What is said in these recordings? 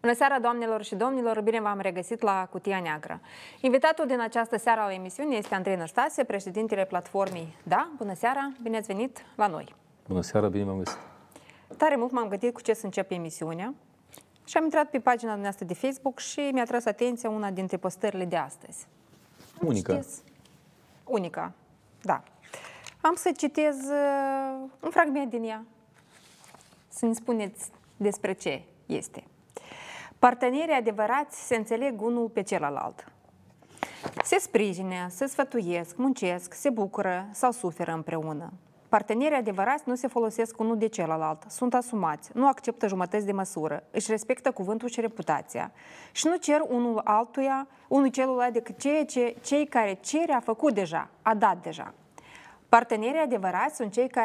Bună seara, doamnelor și domnilor! Bine v-am regăsit la Cutia Neagră. Invitatul din această seară la emisiune este Andrei Năstase, președintele platformei Da. Bună seara, bine ați venit la noi! Bună seara, bine v-am găsit! Tare mult m-am gândit cu ce să începe emisiunea și am intrat pe pagina dumneavoastră de Facebook și mi-a tras atenția una dintre postările de astăzi. Unica. Unica, da. Am să citez un fragment din ea, să-mi spuneți despre ce este. Partenerii adevărați se înțeleg unul pe celălalt. Se sprijină, se sfătuiesc, muncesc, se bucură sau suferă împreună. Partenerii adevărați nu se folosesc unul de celălalt, sunt asumați, nu acceptă jumătăți de măsură, își respectă cuvântul și reputația și nu cer unul celuilalt decât cei care cere a făcut deja, a dat deja. Partenerii adevărați sunt cei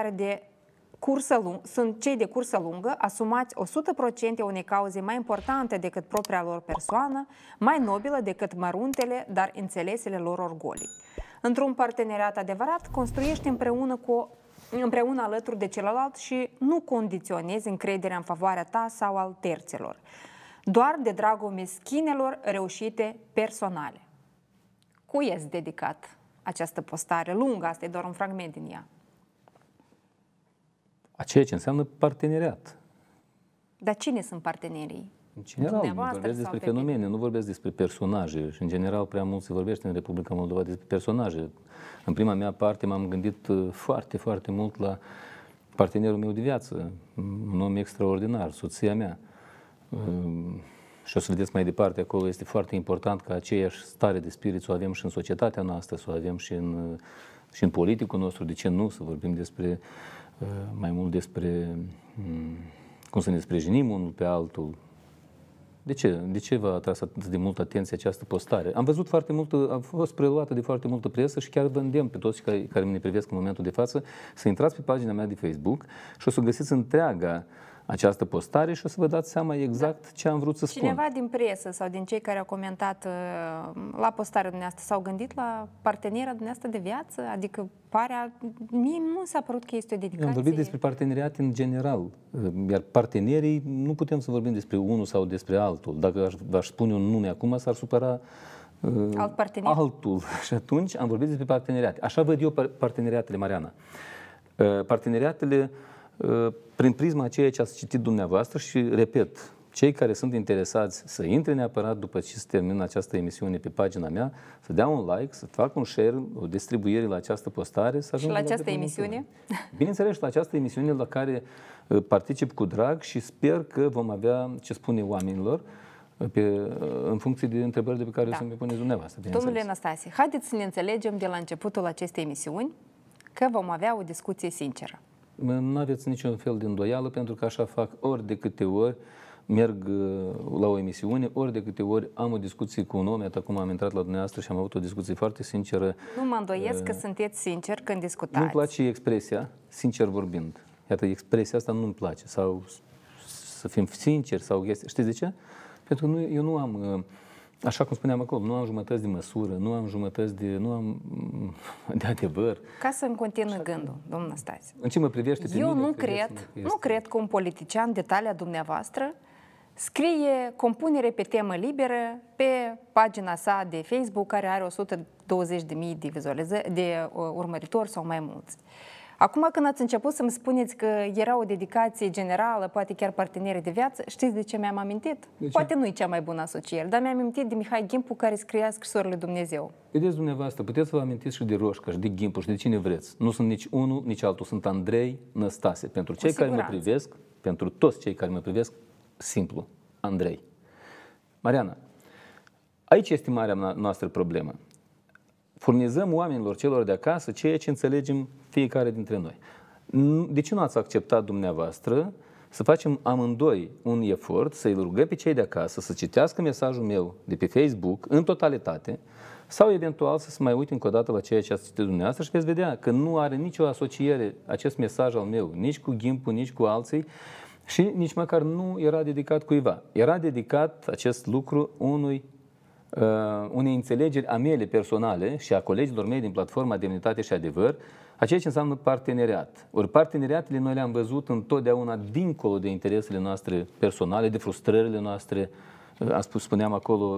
de cursă lungă, asumați 100% unei cauze mai importante decât propria lor persoană, mai nobilă decât măruntele, dar înțelesele lor orgolii. Într-un parteneriat adevărat, construiești împreună alături de celălalt și nu condiționezi încrederea în favoarea ta sau al terților, doar de dragul meschinelor reușite personale. Cui este dedicat această postare lungă? Asta e doar un fragment din ea. A ceea ce înseamnă parteneriat. Dar cine sunt partenerii? În general, vorbesc despre fenomene, nu vorbesc despre personaje. Și în general prea mult se vorbește în Republica Moldova despre personaje. În prima mea parte m-am gândit foarte, foarte mult la partenerul meu de viață, un om extraordinar, soția mea. Și o să vedeți mai departe, acolo este foarte important ca aceeași stare de spirit să o avem și în societatea noastră, să o avem și în politicul nostru. De ce nu? Să vorbim despre mai mult despre cum să ne sprijinim unul pe altul. De ce? De ce v-a atras atât de mult atenție această postare? Am văzut foarte mult, a fost preluată de foarte multă presă și chiar vă îndemn pe toți care ne privesc în momentul de față să intrați pe pagina mea de Facebook și o să găsiți întreaga această postare și o să vă dați seama exact ce am vrut să spun. Cineva din presă sau din cei care au comentat la postarea dumneavoastră s-au gândit la partenera dumneavoastră de viață? Adică mie nu s-a părut că este o dedicație. Eu am vorbit despre parteneriat în general, iar partenerii nu putem să vorbim despre unul sau despre altul. Dacă v-aș spune un nume acum, s-ar supăra altul. Și atunci am vorbit despre parteneriate. Așa văd eu parteneriatele, Mariana. Parteneriatele prin prisma ceea ce ați citit dumneavoastră și, repet, cei care sunt interesați să intre neapărat după ce se termină această emisiune pe pagina mea, să dea un like, să facă un share, o distribuire la această postare. Să și la această emisiune? Bineînțeles, la această emisiune la care particip cu drag și sper că vom avea ce spune oamenilor în funcție de întrebările pe care să mi puneți dumneavoastră. Domnule Năstase, haideți să ne înțelegem de la începutul acestei emisiuni că vom avea o discuție sinceră. Nu aveți niciun fel de îndoială, pentru că așa fac ori de câte ori merg la o emisiune, ori de câte ori am o discuție cu un om. Iată acum am intrat la dumneavoastră și am avut o discuție foarte sinceră. Nu mă îndoiesc că sunteți sincer când discutați. Nu-mi place expresia, sincer vorbind. Iată, expresia asta nu-mi place. Sau să fim sinceri sau chestii. Știți de ce? Pentru că eu nu am... Așa cum spuneam acolo, nu am jumătăți de măsură, nu am de adevăr. Ca să-mi continui gândul, domnul Năstase. În ce mă privește pe eu nu cred că un politician de talia dumneavoastră scrie compunere pe temă liberă pe pagina sa de Facebook, care are 120.000 de urmăritori sau mai mulți. Acum când ați început să-mi spuneți că era o dedicație generală, poate chiar parteneri de viață, știți de ce mi-am amintit? Poate nu e cea mai bună asociere, dar mi-am amintit de Mihai Gimpu, care scria scrisorile Dumnezeu. Vedeți dumneavoastră, puteți să vă amintiți și de Roșca, și de Gimpu, și de cine vreți. Nu sunt nici unul, nici altul, sunt Andrei Năstase. Pentru cei care mă privesc, pentru toți cei care mă privesc, simplu, Andrei. Mariana, aici este marea noastră problemă. Furnizăm oamenilor celor de acasă ceea ce înțelegem fiecare dintre noi. De ce nu ați acceptat dumneavoastră să facem amândoi un efort, să-i rugăm pe cei de acasă să citească mesajul meu de pe Facebook în totalitate sau eventual să se mai uite încă o dată la ceea ce ați citit dumneavoastră și veți vedea că nu are nicio asociere acest mesaj al meu, nici cu Gimpu, nici cu alții și nici măcar nu era dedicat cuiva. Era dedicat acest lucru unei înțelegeri a mele personale și a colegilor mei din platforma Demnitate și Adevăr, a ceea ce înseamnă parteneriat. Ori parteneriatele noi le-am văzut întotdeauna dincolo de interesele noastre personale, de frustrările noastre, spuneam acolo,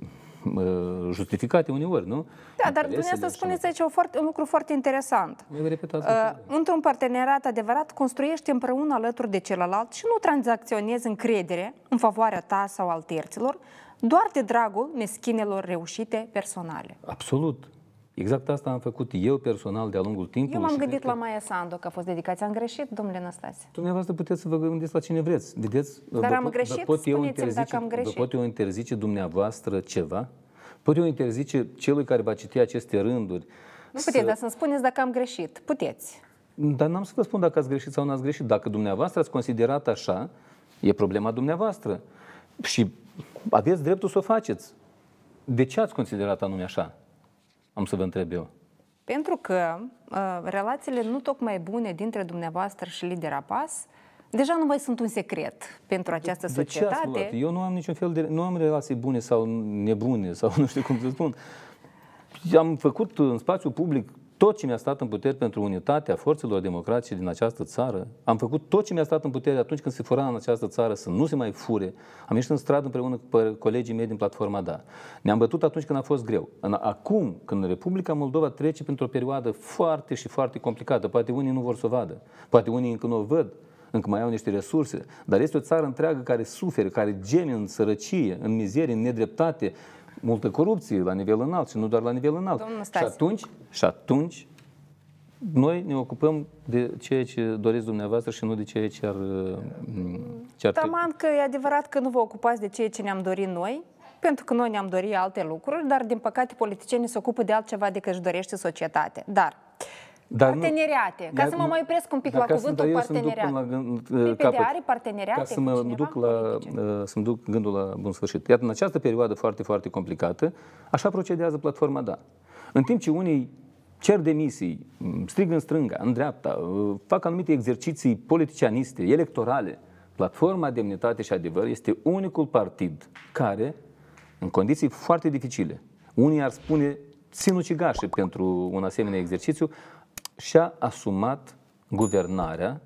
justificate uneori, nu? Da, dar dumneavoastră spuneți aici un lucru foarte interesant. Într-un parteneriat adevărat, construiești împreună alături de celălalt și nu tranzacționezi încredere în favoarea ta sau al terților, doar de dragul meschinelor reușite personale. Absolut. Exact asta am făcut eu personal de-a lungul timpului. Eu m-am gândit la Maia Sandu, că a fost dedicația. Am greșit, domnule Năstase? Dumneavoastră puteți să vă gândiți la cine vreți. Vedeți? Dar am greșit? Spuneți-mi dacă am greșit. Vă pot eu interzice dumneavoastră ceva? Pot eu interzice celui care va citi aceste rânduri? Nu puteți, dar să-mi spuneți dacă am greșit. Puteți. Dar n-am să vă spun dacă ați greșit sau nu ați greșit. Dacă dumneavoastră ați considerat așa, e problema dumneavoastră. Și aveți dreptul să o faceți. De ce ați considerat anume așa? Am să vă întreb eu. Pentru că relațiile nu tocmai bune dintre dumneavoastră și lidera PAS deja nu mai sunt un secret pentru această societate. De ce eu nu am niciun fel de... Nu am relații bune sau nebune sau nu știu cum să spun. Am făcut în spațiu public tot ce mi-a stat în putere pentru unitatea forțelor democratice din această țară. Am făcut tot ce mi-a stat în putere atunci când se fura în această țară să nu se mai fure. Am ieșit în stradă împreună cu colegii mei din Platforma Da. Ne-am bătut atunci când a fost greu. Acum, când Republica Moldova trece printr-o perioadă foarte și foarte complicată, poate unii nu vor să o vadă, poate unii încă nu o văd, încă mai au niște resurse, dar este o țară întreagă care suferă, care geme în sărăcie, în mizerie, în nedreptate, multă corupție la nivel înalt și nu doar la nivel înalt. Și atunci noi ne ocupăm de ceea ce doriți dumneavoastră și nu de ceea ce ar trebui. Taman că e adevărat că nu vă ocupați de ceea ce ne-am dorit noi, pentru că noi ne-am dorit alte lucruri, dar din păcate politicienii se ocupă de altceva decât își dorește societatea. Dar parteneriate, ca să mă mai opresc un pic la cuvântul parteneriat. PPD are parteneriate ca să mă duc gândul la bun sfârșit. Iată, în această perioadă foarte, foarte complicată, așa procedează Platforma Da. În timp ce unii cer demisii, strig în strânga, în dreapta, fac anumite exerciții politicianiste, electorale, Platforma Demnitate și Adevăr este unicul partid care, în condiții foarte dificile, unii ar spune sinucigașe pentru un asemenea exercițiu, și-a asumat guvernarea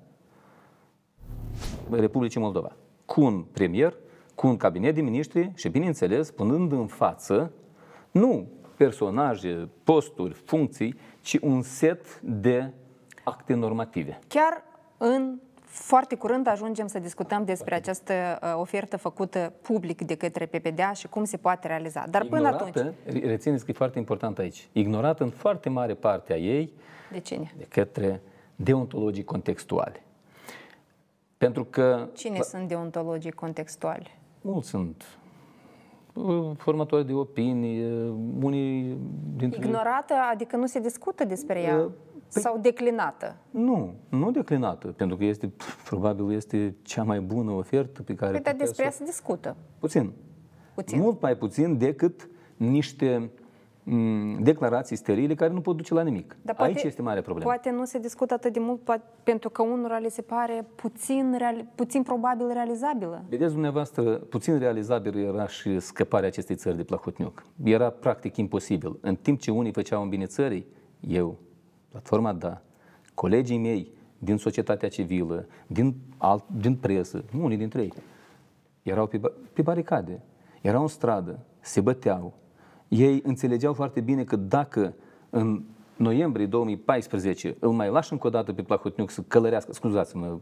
Republicii Moldova. Cu un premier, cu un cabinet de miniștri și, bineînțeles, punând în față nu personaje, posturi, funcții, ci un set de acte normative. Chiar în foarte curând ajungem să discutăm despre această ofertă făcută public de către PPDA și cum se poate realiza. Dar până atunci... Rețineți că e foarte important aici. Ignorată în foarte mare parte a ei de cine? De către deontologii contextuali. Pentru că... Cine sunt deontologii contextuali? Mulți sunt. Formatori de opinii, unii dintre... Ignorată, adică nu se discută despre ea? Sau declinată? Nu declinată, pentru că probabil este cea mai bună ofertă pe care... Dar despre ea se discută. Puțin. Mult mai puțin decât niște declarații sterile care nu pot duce la nimic. Dar aici este mare problemă. Poate nu se discută atât de mult pentru că unora le se pare puțin probabil realizabilă. Vedeți dumneavoastră, puțin realizabil era și scăparea acestei țări de Plahotniuc. Era practic imposibil. În timp ce unii făceau în bine țării, eu, Platforma Da, colegii mei din societatea civilă, din presă, unii dintre ei, erau pe baricade, erau în stradă, se băteau. Ei înțelegeau foarte bine că dacă în noiembrie 2014 îl mai lași încă o dată pe Plahotniuc să călărească, scuzați-mă,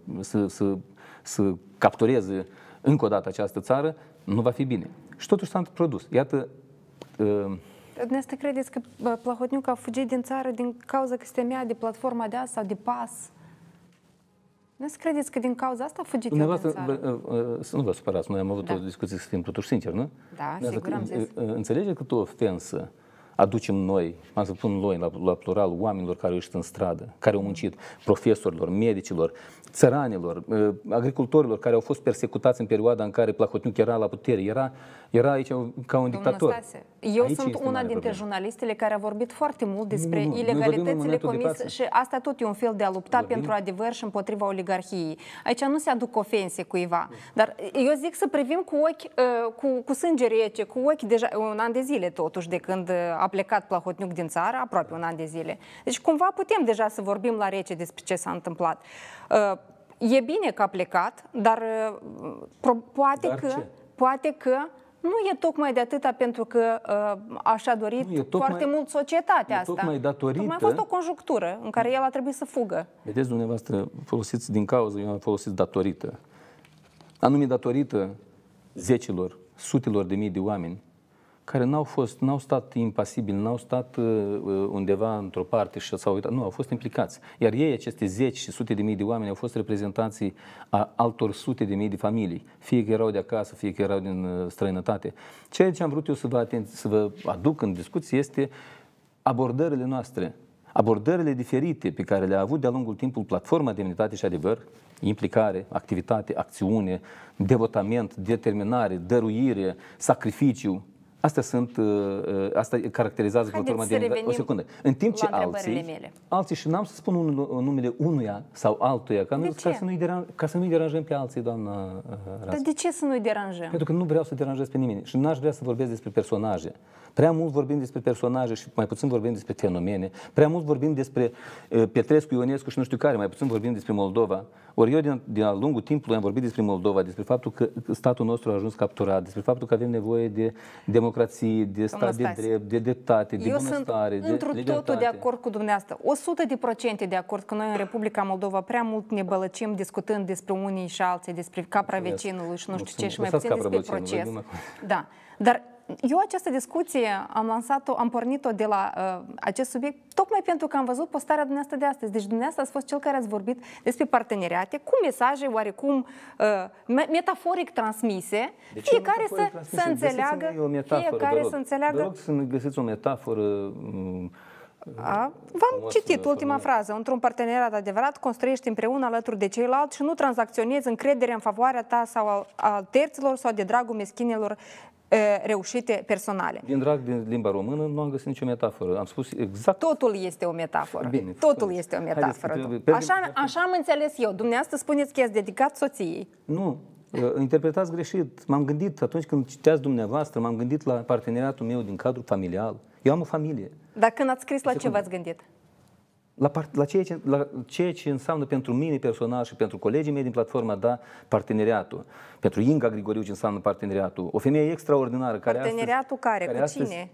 să captureze încă o dată această țară, nu va fi bine. Și totuși s-a produs. Iată... Dumneavoastră credeți că Plahotniuc a fugit din țară din cauza că se temea de Platforma Da sau de PAS? Nu credeți că din cauza asta a fugit din țară? Să nu vă supărați, noi am avut o discuție, să fim totuși sinceri, nu? Da, sigur am zis. Înțelegeți cât o ofensă aducem noi, am să spun noi, la plural, oamenilor care au ieșit în stradă, care au muncit, profesorilor, medicilor, țăranilor, agricultorilor care au fost persecutați în perioada în care Plahotniuc era la putere. Era aici ca un dictator. Stase, eu sunt una dintre jurnalistele care a vorbit foarte mult despre ilegalitățile comise și asta tot e un fel de a lupta pentru adevăr și împotriva oligarhiei. Aici nu se aduc ofense cuiva, dar eu zic să privim cu ochi, cu sânge rece, cu ochi deja un an de zile totuși de când a plecat Plahotniuc din țară, aproape un an de zile. Deci cumva putem deja să vorbim la rece despre ce s-a întâmplat. E bine că a plecat, dar poate că nu e tocmai de atâta pentru că așa a dorit foarte mult societatea asta. Tocmai a fost o conjunctură în care el a trebuit să fugă. Vedeți, dumneavoastră, folosiți din cauză, eu am folosit datorită. Anume datorită zecilor, sutelor de mii de oameni care n-au stat impasibili, n-au stat undeva într-o parte și s-au uitat. Nu, au fost implicați. Iar ei, aceste zeci și sute de mii de oameni, au fost reprezentanții a altor sute de mii de familii. Fie că erau de acasă, fie că erau din străinătate. Ceea ce am vrut eu să vă aduc în discuție este abordările noastre. Abordările diferite pe care le-a avut de-a lungul timpului Platforma Demnitate și Adevăr, implicare, activitate, acțiune, devotament, determinare, dăruire, sacrificiu. Asta caracterizează Platforma Demnitate. O secundă. În timp ce alții, și n-am să spun numele unuia sau altuia, ca să nu-i deranjăm pe alții, doamna Ras. Dar de ce să nu-i deranjăm? Pentru că nu vreau să deranjez pe nimeni și n-aș vrea să vorbesc despre personaje. Prea mult vorbim despre personaje și mai puțin vorbim despre fenomene. Prea mult vorbim despre Petrescu, Ionescu și nu știu care, mai puțin vorbim despre Moldova. Ori eu, de-a lungul timpului, am vorbit despre Moldova, despre faptul că statul nostru a ajuns capturat, despre faptul că avem nevoie de democrație, de stat de drept, de dreptate, de bunăstare, de libertate. Eu sunt întru totul de acord cu dumneavoastră. 100% de acord că noi în Republica Moldova prea mult ne bălăcim discutând despre unii și alții, despre capra vecinului și nu știu ce și mai puțin despre proces. Da. Dar eu această discuție am pornit-o de la acest subiect tocmai pentru că am văzut postarea dumneavoastră de astăzi. Deci dumneavoastră ați fost cel care ați vorbit despre parteneriate cu mesaje oarecum metaforic transmise, fiecare să înțeleagă. Vă rog să găsiți o metaforă. V-am citit ultima frază. Într-un parteneriat adevărat construiești împreună alături de ceilalți și nu tranzacționezi încrederea în favoarea ta sau al terților sau de dragul meschinelor reușite personale. Din drag din limba română nu am găsit nicio metaforă. Am spus exact. Totul este o metaforă. Bine, totul este o metaforă. Așa am înțeles eu. Dumneavoastră spuneți că i-ați dedicat soției. Nu. Interpretați greșit. M-am gândit, atunci când citeați dumneavoastră, m-am gândit la parteneriatul meu din cadrul familial. Eu am o familie. Dar când ați scris, la ce v-ați gândit? La ceea ce înseamnă pentru mine personal și pentru colegii mei din platforma, parteneriatul. Pentru Inga Grigoriu ce înseamnă parteneriatul. O femeie extraordinară care parteneriatul care? Cu cine?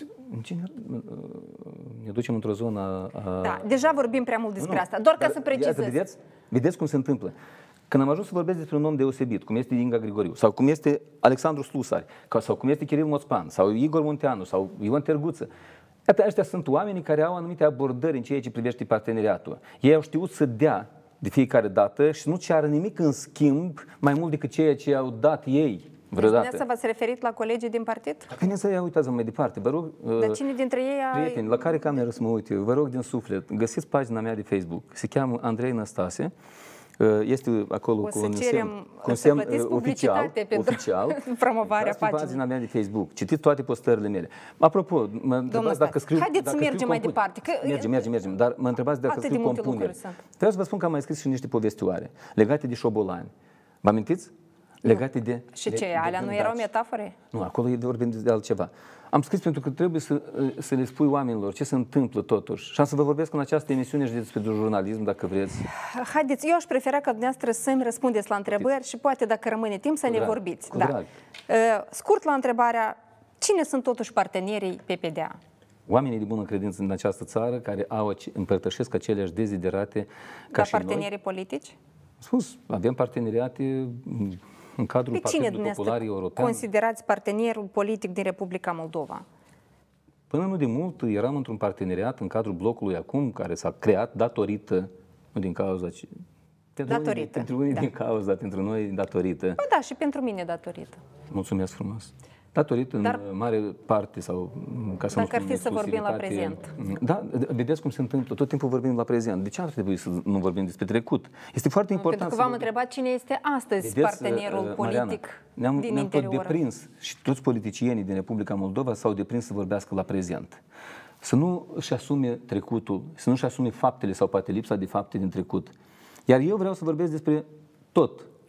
Ne ducem într-o zonă... Da, deja vorbim prea mult despre asta. Doar ca să precizez. Vedeți cum se întâmplă. Când am ajuns să vorbesc despre un om deosebit, cum este Inga Grigoriu, sau cum este Alexandru Slusari, sau cum este Chiril Moțpan, sau Igor Munteanu, sau Ion Terguță, iată, ăștia sunt oamenii care au anumite abordări în ceea ce privește parteneriatul. Ei au știut să dea de fiecare dată și nu ceară nimic în schimb mai mult decât ceea ce au dat ei vreodată. Deci v-ați referit la colegii din partid? Bine să uitați mai departe. Vă rog, dar cine dintre ei prieteni, la care cameră să mă uit eu? Vă rog din suflet, găsiți pagina mea de Facebook. Se cheamă Andrei Năstase. Este acolo cu un semn oficial promovarea paginii. Pagina mea de Facebook. Citiți toate postările mele. Apropo, mă întrebați dacă scriu... Haideți să mergem mai departe. Mergem. Dar mă întrebați dacă scriu compuneri. Vreau să vă spun că am mai scris și niște povestioare legate de șobolani. Vă amintiți? Legate de... Și ce? Alea nu erau metafore? Nu, acolo vorbim de altceva. Am scris pentru că trebuie să le spui oamenilor ce se întâmplă totuși. Și am să vă vorbesc în această emisiune și despre jurnalism, dacă vreți. Haideți, eu aș prefera ca dumneavoastră să-mi răspundeți la întrebări și poate, dacă rămâne timp, să ne vorbiți. Scurt la întrebarea, cine sunt totuși partenerii PPDA? Oamenii de bună credință din această țară care împărtășesc aceleași deziderate ca și noi. Partenerii politici? Spus, avem parteneriate în cadrul Partidului Popular European. Considerați partenerul politic din Republica Moldova? Până nu de mult eram într-un parteneriat în cadrul blocului acum, care s-a creat datorită, nu din cauza... Pentru unii din cauza, pentru noi datorită. Păi da, și pentru mine datorită. Mulțumesc frumos. Datorită în mare parte sau ca să dacă ar fi să vorbim la prezent. Da, vedeți cum se întâmplă. Tot timpul vorbim la prezent. De ce ar trebui să nu vorbim despre trecut? Este foarte important. Pentru că v-am întrebat cine este astăzi partenerul politic din interior. Ne-am tot deprins și toți politicienii din Republica Moldova s-au deprins să vorbească la prezent. Să nu își asume trecutul, să nu își asume faptele sau poate lipsa de fapte din trecut. Iar eu vreau să vorbesc despre tot.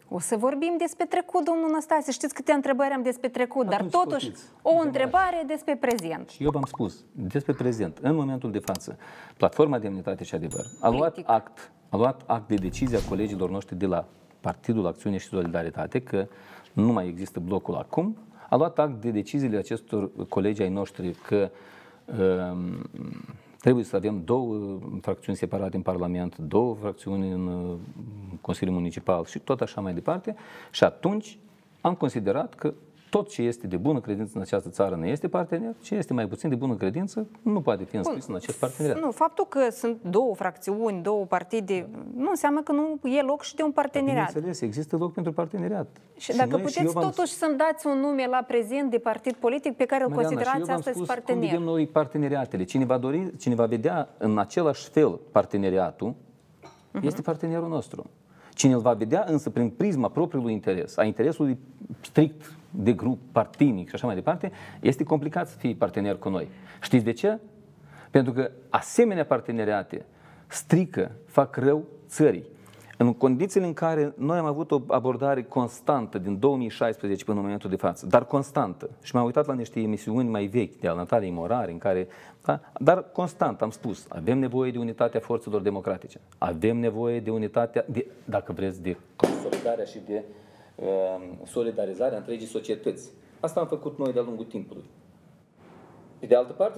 O să vorbim despre trecut, domnul Năstase. Știți câte întrebări am despre trecut, dar totuși o întrebare despre prezent. Și eu v-am spus, despre prezent, în momentul de față, Platforma Demnitate și Adevăr a luat act de decizia colegilor noștri de la Partidul Acțiune și Solidaritate, că nu mai există blocul acum, a luat act de deciziile acestor colegi ai noștri că trebuie să avem 2 fracțiuni separate în Parlament, 2 fracțiuni în Consiliul Municipal și tot așa mai departe. Și atunci am considerat că tot ce este de bună credință în această țară ne este partener, ce este mai puțin de bună credință nu poate fi înscris în acest parteneriat. Nu, faptul că sunt 2 fracțiuni, 2 partide, nu înseamnă că nu e loc și de un parteneriat. Bineînțeles, există loc pentru parteneriat. Și dacă puteți totuși să-mi dați un nume la prezent de partid politic pe care îl considerați astăzi partener. Cum vedem noi parteneriatele. Cine va vedea în același fel parteneriatul, este partenerul nostru. Cine îl va vedea însă prin prisma propriului interes, a interesului strict de grup, partinic și așa mai departe, este complicat să fie partener cu noi. Știți de ce? Pentru că asemenea parteneriate strică, fac rău țării. În condițiile în care noi am avut o abordare constantă din 2016 până în momentul de față, dar constantă, și m-am uitat la niște emisiuni mai vechi de al Nataliei Morari, în care, da, dar constant am spus, avem nevoie de unitatea forțelor democratice, avem nevoie de unitatea, dacă vreți, de consolidarea și de solidarizarea întregii societăți. Asta am făcut noi de-a lungul timpului. Pe de altă parte,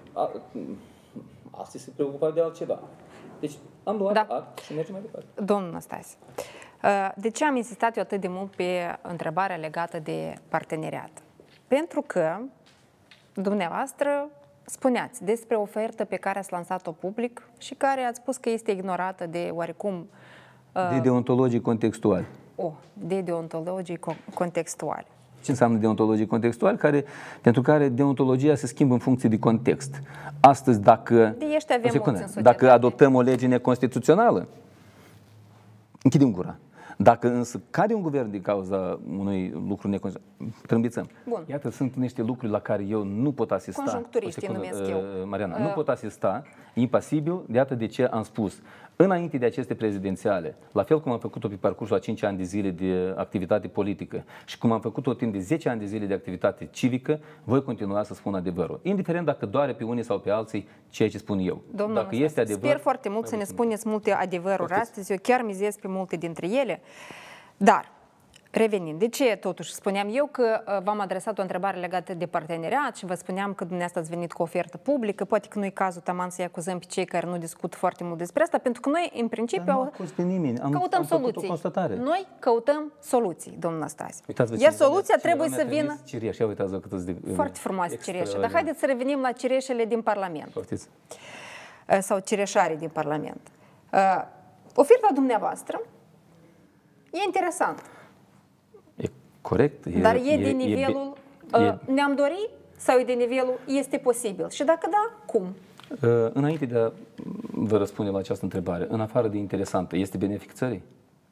astăzi se preocupa de altceva. Deci am luat act și mergem mai departe. Domnul Năstase, de ce am insistat eu atât de mult pe întrebarea legată de parteneriat? Pentru că dumneavoastră spuneați despre o ofertă pe care ați lansat-o public și care ați spus că este ignorată de oarecum... De deontologii contextuali. De deontologii contextuali. Ce înseamnă deontologii contextuali? Pentru care deontologia se schimbă în funcție de context. Astăzi, dacă adoptăm o lege neconstituțională, închidem gura. Dacă însă cade un guvern din cauza unui lucru neconstituțional, trâmbițăm. Bun. Iată, sunt niște lucruri la care eu nu pot asista. Conjuncturiștii numesc eu. Mariana, nu pot asista impasibil, iată de ce am spus. Înainte de aceste prezidențiale, la fel cum am făcut-o pe parcursul a 5 ani de zile de activitate politică și cum am făcut-o timp de 10 ani de zile de activitate civică, voi continua să spun adevărul. Indiferent dacă doare pe unii sau pe alții ceea ce spun eu. Domnul, dacă este adevăr, sper foarte mult să ne spuneți multe adevăruri astăzi. Eu chiar mizez pe multe dintre ele. Dar, revenind, de ce totuși spuneam eu că v-am adresat o întrebare legată de parteneriat și vă spuneam că dumneavoastră ați venit cu o ofertă publică, poate că nu-i cazul taman să-i acuzăm pe cei care nu discută foarte mult despre asta, pentru că noi, în principiu, căutăm soluții. Noi căutăm soluții, domnul Năstase. Iar soluția trebuie să vină... Cireșe, uitați-vă cât foarte frumoase cireșe. Dar haideți să revenim la cireșele din Parlament. Poftiți. Sau cireșarii din Parlament. Oferta dumneavoastră e interesantă. Corect. Dar e de nivelul ne-am dorit sau e de nivelul este posibil? Și dacă da, cum? Înainte de a vă răspunde la această întrebare, în afară de interesantă, este benefic țării?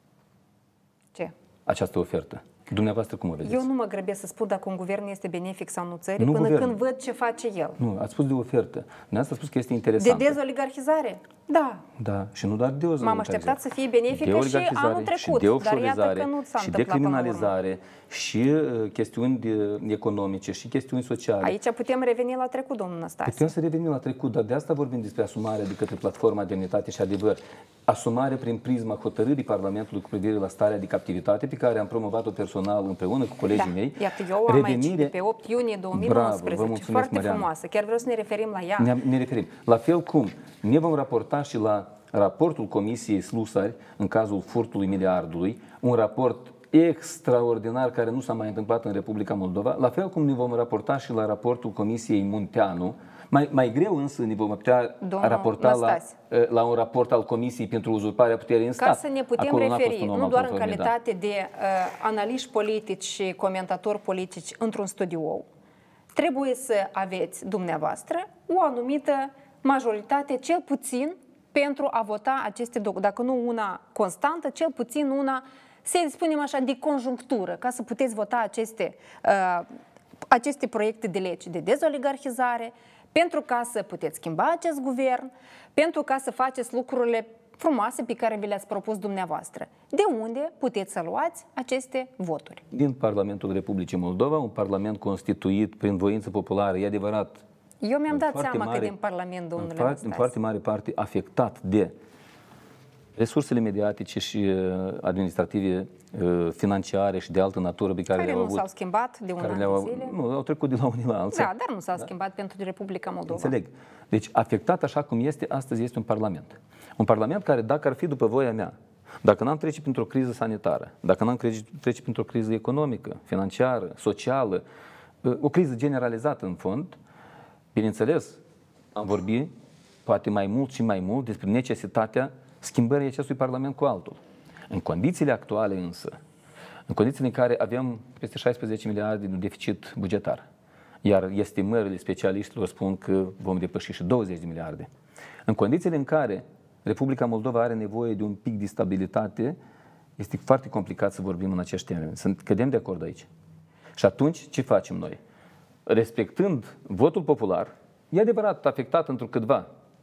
Ce? Această ofertă. Dumneavoastră cum o vedeți? Eu nu mă grăbesc să spun dacă un guvern este benefic sau nu țării, până când văd ce face el. Nu, ați spus de ofertă. Dumneavoastră a spus că este interesantă. De dezoligarhizare? Da. Da, și nu doar de dezoligarhizare. M-am așteptat să fie benefică și anul trecut, dar iată că nu s-a întâmplat. Și decriminalizare, și chestiuni economice, și chestiuni sociale. Aici putem reveni la trecut, domnul Năstase. Putem să revenim la trecut, dar de asta vorbim despre asumarea de către Platforma Demnitate și Adevăr. Asumare prin prisma hotărârii Parlamentului cu privire la starea de captivitate, pe care am promovat-o personal împreună cu colegii mei. Iată, eu am aici de pe 8 iunie 2019, foarte frumoasă. Chiar vreau să ne referim la ea. Ne referim. La fel cum ne vom raporta și la raportul Comisiei Slusari, în cazul furtului miliardului, un raport extraordinar care nu s-a mai întâmplat în Republica Moldova, la fel cum ne vom raporta și la raportul Comisiei Munteanu. Mai greu însă ne vom putea raporta la un raport al Comisiei pentru uzurparea puterii în stat. Ca să ne putem referi, nu doar în calitate de analiști politici și comentatori politici într-un studio, trebuie să aveți dumneavoastră o anumită majoritate, cel puțin pentru a vota aceste, dacă nu una constantă, cel puțin una, să spunem așa, de conjunctură, ca să puteți vota aceste proiecte de lege de dezoligarhizare, pentru ca să puteți schimba acest guvern, pentru ca să faceți lucrurile frumoase pe care vi le-ați propus dumneavoastră. De unde puteți să luați aceste voturi? Din Parlamentul Republicii Moldova, un parlament constituit prin voință populară, e adevărat. Eu mi-am dat seama că din Parlament, domnule Năstase, în foarte mare parte afectat de resursele mediatice și administrative, financiare și de altă natură pe care le-au avut. nu s-au schimbat de un an de zile. Nu, au trecut de la unii la alții. Da, dar nu s-au schimbat pentru Republica Moldova. Înțeleg. Deci afectat așa cum este, astăzi este un parlament. Un parlament care, dacă ar fi după voia mea, dacă n-am trece printr-o criză sanitară, dacă n-am trece printr-o criză economică, financiară, socială, o criză generalizată în fond, bineînțeles, am vorbit poate mai mult și mai mult despre necesitatea schimbării acestui parlament cu altul. În condițiile actuale însă, în condițiile în care avem peste 16 miliarde de deficit bugetar, iar estimările specialiștilor spun că vom depăși și 20 de miliarde, în condițiile în care Republica Moldova are nevoie de un pic de stabilitate, este foarte complicat să vorbim în acești termeni. Cădem de acord aici. Și atunci, ce facem noi? Respectând votul popular, e adevărat afectat întrucâtva,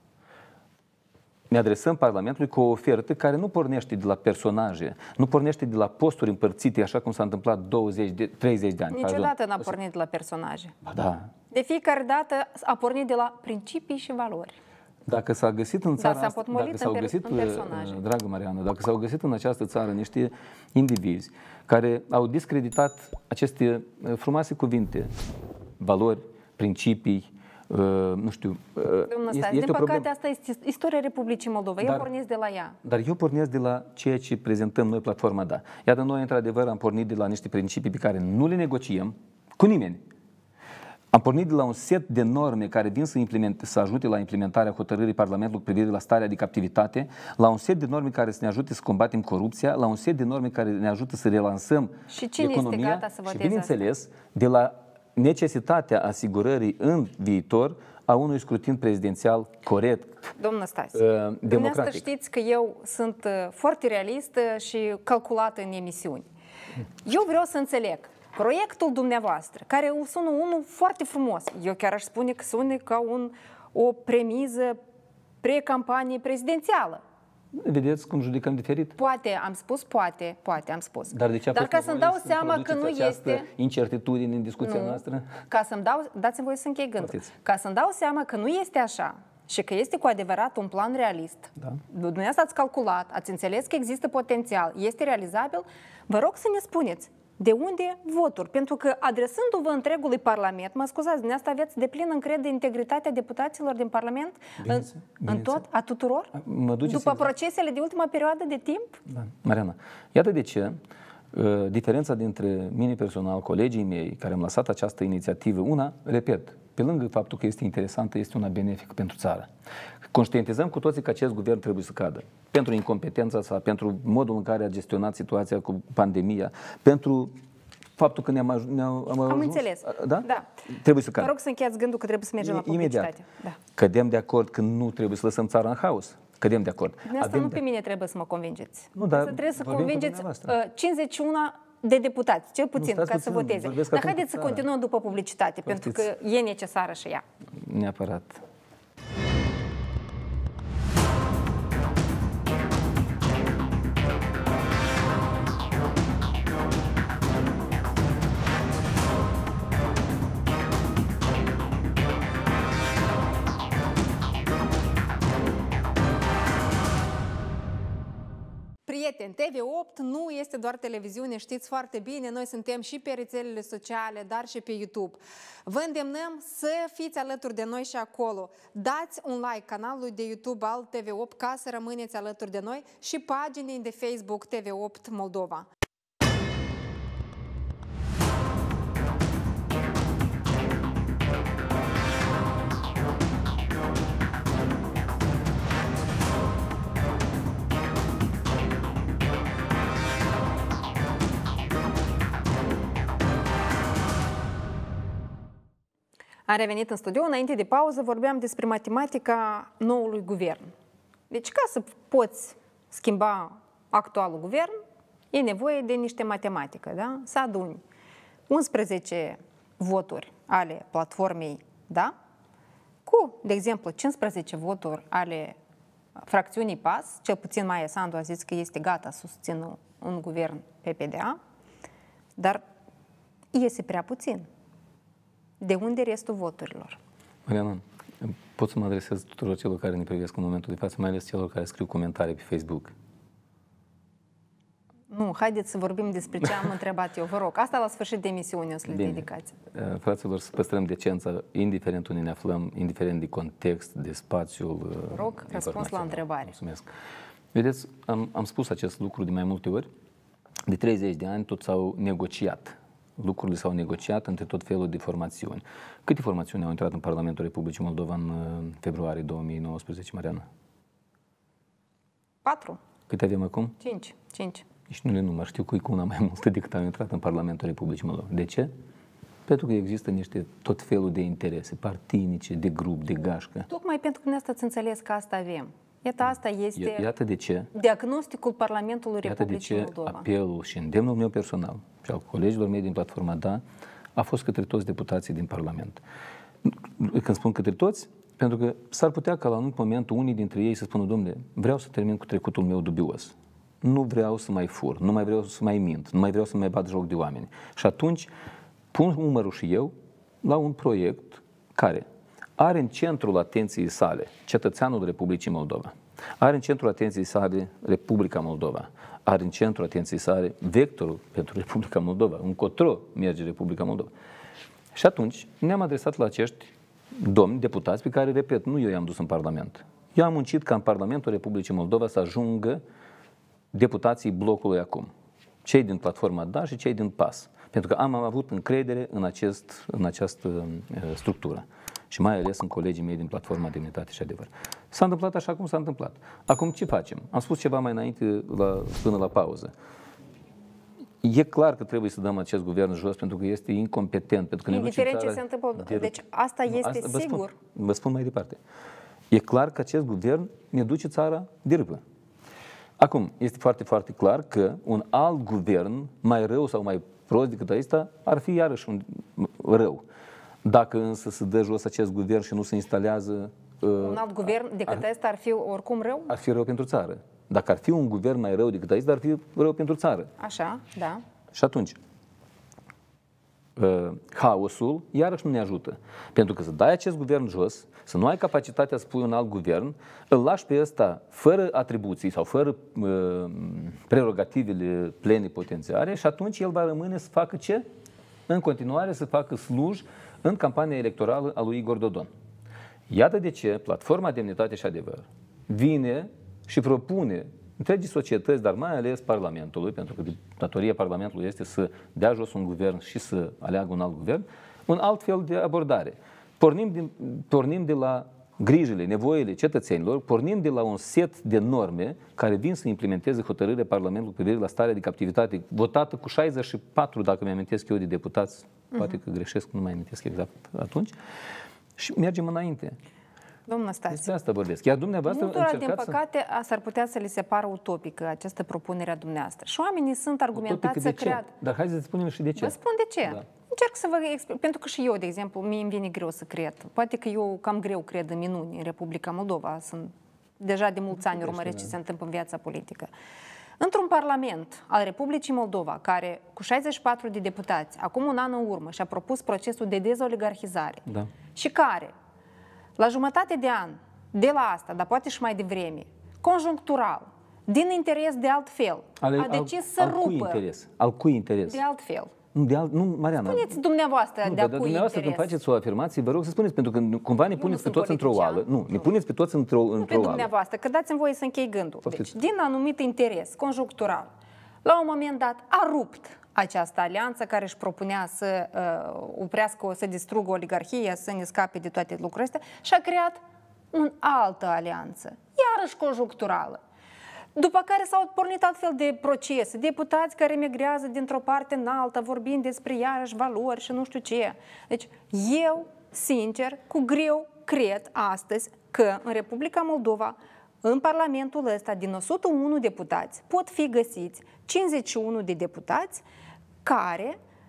ne adresăm Parlamentului cu o ofertă care nu pornește de la personaje, nu pornește de la posturi împărțite, așa cum s-a întâmplat 30 de ani. Niciodată n-a pornit de la personaje. Ba da. De fiecare dată a pornit de la principii și valori. Dacă s-a găsit în țara asta, dacă s-au găsit, dragă Mariana, dacă s-au găsit în această țară niște indivizi care au discreditat aceste frumoase cuvinte, valori, principii, nu știu, din păcate asta este istoria Republicii Moldova. Eu pornesc de la ea. Dar eu pornesc de la ceea ce prezentăm noi, platforma DA. Iată, noi într-adevăr am pornit de la niște principii pe care nu le negociem cu nimeni. Am pornit de la un set de norme care vin să ajute la implementarea hotărârii Parlamentului cu privire la starea de captivitate, la un set de norme care să ne ajute să combatem corupția, la un set de norme care ne ajută să relansăm economia este gata să voteze și, bineînțeles, de la necesitatea asigurării în viitor a unui scrutin prezidențial corect, domnul Năstase, democratic. Dumneavoastră știți că eu sunt foarte realistă și calculată în emisiuni. Eu vreau să înțeleg proiectul dumneavoastră, care sună unul foarte frumos. Eu chiar aș spune că sună ca o premiză pre-campanie prezidențială. Vedeți cum judecăm diferit? Poate am spus. Dar de ce ca să-mi dau seama că nu este incertitudine în discuția noastră? Dați-mi voie să închei gândul. Ca să-mi dau seama că nu este așa și că este cu adevărat un plan realist. Da. Dumneavoastră ați calculat, ați înțeles că există potențial, este realizabil, vă rog să ne spuneți de unde voturi? Pentru că adresându-vă întregului Parlament, mă scuzați, dumneavoastră aveți deplină încredere în integritatea deputaților din Parlament? În tot? A tuturor? După procesele de ultima perioadă de timp? Da. Mariana, iată de ce diferența dintre mine personal, colegii mei care am lăsat această inițiativă, una, repet, pe lângă faptul că este interesantă, este una benefică pentru țară. Conștientizăm cu toții că acest guvern trebuie să cadă. Pentru incompetența sa, pentru modul în care a gestionat situația cu pandemia, pentru faptul că am înțeles. Da? Trebuie să cadă. Vă rog să încheiați gândul că trebuie să mergem la publicitate. Da. Cădem de acord că nu trebuie să lăsăm țara în haos. Cădem de acord. Asta nu pe mine trebuie să mă convingeți. Nu, dar trebuie să convingeți 51 de deputați, cel puțin, ca să voteze. Dar haideți să continuăm după publicitate, pentru că e necesară și ea. Neapărat. Prieteni, TV8 nu este doar televiziune, știți foarte bine, noi suntem și pe rețelele sociale, dar și pe YouTube. Vă îndemnăm să fiți alături de noi și acolo. Dați un like canalului de YouTube al TV8 ca să rămâneți alături de noi și paginii de Facebook TV8 Moldova. Am revenit în studio. Înainte de pauză vorbeam despre matematica noului guvern. Deci ca să poți schimba actualul guvern, e nevoie de niște matematică, da? Să aduni 11 voturi ale platformei, da? Cu, de exemplu, 15 voturi ale fracțiunii PAS, cel puțin Maia Sandu a zis că este gata să susțină un guvern PPDA, dar iese prea puțin. De unde restul voturilor? Mariana, pot să mă adresez tuturor celor care ne privesc în momentul de față, mai ales celor care scriu comentarii pe Facebook. Nu, haideți să vorbim despre ce am întrebat eu, vă rog. Asta la sfârșit de emisiune o să le dedicați. Fraților, să păstrăm decența, indiferent unde ne aflăm, indiferent de context, de spațiul. Rog, răspuns la întrebare. Mulțumesc. Vedeți, am spus acest lucru de mai multe ori. De 30 de ani tot s-au negociat. Lucrurile s-au negociat între tot felul de formațiuni. Câte formațiuni au intrat în Parlamentul Republicii Moldova în februarie 2019, Mariana? 4. Câte avem acum? 5. Nici nu le număr, știu cu una mai multă decât au intrat în Parlamentul Republicii Moldova. De ce? Pentru că există niște tot felul de interese partinice, de grup, de gașcă. Tocmai pentru că ne-ați înțeles că asta avem. Iată, asta este Iată de ce. Diagnosticul Parlamentului Republicii Moldova. Moldova. Apelul și îndemnul meu personal și al colegilor mei din platforma DA a fost către toți deputații din Parlament. Când spun către toți, pentru că s-ar putea ca la un moment unii dintre ei să spună: domnule, vreau să termin cu trecutul meu dubios. Nu vreau să mai fur, nu mai vreau să mai mint, nu mai vreau să mai bat joc de oameni. Și atunci pun umărul și eu la un proiect care are în centrul atenției sale cetățeanul Republicii Moldova, are în centrul atenției sale Republica Moldova, are în centrul atenției sale vectorul pentru Republica Moldova, încotro merge Republica Moldova. Și atunci ne-am adresat la acești domni deputați pe care, repet, nu eu i-am dus în Parlament. Eu am muncit ca în Parlamentul Republicii Moldova să ajungă deputații blocului acum, cei din platforma DA și cei din PAS, pentru că am avut încredere în această structură și mai ales în colegii mei din platforma Demnitate și Adevăr. S-a întâmplat așa cum s-a întâmplat. Acum ce facem? Am spus ceva mai înainte, până la pauză. E clar că trebuie să dăm acest guvern jos pentru că este incompetent. Pentru că indiferent ce se întâmplă. Deci asta este sigur. Vă spun mai departe. E clar că acest guvern ne duce țara de râpă. Acum, este foarte, foarte clar că un alt guvern, mai rău sau mai prost decât acesta, ar fi iarăși un rău. Dacă însă se dă jos acest guvern și nu se instalează... un alt guvern decât acesta ar fi oricum rău? Ar fi rău pentru țară. Dacă ar fi un guvern mai rău decât acesta, ar fi rău pentru țară. Așa, da. Și atunci, haosul iarăși nu ne ajută. Pentru că să dai acest guvern jos, să nu ai capacitatea să pui un alt guvern, îl lași pe ăsta fără atribuții sau fără prerogativele plenipotențiare și atunci el va rămâne să facă ce? În continuare să facă sluj în campania electorală a lui Igor Dodon. Iată de ce Platforma Demnitate și Adevăr vine și propune întregii societăți, dar mai ales Parlamentului, pentru că datoria Parlamentului este să dea jos un guvern și să aleagă un alt guvern, un alt fel de abordare. Pornim de la grijile, nevoile cetățenilor, pornim de la un set de norme care vin să implementeze hotărârea Parlamentului cu privire la starea de captivitate, votată cu 64, dacă mi-amintesc eu, de deputați, poate că greșesc, nu mai amintesc exact atunci, și mergem înainte. Domnul Stase, despre asta vorbesc. Iar dumneavoastră multora, din păcate, s-ar putea să li se pară utopică această propunere a dumneavoastră. Și oamenii sunt argumentați să creadă. Dar haideți să spunem și de ce. Vă spun de ce. Da. Încerc să vă explic. Pentru că și eu, de exemplu, mie îmi vine greu să cred. Poate că eu cam greu cred în minuni în Republica Moldova. Sunt deja de mulți ani urmăresc ce se întâmplă în viața politică. Într-un parlament al Republicii Moldova, care cu 64 de deputați, acum un an în urmă, și-a propus procesul de dezoligarhizare, și care, la jumătate de an, de la asta, dar poate și mai devreme, conjunctural, din interes de altfel, a decis să rupă. Al cui interes? De altfel. Nu, Mariana. Spuneți dumneavoastră de a cui dumneavoastră interes. Când faceți o afirmație, vă rog să spuneți, pentru că cumva ne puneți pe toți într-o oală. Nu, ne puneți pe toți într-o oală. Nu pe dumneavoastră, că dați-mi voie să închei gândul. Deci, din anumit interes conjunctural, la un moment dat a rupt această alianță care își propunea să oprească, să distrugă oligarhia, să ne scape de toate lucrurile astea și a creat o altă alianță, iarăși conjuncturală. După care s-au pornit altfel de procese, deputați care migrează dintr-o parte în alta, vorbind despre iarăși valori și nu știu ce. Deci eu, sincer, cu greu cred astăzi că în Republica Moldova, în Parlamentul ăsta, din 101 deputați, pot fi găsiți 51 de deputați care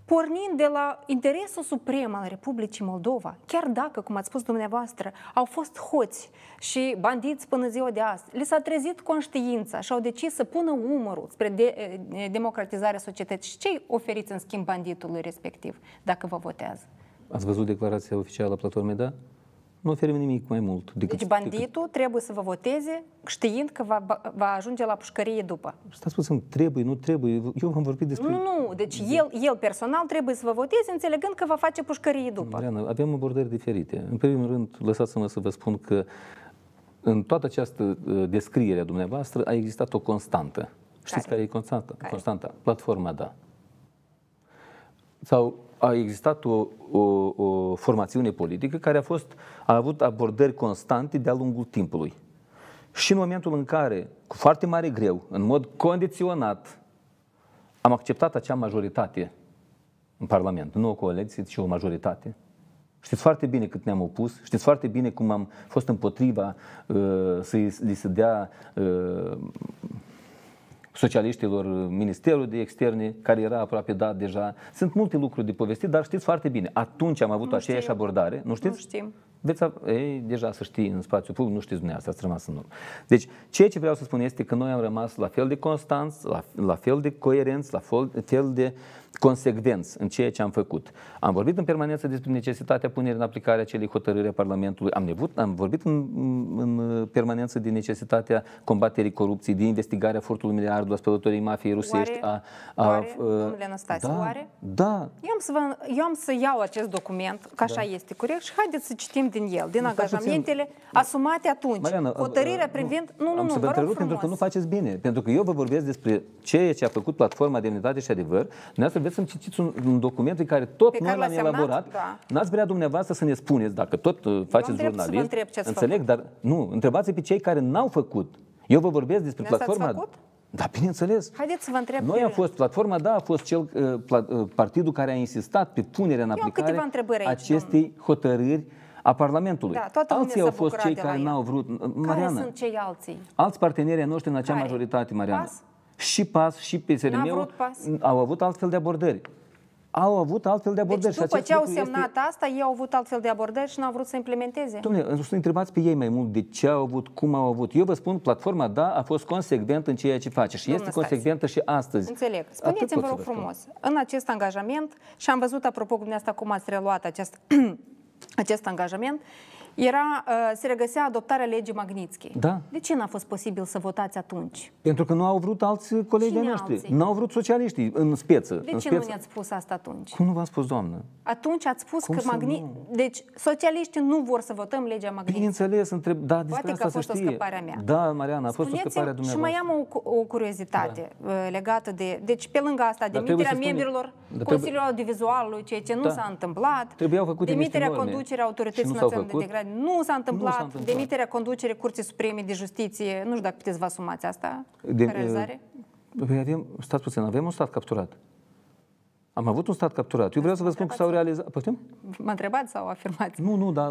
pornind de la interesul suprem al Republicii Moldova, chiar dacă, cum ați spus dumneavoastră, au fost hoți și bandiți până ziua de azi, le s-a trezit conștiința și au decis să pună umărul spre democratizarea societății. Și ce oferiți în schimb banditului respectiv, dacă vă votează? Ați văzut declarația oficială a platformei, da? Nu oferim nimic mai mult. Deci banditul trebuie să vă voteze știind că va ajunge la pușcărie după. Stați puțin, trebuie, nu trebuie. Eu am vorbit despre... Nu, deci el personal trebuie să vă voteze înțelegând că va face pușcărie după. Mariana, avem abordări diferite. În primul rând, lăsați-mă să vă spun că în toată această descriere a dumneavoastră a existat o constantă. Știți care e constanta? Platforma, da. Sau a existat o formațiune politică care a avut abordări constante de-a lungul timpului. Și în momentul în care, cu foarte mare greu, în mod condiționat, am acceptat acea majoritate în Parlament, nu o coaliție, ci o majoritate. Știți foarte bine cât ne-am opus, știți foarte bine cum am fost împotriva li se dea socialiștilor Ministerul de Externe, care era aproape dat deja. Sunt multe lucruri de povestit, dar știți foarte bine, atunci am avut aceeași abordare, nu știți? Nu știm. Deja să știi în spațiu public, nu știți dumneavoastră, ați rămas în urmă. Deci, ceea ce vreau să spun este că noi am rămas la fel de constanți, la fel de coerenți, la fel de consecvenți în ceea ce am făcut. Am vorbit în permanență despre necesitatea punerii în aplicare a acelei hotărâri a Parlamentului. Am vorbit în permanență de necesitatea combaterii corupției, de investigarea furtului miliardului, a spălătoriei mafiei rusești. Oare, domnule Anastase, oare? Da. Eu am să iau acest document, că așa este corect, și haideți să citim din el, din angajamentele asumate atunci. Mariana, hotărârea privind... Nu, să vă întrerup pentru că nu faceți bine. Pentru că eu vă vorbesc despre ceea ce a făcut Platforma Demnitate și Adevăr. Dumneavoastră vreți să-mi citiți un document pe care tot noi l-am elaborat. Da. N-ați vrea dumneavoastră să ne spuneți, dacă tot faceți jurnalism, înțeleg, dar nu, întrebați pe cei care n-au făcut. Eu vă vorbesc despre Platforma... Da, bineînțeles. Haideți să vă întreb. Noi am fost, Platforma, da, a fost partidul care a insistat pe punerea în aplicare acestei hotărâri a Parlamentului. Da, alții au fost cei care n-au vrut. Mariana, care sunt cei alții? Alți parteneri noștri în acea majoritate, Mariana. Și PAS și PSRM au avut altfel de abordări. Deci după ce au semnat asta, ei au avut altfel de abordări și n-au vrut să implementeze. Dom'le, să întrebați pe ei mai mult de ce au avut, cum au avut. Eu vă spun, Platforma, da, a fost consecventă în ceea ce face și este consecventă și astăzi. Înțeleg. Spuneți-mi, vă rog frumos, în acest angajament, și am văzut, apropo, cu dumneavoastră cum ați reluat acest angajament, se regăsea adoptarea legii Magnitsky. Da. De ce n-a fost posibil să votați atunci? Pentru că nu au vrut alți colegi de noștri. Nu au vrut socialiștii în speță. De ce nu ne-ați spus asta atunci? Cum nu v-am spus, doamnă? Atunci ați spus că Deci, socialiștii nu vor să votăm legea Magnitsky. Bineînțeles, da, poate că a fost o scăpare a mea. Da, Mariana, a fost o scăpare a dumneavoastră. Și mai am o curiozitate legată de... Deci, pe lângă asta, demiterea membrilor Consiliului Audiovizualului, ceea ce nu s-a întâmplat, demiterea conducerii Autorității Naționale de Integrare nu s-a întâmplat, demiterea conducerii Curții Supreme de Justiție, nu știu dacă puteți vă asumați asta, ca realizare? Stați puțin, avem un stat capturat. Am avut un stat capturat. Eu vreau să vă spun că s-au realizat... Păi, mă întrebați sau afirmați? Nu, dar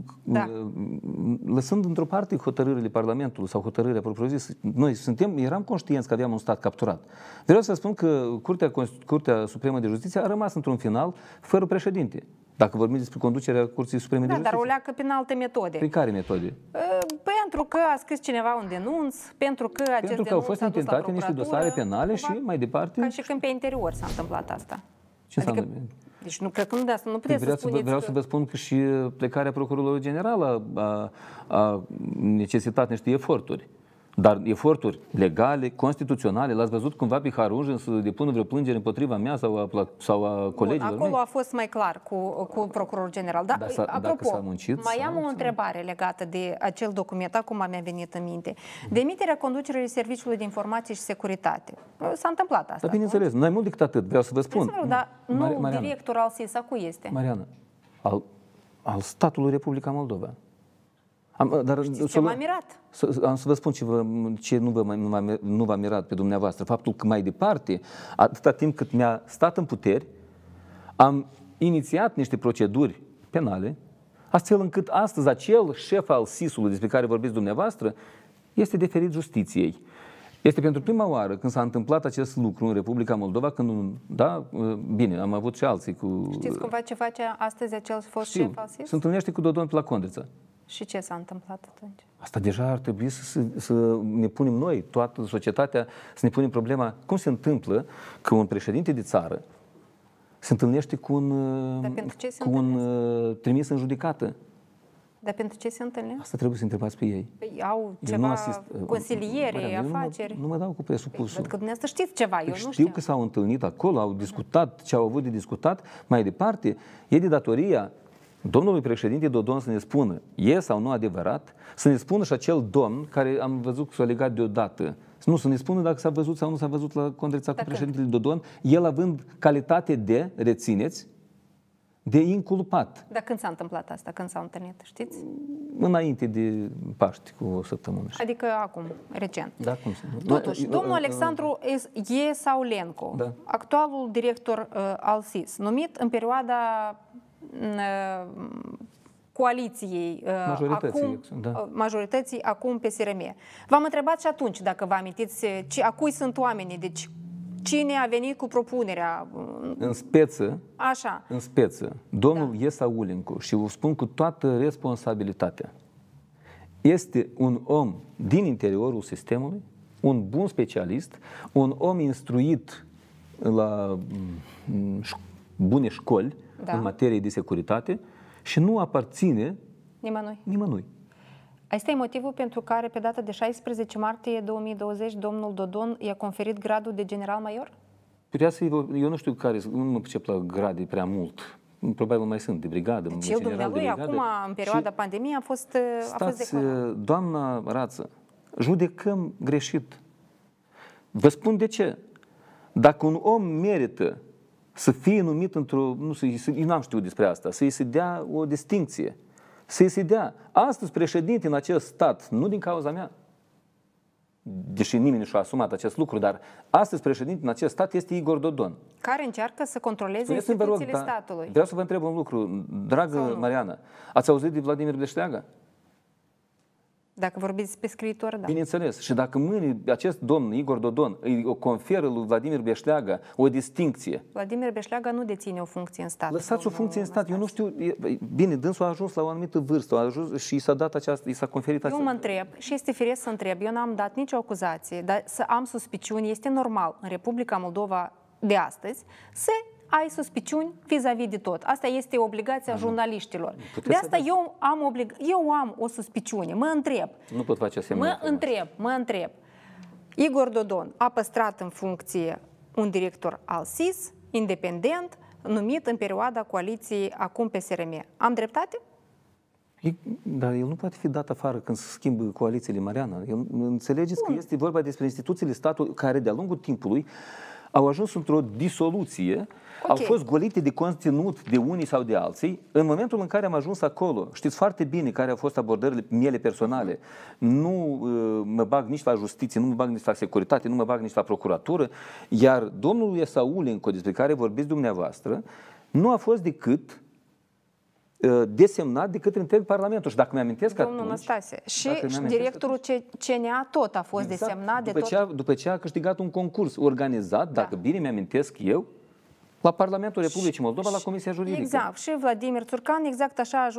lăsând într-o parte hotărârile Parlamentului sau hotărârea propriu-zisă, noi eram conștienți că aveam un stat capturat. Vreau să spun că Curtea Supremă de Justiție a rămas într-un final fără președinte. Dacă vorbim despre conducerea Curții Supreme de Justiție. Dar o leacă prin alte metode. Prin care metode? Pentru că a scris cineva un denunț, pentru că acest denunț au fost intentate niște dosare penale și mai departe. Ca și când pe interior s-a întâmplat asta. Ce înseamnă? Deci nu cred că nu de asta, nu puteți să spuneți. Vreau să vă spun că și plecarea Procurorului General a necesitat niște eforturi. Dar eforturi legale, constituționale, l-ați văzut cumva pe Harunjin să depună vreo plângere împotriva mea sau a colegilor mei? Acolo a fost mai clar cu Procurorul General. Dar, apropo, mai am o întrebare legată de acel document, acum mi-a venit în minte. Demiterea conducerii Serviciului de Informație și Securitate. S-a întâmplat asta. Dar bineînțeles, mai mult decât atât, vreau să vă spun. Dar nu director al SISA, cu este? Mariana, al statului Republica Moldova. Știți ce m-a mirat? Am să vă spun ce nu v-a mirat pe dumneavoastră. Faptul că mai departe, atâta timp cât mi-a stat în puteri, am inițiat niște proceduri penale, astfel încât astăzi acel șef al SIS-ului despre care vorbiți dumneavoastră este deferit justiției. Este pentru prima oară când s-a întâmplat acest lucru în Republica Moldova, când, da, bine, am avut și alții cu... Știți cumva ce face astăzi acel fost șef al SIS? Se întâlnește cu Dodon la Condrița. Și ce s-a întâmplat atunci? Asta deja ar trebui să ne punem noi, toată societatea, să ne punem problema cum se întâmplă că un președinte de țară se întâlnește cu un trimis în judecată. Dar pentru ce se întâlnesc? Asta trebuie să întrebați pe ei. Păi au ceva consiliere, afaceri? Nu mă dau cu presupusul. Văd că dumneavoastră știți ceva, eu nu știu. Știu că s-au întâlnit acolo, au discutat ce au avut de discutat. Mai departe, e de datoria domnului președinte Dodon să ne spună, e sau nu adevărat, să ne spună și acel domn care am văzut că s-a legat deodată. Nu, să ne spună dacă s-a văzut sau nu s-a văzut la Condrița cu președintele Dodon, el având calitate de, rețineți, de inculpat. Dar când s-a întâmplat asta? Când s-au întâlnit, știți? Înainte de Paști, cu o săptămână. Adică acum, recent. Da, cum să... Totuși, domnul Alexandru Iesaulencu, da, actualul director al SIS, numit în perioada coaliției majorității, acum PSRM. V-am întrebat și atunci, dacă vă amintiți, a cui sunt oamenii, deci cine a venit cu propunerea? În speță, așa. În speță, domnul Iesaulencu, și vă spun cu toată responsabilitatea, este un om din interiorul sistemului, un bun specialist, un om instruit la bune școli, în materie de securitate, și nu aparține nimănui. Asta e motivul pentru care pe data de 16 martie 2020 domnul Dodon i-a conferit gradul de general-major? Eu nu știu care, nu mă pricep la grade prea mult. Probabil mai sunt de brigadă. Deci el dumnealui acum, în perioada pandemiei, a fost declarat. Doamna Rață, judecăm greșit. Vă spun de ce. Dacă un om merită să fie numit într-o, eu n-am știut despre asta, să-i se dea o distincție, să-i se dea. Astăzi președinte în acest stat, nu din cauza mea, deși nimeni nu și-a asumat acest lucru, dar astăzi președinte în acest stat este Igor Dodon. Care încearcă să controleze instituțiile statului. Vreau să vă întreb un lucru, dragă Mariana, ați auzit de Vladimir Beșleaga? Dacă vorbiți pe scriitor, da. Bineînțeles. Și dacă mâine acest domn, Igor Dodon, îi conferă lui Vladimir Beșleaga o distincție. Vladimir Beșleaga nu deține o funcție în stat. Lăsați o funcție în stat. Eu nu știu. Bine, dânsul a ajuns la o anumită vârstă, a ajuns și i s-a dat aceasta, i s-a conferit aceasta. Eu mă întreb, și este firesc să întreb, eu n-am dat nicio acuzație, dar să am suspiciuni, este normal în Republica Moldova de astăzi să ai suspiciuni vis-a-vis de tot. Asta este obligația jurnaliștilor. De asta eu am o suspiciune. Mă întreb. Nu pot face asemenea. Mă întreb. Igor Dodon a păstrat în funcție un director al SIS, independent, numit în perioada coaliției acum PSRM. Am dreptate? Dar el nu poate fi dat afară când se schimbă coalițiile, Mariana. Înțelegeți că este vorba despre instituțiile statului care de-a lungul timpului au ajuns într-o disoluție, au fost golite de conținut de unii sau de alții. În momentul în care am ajuns acolo, știți foarte bine care au fost abordările mele personale. Nu mă bag nici la justiție, nu mă bag nici la securitate, nu mă bag nici la procuratură, iar domnul Iesaulencu, despre care vorbiți dumneavoastră, nu a fost decât desemnat de către întreg Parlamentul. Și dacă mi-amintesc atunci... Domnul Năstase. Și directorul CNA tot a fost desemnat de tot... După ce a câștigat un concurs organizat, dacă bine mi-amintesc eu, la Parlamentul Republicii Moldova, la Comisia Juridică. Exact. Și Vladimir Țurcan, exact așa a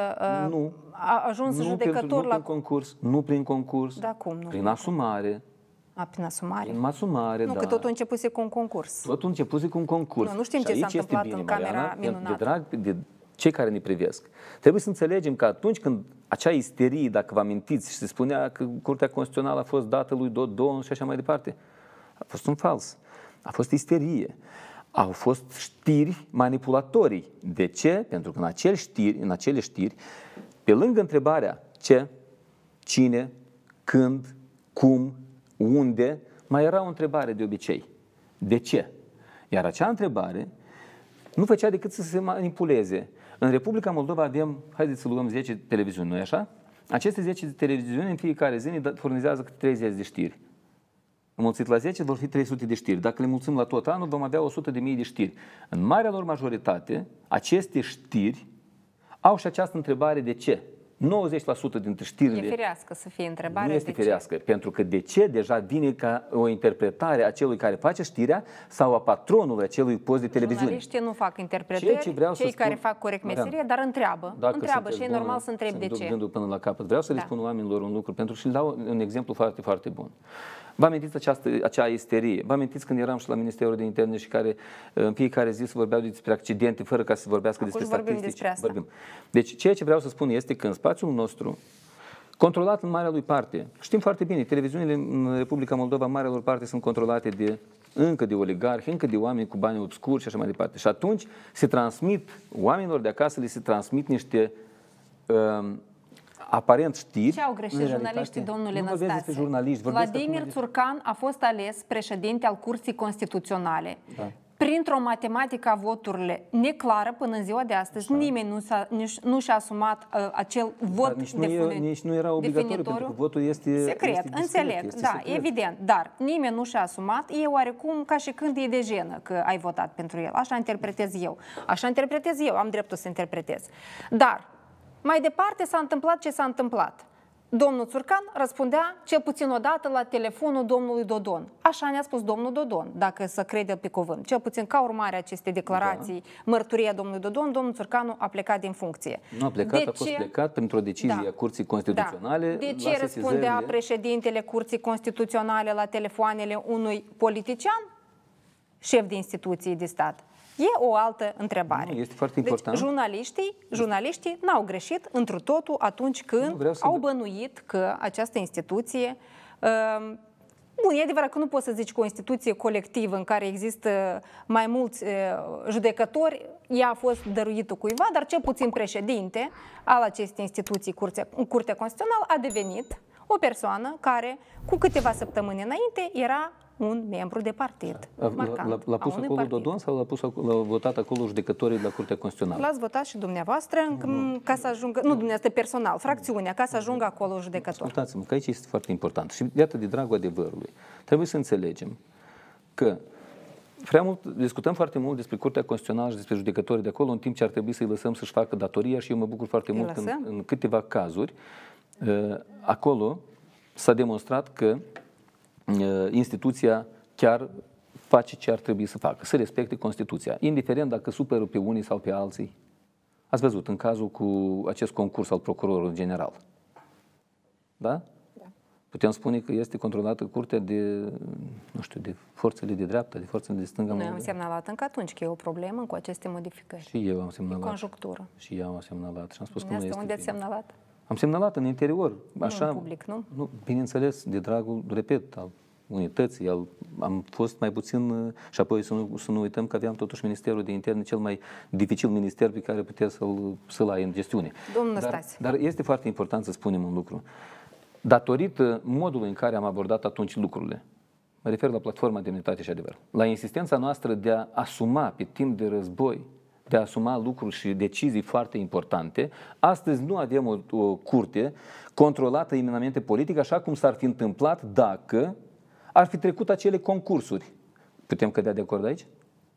ajuns judecător la... Nu prin concurs. Da, cum nu? Prin asumare. Prin asumare? Prin asumare, nu, că totul începuse cu un concurs. Totul începuse cu un concurs. Nu știm ce s-a întâmplat în Camera Minunată. De cei care ne privesc. Trebuie să înțelegem că atunci când acea isterie, dacă vă amintiți, și se spunea că Curtea Constituțională a fost dată lui Dodon și așa mai departe, a fost un fals. A fost isterie. Au fost știri manipulatorii. De ce? Pentru că în acele știri, pe lângă întrebarea ce, cine, când, cum, unde, mai era o întrebare de obicei. De ce? Iar acea întrebare nu făcea decât să se manipuleze. În Republica Moldova avem, haideți să luăm 10 televiziuni, nu-i așa? Aceste 10 televiziuni în fiecare zi ne furnizează câte 30 de știri. Înmulțit la 10 vor fi 300 de știri. Dacă le mulțim la tot anul, vom avea 100.000 de știri. În marea lor majoritate, aceste știri au și această întrebare de ce. 90% dintre știrile... E firească să fie întrebarea. Nu este firească, pentru că de ce deja vine ca o interpretare a celui care face știrea sau a patronului acelui post de televiziune. Jurnaliștii nu fac interpretări, cei care fac corect meserie, dar întreabă și e normal să întrebi de ce. Gândul până la capăt. Vreau să le spun oamenilor un lucru, pentru că și dau un exemplu foarte, foarte bun. Vă amintiți acea isterie? Vă amintiți când eram și la Ministerul de Interne și care în fiecare zi se vorbeau despre accidente fără ca să vorbească despre statistici? Despre asta. Vorbim. Deci ceea ce vreau să spun este că în spațiul nostru, controlat în marea lui parte, știm foarte bine, televiziunile în Republica Moldova, în marea lor parte, sunt controlate încă de oligarhi, încă de oameni cu bani obscuri și așa mai departe. Și atunci se transmit, oamenilor de acasă le se transmit niște aparent știri. Ce au greșit jurnaliștii, domnule Năstase? Jurnaliști, Vladimir Țurcan a fost ales președinte al Curții Constituționale. Da. Printr-o matematică a voturile neclară până în ziua de astăzi, nimeni nu și-a asumat acel vot nici nu era obligatoriu, pentru că votul este secret, este discret, înțeleg, este da, secret. evident, dar nimeni nu și-a asumat, e oarecum ca și când e de jenă că ai votat pentru el. Așa interpretez eu. Așa interpretez eu, am dreptul să interpretez. Dar mai departe s-a întâmplat ce s-a întâmplat. Domnul Țurcan răspundea cel puțin odată la telefonul domnului Dodon. Așa ne-a spus domnul Dodon, dacă să crede pe cuvânt. Cel puțin ca urmare a acestei declarații, mărturia domnului Dodon, domnul Țurcanu a plecat din funcție. Nu a plecat, a fost plecat printr-o decizie a Curții Constituționale. De ce răspundea președintele Curții Constituționale la telefoanele unui politician, șef de instituții de stat? E o altă întrebare. Este foarte important. Deci, jurnaliștii n-au greșit întru totul atunci când au bănuit că această instituție... Bun, e adevărat că nu poți să zici că o instituție colectivă în care există mai mulți judecători, ea a fost dăruită cuiva, dar cel puțin președinte al acestei instituții, Curtea Constituțională, a devenit o persoană care, cu câteva săptămâni înainte, era un membru de partid. L-a pus acolo Dodon sau l-a votat acolo judecătorii de la Curtea Constituțională? L-ați votat și dumneavoastră ca să ajungă, nu dumneavoastră personal, fracțiunea, ca să ajungă acolo judecător. Ascultați-mă, că aici este foarte important. Și iată, de dragul adevărului, trebuie să înțelegem că discutăm foarte mult despre Curtea Constituțională și despre judecătorii de acolo, în timp ce ar trebui să-i lăsăm să-și facă datoria, și eu mă bucur foarte mult că în câteva cazuri acolo s-a demonstrat că instituția chiar face ce ar trebui să facă, să respecte Constituția, indiferent dacă superă pe unii sau pe alții. Ați văzut în cazul cu acest concurs al procurorului general. Da? Da. Putem spune că este controlată curtea de, nu știu, de forțele de dreapta, de forțele de stânga. Noi am semnalat încă atunci că e o problemă cu aceste modificări. Și eu am semnalat. E conjunctură. Și eu am semnalat și am spus că nu este. Unde ați semnalat? Am semnalat în interior. Așa, nu în public, nu? Nu, bineînțeles, de dragul, repet, al unității. Am fost mai puțin, și apoi să nu uităm că aveam totuși Ministerul de Interne, cel mai dificil minister pe care puteți să-l ai în gestiune. Dar este foarte important să spunem un lucru. Datorită modului în care am abordat atunci lucrurile, mă refer la platforma Demnitate și Adevăr, la insistența noastră de a asuma pe timp de război, de a asuma lucruri și decizii foarte importante, astăzi nu avem o curte controlată eminamente politic, așa cum s-ar fi întâmplat dacă ar fi trecut acele concursuri. Putem cădea de acord aici?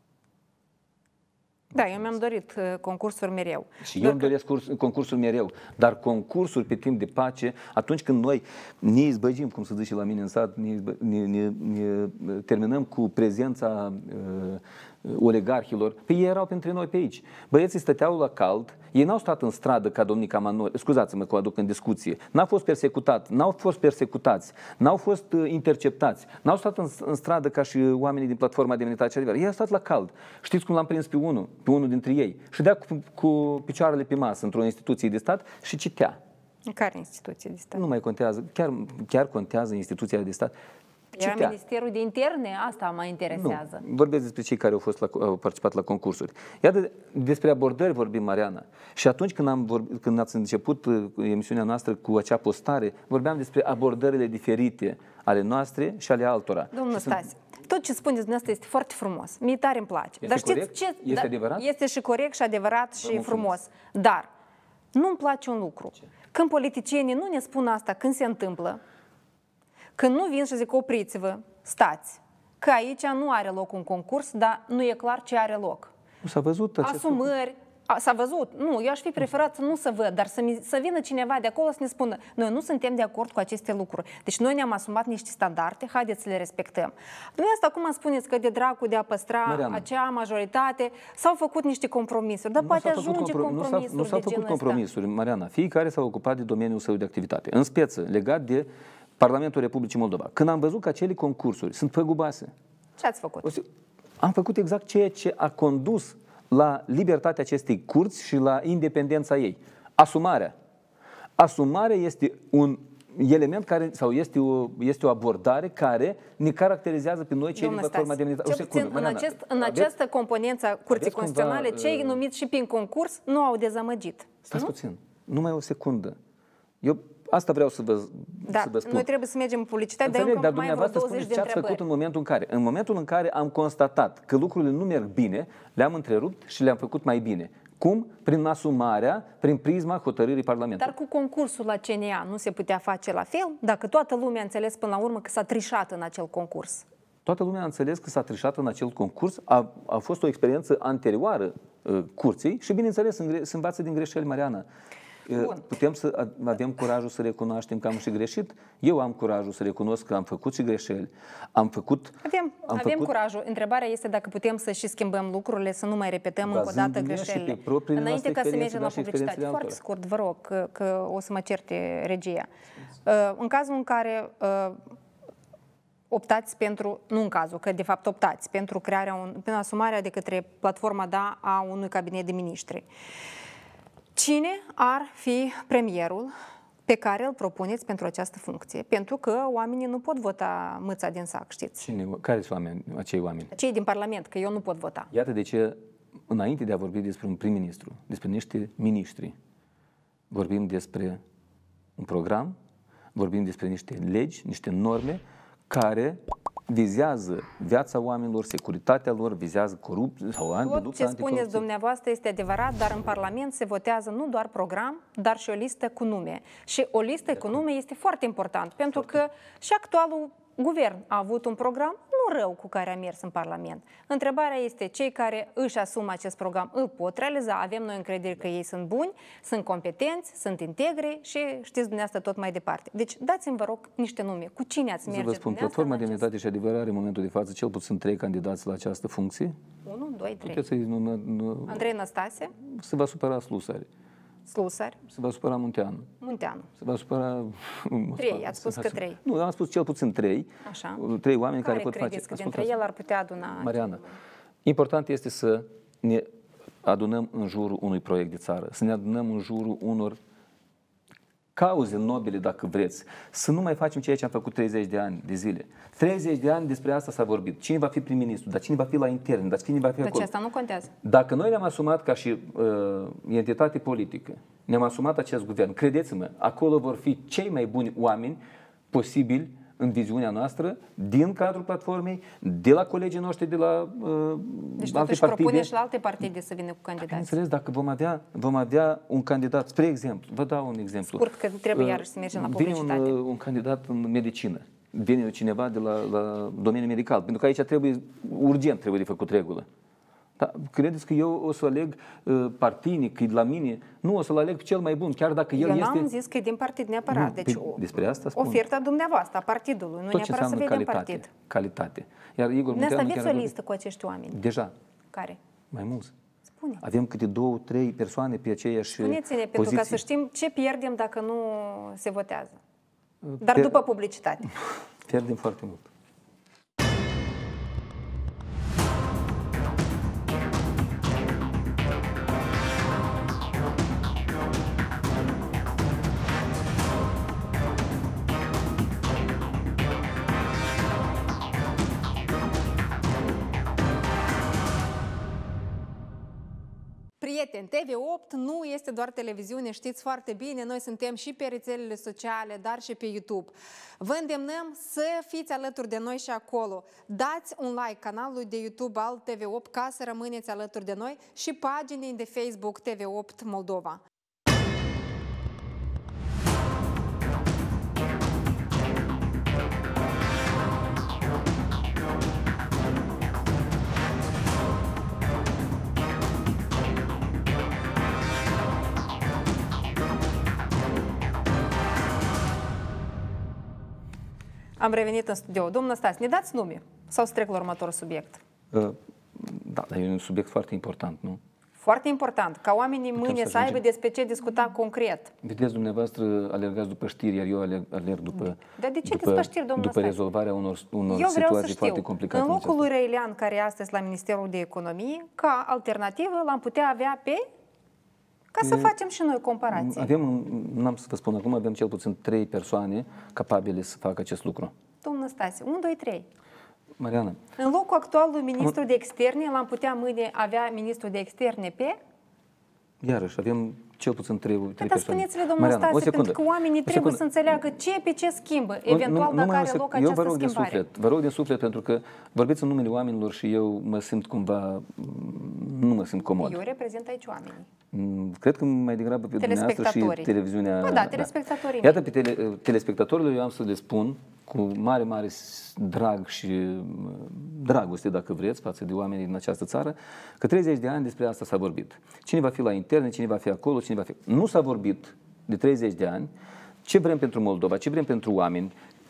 Da, eu mi-am dorit concursuri mereu. Și eu îmi doresc concursuri mereu, dar concursuri pe timp de pace, atunci când noi ne izbăgim, cum se zice la mine în sat, ne terminăm cu prezența oligarhilor, pe ei erau pentru noi pe aici. Băieții stăteau la cald, ei n-au stat în stradă ca domnica Manole, scuzați-mă că o aduc în discuție, n-au fost persecutați, n-au fost interceptați, n-au stat în stradă ca și oamenii din platforma Demnitate și Adevăr. Ei au stat la cald. Știți cum l-am prins pe unul dintre ei? Și dea cu picioarele pe masă într-o instituție de stat și citea. În care instituție de stat? Nu mai contează, chiar contează instituția de stat. Era Ministerul de Interne? Asta mă interesează. Nu, vorbesc despre cei care au participat la concursuri. Iată, despre abordări vorbim, Mariana. Și atunci când ați început emisiunea noastră cu acea postare, vorbeam despre abordările diferite ale noastre și ale altora. Domnul Stase, tot ce spuneți dumneavoastră este foarte frumos. Mie tare îmi place. Este corect? Este adevărat? Este și corect și adevărat și frumos. Dar nu-mi place un lucru. Când politicienii nu ne spun asta când se întâmplă, când nu vin și zic, opriți-vă, stați, că aici nu are loc un concurs, dar nu e clar ce are loc. S-a văzut asumări, s-a văzut. Nu, eu aș fi preferat să nu să văd, dar să vină cineva de acolo să ne spună noi nu suntem de acord cu aceste lucruri. Deci noi ne-am asumat niște standarde, haideți să le respectăm. Dumneavoastră acum spuneți că de dracu de a păstra acea majoritate s-au făcut niște compromisuri, dar poate ajunge compromisuri. Nu s-au făcut compromisuri, Mariana. Fiecare s-a ocupat de domeniul său de activitate. În speță, legat de Parlamentul Republicii Moldova. Când am văzut că acele concursuri sunt păgubase. Ce ați făcut? Am făcut exact ceea ce a condus la libertatea acestei curți și la independența ei. Asumarea. Asumarea este un element care, sau este o abordare care ne caracterizează pe noi cei din platforma demnitate. În această componență a Curții Constituționale, cei numiți și prin concurs nu au dezamăgit. Stați puțin. Numai o secundă. Eu asta vreau să vă spun. Noi trebuie să mergem în publicitate, dar dumneavoastră spuneți ce ați făcut în momentul în care am constatat că lucrurile nu merg bine, le-am întrerupt și le-am făcut mai bine. Cum? Prin asumarea, prin prisma hotărârii Parlamentului. Dar cu concursul la CNA nu se putea face la fel? Dacă toată lumea a înțeles până la urmă că s-a trișat în acel concurs? Toată lumea a înțeles că s-a trișat în acel concurs. A fost o experiență anterioară curții și, bineînțeles, se învață din greșeli, Mariana. Bun. Putem să avem curajul să recunoaștem că am și greșit. Eu am curajul să recunosc că am făcut și greșeli. Avem curajul. Întrebarea este dacă putem să și schimbăm lucrurile, să nu mai repetăm încă o dată greșelile. Înainte ca să mergem la publicitate. Foarte scurt, vă rog, că o să mă certe regia. În cazul în care optați pentru, nu în cazul, că de fapt optați pentru prin asumarea de către platforma DA a unui cabinet de miniștri. Cine ar fi premierul pe care îl propuneți pentru această funcție? Pentru că oamenii nu pot vota mâța din sac, știți? Care sunt acei oameni? Cei din Parlament, că eu nu pot vota. Iată de ce, înainte de a vorbi despre un prim-ministru, despre niște miniștri, vorbim despre un program, vorbim despre niște legi, niște norme care vizează viața oamenilor, securitatea lor, vizează corupție sau anticorupție. Tot ce spuneți dumneavoastră este adevărat, dar în Parlament se votează nu doar program, dar și o listă cu nume. Și o listă cu nume este foarte important, pentru că și actualul guvern a avut un program nu rău cu care a mers în Parlament. Întrebarea este, cei care își asumă acest program îl pot realiza, avem noi încredere că ei sunt buni, sunt competenți, sunt integri și știți dumneavoastră tot mai departe. Deci dați-mi, vă rog, niște nume. Cu cine ați merge? Să vă spun, Platforma Demnitate și Adevăr are în momentul de față cel puțin 3 candidați la această funcție. 1, 2, 3. Puteți să-i Andrei Năstase. Se va supăra Slusari. Slusari. Se va supăra Munteanu. Se va supăra... 3, ați spus că 3. Nu, am spus cel puțin 3. Așa. 3 oameni care pot face... Care credeți că dintre el ar putea aduna... Mariana, important este să ne adunăm în jurul unui proiect de țară, să ne adunăm în jurul unor cauze nobile, dacă vreți, să nu mai facem ceea ce am făcut 30 de ani de zile. 30 de ani despre asta s-a vorbit. Cine va fi prim-ministru, dar cine va fi la intern, dar cine va fi acolo. Deci asta nu contează. Dacă noi ne-am asumat ca și entitate politică, ne-am asumat acest guvern, credeți-mă, acolo vor fi cei mai buni oameni posibili în viziunea noastră, din cadrul platformei, de la colegii noștri, de la deci alte partide. propune și la alte partide să vină cu candidați. Înțeles, dacă vom avea un candidat, spre exemplu, vă dau un exemplu. Scurt, că trebuie iarăși să mergem la publicitate. Vine un candidat în medicină, vine cineva de la domeniul medical, pentru că aici urgent trebuie de făcut regulă. Dar credeți că eu o să aleg partinic, la mine? Nu, o să-l aleg cel mai bun, chiar dacă el este... Eu n-am zis că e din partid neapărat. Deci despre asta spun. Oferta dumneavoastră, a partidului, nu neapărat să vedem partid. Calitate. Iar Igor Munteanu... Aveți o listă cu acești oameni? Deja. Care? Mai mulți. Spune. Avem câte 2-3 persoane pe aceeași Spuneți-ne, pentru ca să știm ce pierdem dacă nu se votează. Dar după publicitate. Pierdem foarte mult. Prieteni, TV8 nu este doar televiziune, știți foarte bine, noi suntem și pe rețelele sociale, dar și pe YouTube. Vă îndemnăm să fiți alături de noi și acolo. Dați un like canalului de YouTube al TV8 ca să rămâneți alături de noi și paginii de Facebook TV8 Moldova. Am revenit în studio. Domnul Stase, ne dați nume sau să trec la următorul subiect? Da, dar e un subiect foarte important, nu? Foarte important, ca oamenii mâine să aibă despre ce discuta concret. Vedeți, dumneavoastră alergați după știri, iar eu alerg după, Dar de ce după știri, domnul după rezolvarea unor situații foarte complicate. În locul lui Răilean, care e astăzi la Ministerul de Economie, ca alternativă l-am putea avea ca să facem și noi comparații. N-am să vă spun acum, avem cel puțin 3 persoane capabile să facă acest lucru. Domnul Stase, 1, 2, 3. Mariana. În locul actualului ministru de externe, l-am putea mâine avea ministru de externe pe? Iarăși, avem cel puțin 3 persoane. Dar spuneți-le, domnul Stase, pentru că oamenii trebuie să înțeleagă ce pe ce schimbă, eventual dacă are loc această schimbare. Vă rog din suflet, pentru că vorbiți în numele oamenilor și eu mă simt cumva, nu mă simt comod. Eu reprezint aici oamenii. Cred că mai degrabă pe dumneavoastră și televiziunea. Bă, da, telespectatorii. Iată, pe telespectatorilor eu am să le spun cu mare, mare drag și dragoste, dacă vreți, față de oamenii din această țară, că 30 de ani despre asta s-a vorbit. Cine va fi la interne, cine va fi acolo, cine va fi... Nu s-a vorbit de 30 de ani ce vrem pentru Moldova, ce vrem pentru oameni,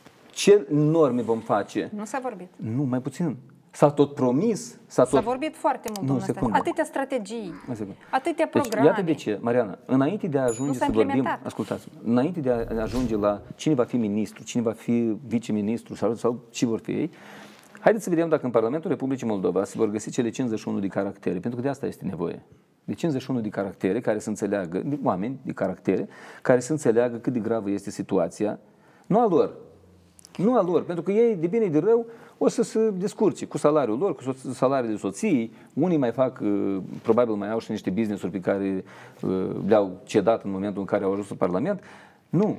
ce norme vom face. Nu s-a vorbit. Nu, mai puțin. S-a tot promis. S-a vorbit foarte mult, domnule Stase. Atâtea strategii, atâtea programe. Deci, iată de ce, Mariana, înainte de a ajunge să vorbim, ascultați-mă, înainte de a ajunge la cine va fi ministru, cine va fi viceministru sau ce vor fi ei, haideți să vedem dacă în Parlamentul Republicii Moldova se vor găsi cele 51 de caractere, pentru că de asta este nevoie. De 51 de caractere care să înțeleagă, de oameni de caractere, care să înțeleagă cât de gravă este situația, nu a lor. Nu a lor, pentru că ei, de bine de rău, o să se descurce cu salariul lor, cu salariile soției. Unii mai fac, probabil mai au și niște business-uri pe care le-au cedat în momentul în care au ajuns în Parlament. Nu.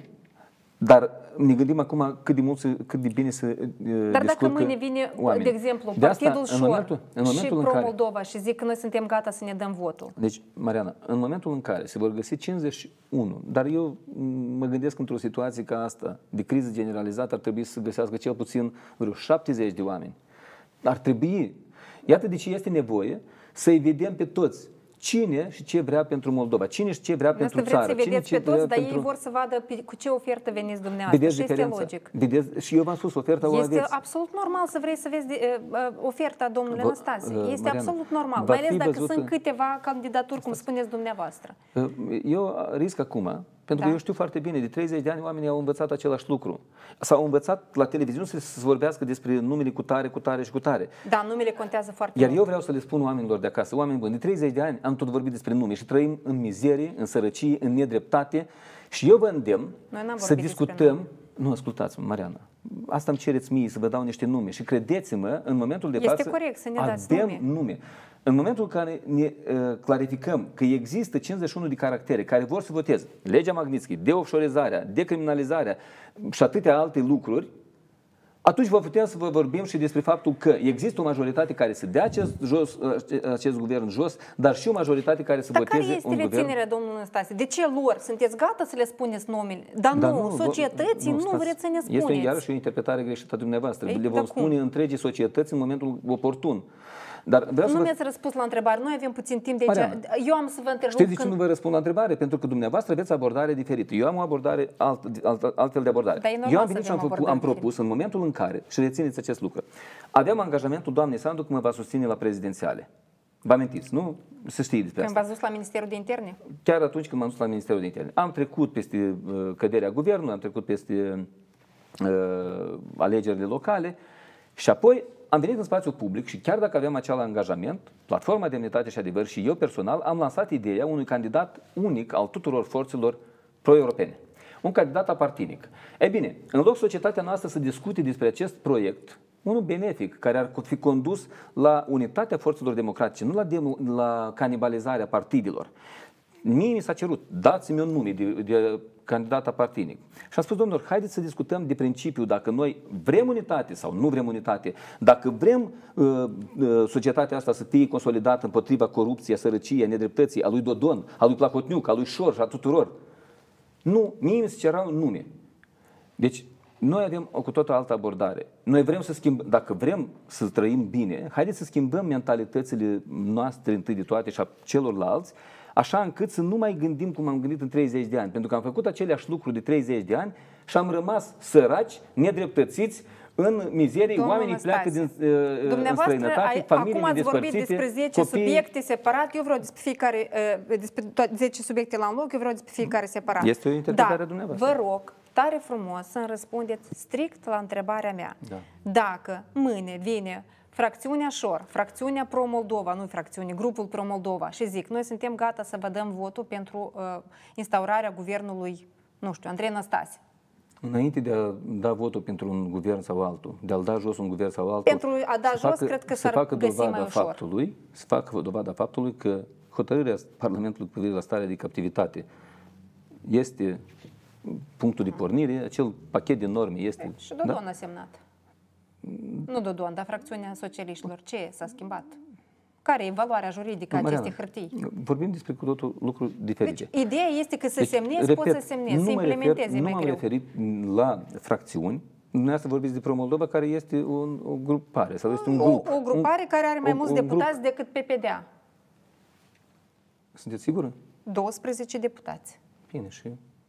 Dar ne gândim acum cât de bine să Dar dacă mâine vine, oamenii. De exemplu, Partidul Șor și Pro-Moldova și zic că noi suntem gata să ne dăm votul. Deci, Mariana, în momentul în care se vor găsi 51, dar eu mă gândesc într-o situație ca asta, de criză generalizată, ar trebui să găsească cel puțin vreo 70 de oameni. Ar trebui. Iată de ce este nevoie să-i vedem pe toți. Cine și ce vrea pentru Moldova, cine și ce vrea pentru țară. Vreți să vedeți pe toți, dar ei vor să vadă cu ce ofertă veniți dumneavoastră și este logic. Vedeți, și eu v-am spus, oferta o aveți. Este absolut normal să vrei să vezi oferta domnului Năstase. Este absolut normal, mai ales dacă sunt câteva candidaturi, cum spuneți dumneavoastră. Eu risc acum, pentru că eu știu foarte bine, de 30 de ani oamenii au învățat același lucru. S-au învățat la televiziune să se vorbească despre numele cu tare, cu tare și cu tare. Da, numele contează foarte mult. Iar eu vreau să le spun oamenilor de acasă, oameni buni, de 30 de ani am tot vorbit despre nume și trăim în mizerie, în sărăcie, în nedreptate și eu vă îndemn să discutăm. Nu, ascultați-mă, Mariana. Asta îmi cereți mie să vă dau niște nume și credeți-mă, în momentul de față corect să ne dați avem nume. În momentul în care ne clarificăm că există 51 de caractere care vor să voteze legea Magnitsky, deoffshorizarea, decriminalizarea și atâtea alte lucruri, atunci vă putem să vă vorbim și despre faptul că există o majoritate care să dea acest guvern jos, dar și o majoritate care să voteze un guvern. Dar care este reținerea, domnul Năstase? De ce lor? Sunteți gata să le spuneți numele? Dar nu, societății nu vreți să ne spuneți. Este iarăși o interpretare greșită a dumneavoastră. Le vom spune întregii societăți în momentul oportun. Dar nu mi-ați răspuns la întrebare. Noi avem puțin timp de aici. Eu am să vă întrerup. Știți de ce nu vă răspund la întrebare? Pentru că dumneavoastră aveți abordare diferită. Eu am o abordare altfel de abordare. Eu am venit și am propus în momentul în care, și rețineți acest lucru, aveam angajamentul doamnei Sandu că mă va susține la prezidențiale. Vă amintiți, nu? Să știți despre asta. Când v-ați dus la Ministerul de Interne? Chiar atunci când m-am dus la Ministerul de Interne. Am trecut peste căderea guvernului, am trecut peste alegerile locale și apoi am venit în spațiu public și chiar dacă aveam acel angajament, Platforma Demnitate și Adevăr și eu personal am lansat ideea unui candidat unic al tuturor forțelor pro-europene. Un candidat apartinic. Ei bine, în loc societatea noastră să discute despre acest proiect, unul benefic, care ar fi condus la unitatea forțelor democratice, nu la canibalizarea partidelor. Mie mi s-a cerut, dați-mi un nume de candidat apartinic. Și am spus, domnilor, haideți să discutăm de principiu dacă noi vrem unitate sau nu vrem unitate, dacă vrem societatea asta să fie consolidată împotriva corupției, a sărăciei, a nedreptății, a lui Dodon, a lui Plahotniuc, a lui Șor și a tuturor. Nu, mie mi se cerea un nume. Deci, noi avem o cu toată altă abordare. Noi vrem să schimbăm, dacă vrem să trăim bine, haideți să schimbăm mentalitățile noastre întâi de toate și a celorlalți, așa încât să nu mai gândim cum am gândit în 30 de ani. Pentru că am făcut aceleași lucruri de 30 de ani și am rămas săraci, nedreptățiți, în mizerie, oamenii pleacă din străinătate, familiile despărțite, acum ați vorbit despre 10 subiecte separat, eu vreau despre fiecare, despre 10 subiecte la un loc, eu vreau despre fiecare separat. Este o interpretare a dumneavoastră. Vă rog, tare frumos să-mi răspundeți strict la întrebarea mea. Da. Dacă mâine vine fracțiunea Șor, fracțiunea Pro-Moldova, nu fracțiune, grupul Pro-Moldova și zic, noi suntem gata să vă dăm votul pentru instaurarea guvernului, nu știu, Andrei Năstase. Înainte de a da votul pentru un guvern sau altul, de a-l da jos un guvern sau altul, pentru a da jos, cred că s-ar găsi mai ușor. Să facă dovada faptului că hotărârea Parlamentului cu privire la starea de captivitate este punctul de pornire, acel pachet de norme este... Și Dodon a semnat. Nu Dodon, dar fracțiunea socialiștilor. Ce s-a schimbat? Care e valoarea juridică a acestei hârtii? Vorbim despre cu totul lucruri diferite. Deci, ideea este că să semnezi, poți să semnezi, să implementezi. Nu m-am referit la fracțiuni. Dumneavoastră vorbiți de Pro-Moldova, care este o grupare. Sau este un grup. O grupare care are mai mulți deputați decât PPD-a. Sunteți sigură? 12 deputați. Bine, și...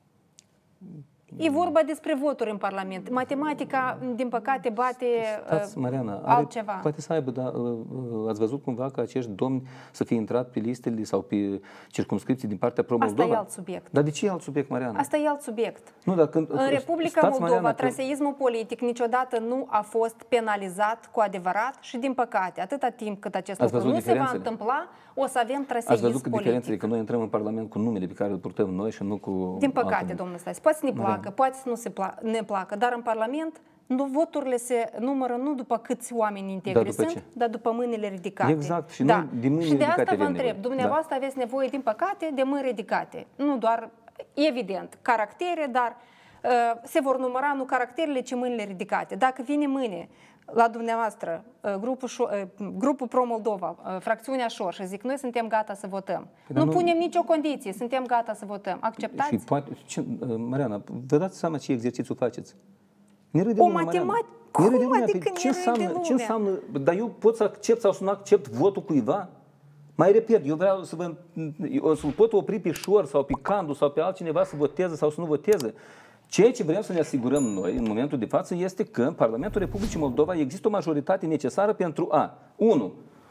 E vorba despre voturi în Parlament. Matematica, din păcate, bate Mariana, altceva. Poate să aibă, dar ați văzut cumva că acești domni să fie intrat pe listele sau pe circumscripții din partea Pro-Moldova? Asta e alt subiect. Dar de ce e alt subiect, Mariana? Asta e alt subiect. Nu, dar când, în Republica Moldova, traseismul politic niciodată nu a fost penalizat cu adevărat și, din păcate, atâta timp cât acest lucru nu se va întâmpla, o să avem traseism politic. Ați văzut că diferența e că noi intrăm în Parlament cu numele pe care îl purtăm noi și nu cu... Din păcate, domnule Stase, poate să ne placă, poate să nu ne placă, dar în Parlament voturile se numără nu după câți oameni integri sunt, dar după mâinile ridicate. Exact, și nu de mâini ridicate. Și de asta vă întreb, dumneavoastră aveți nevoie, din păcate, de mâini ridicate. Nu doar, evident, caractere, dar se vor număra nu caracterele, ci mâinile ridicate. Dacă vine mâine la dumneavoastră grupul Pro-Moldova, fracțiunea Șor și zic, noi suntem gata să votăm. Nu punem nicio condiție, suntem gata să votăm. Acceptați? Și poate, Mariana, vă dați seama ce exercițiu faceți? O matematică? Cum adică ce înseamnă? Dar eu pot să accept sau să nu accept votul cuiva? Mai repet, eu vreau să-l pot opri pe Șor sau pe Candu sau pe altcineva să voteze sau să nu voteze. Ceea ce vrem să ne asigurăm noi în momentul de față este că în Parlamentul Republicii Moldova există o majoritate necesară pentru a 1.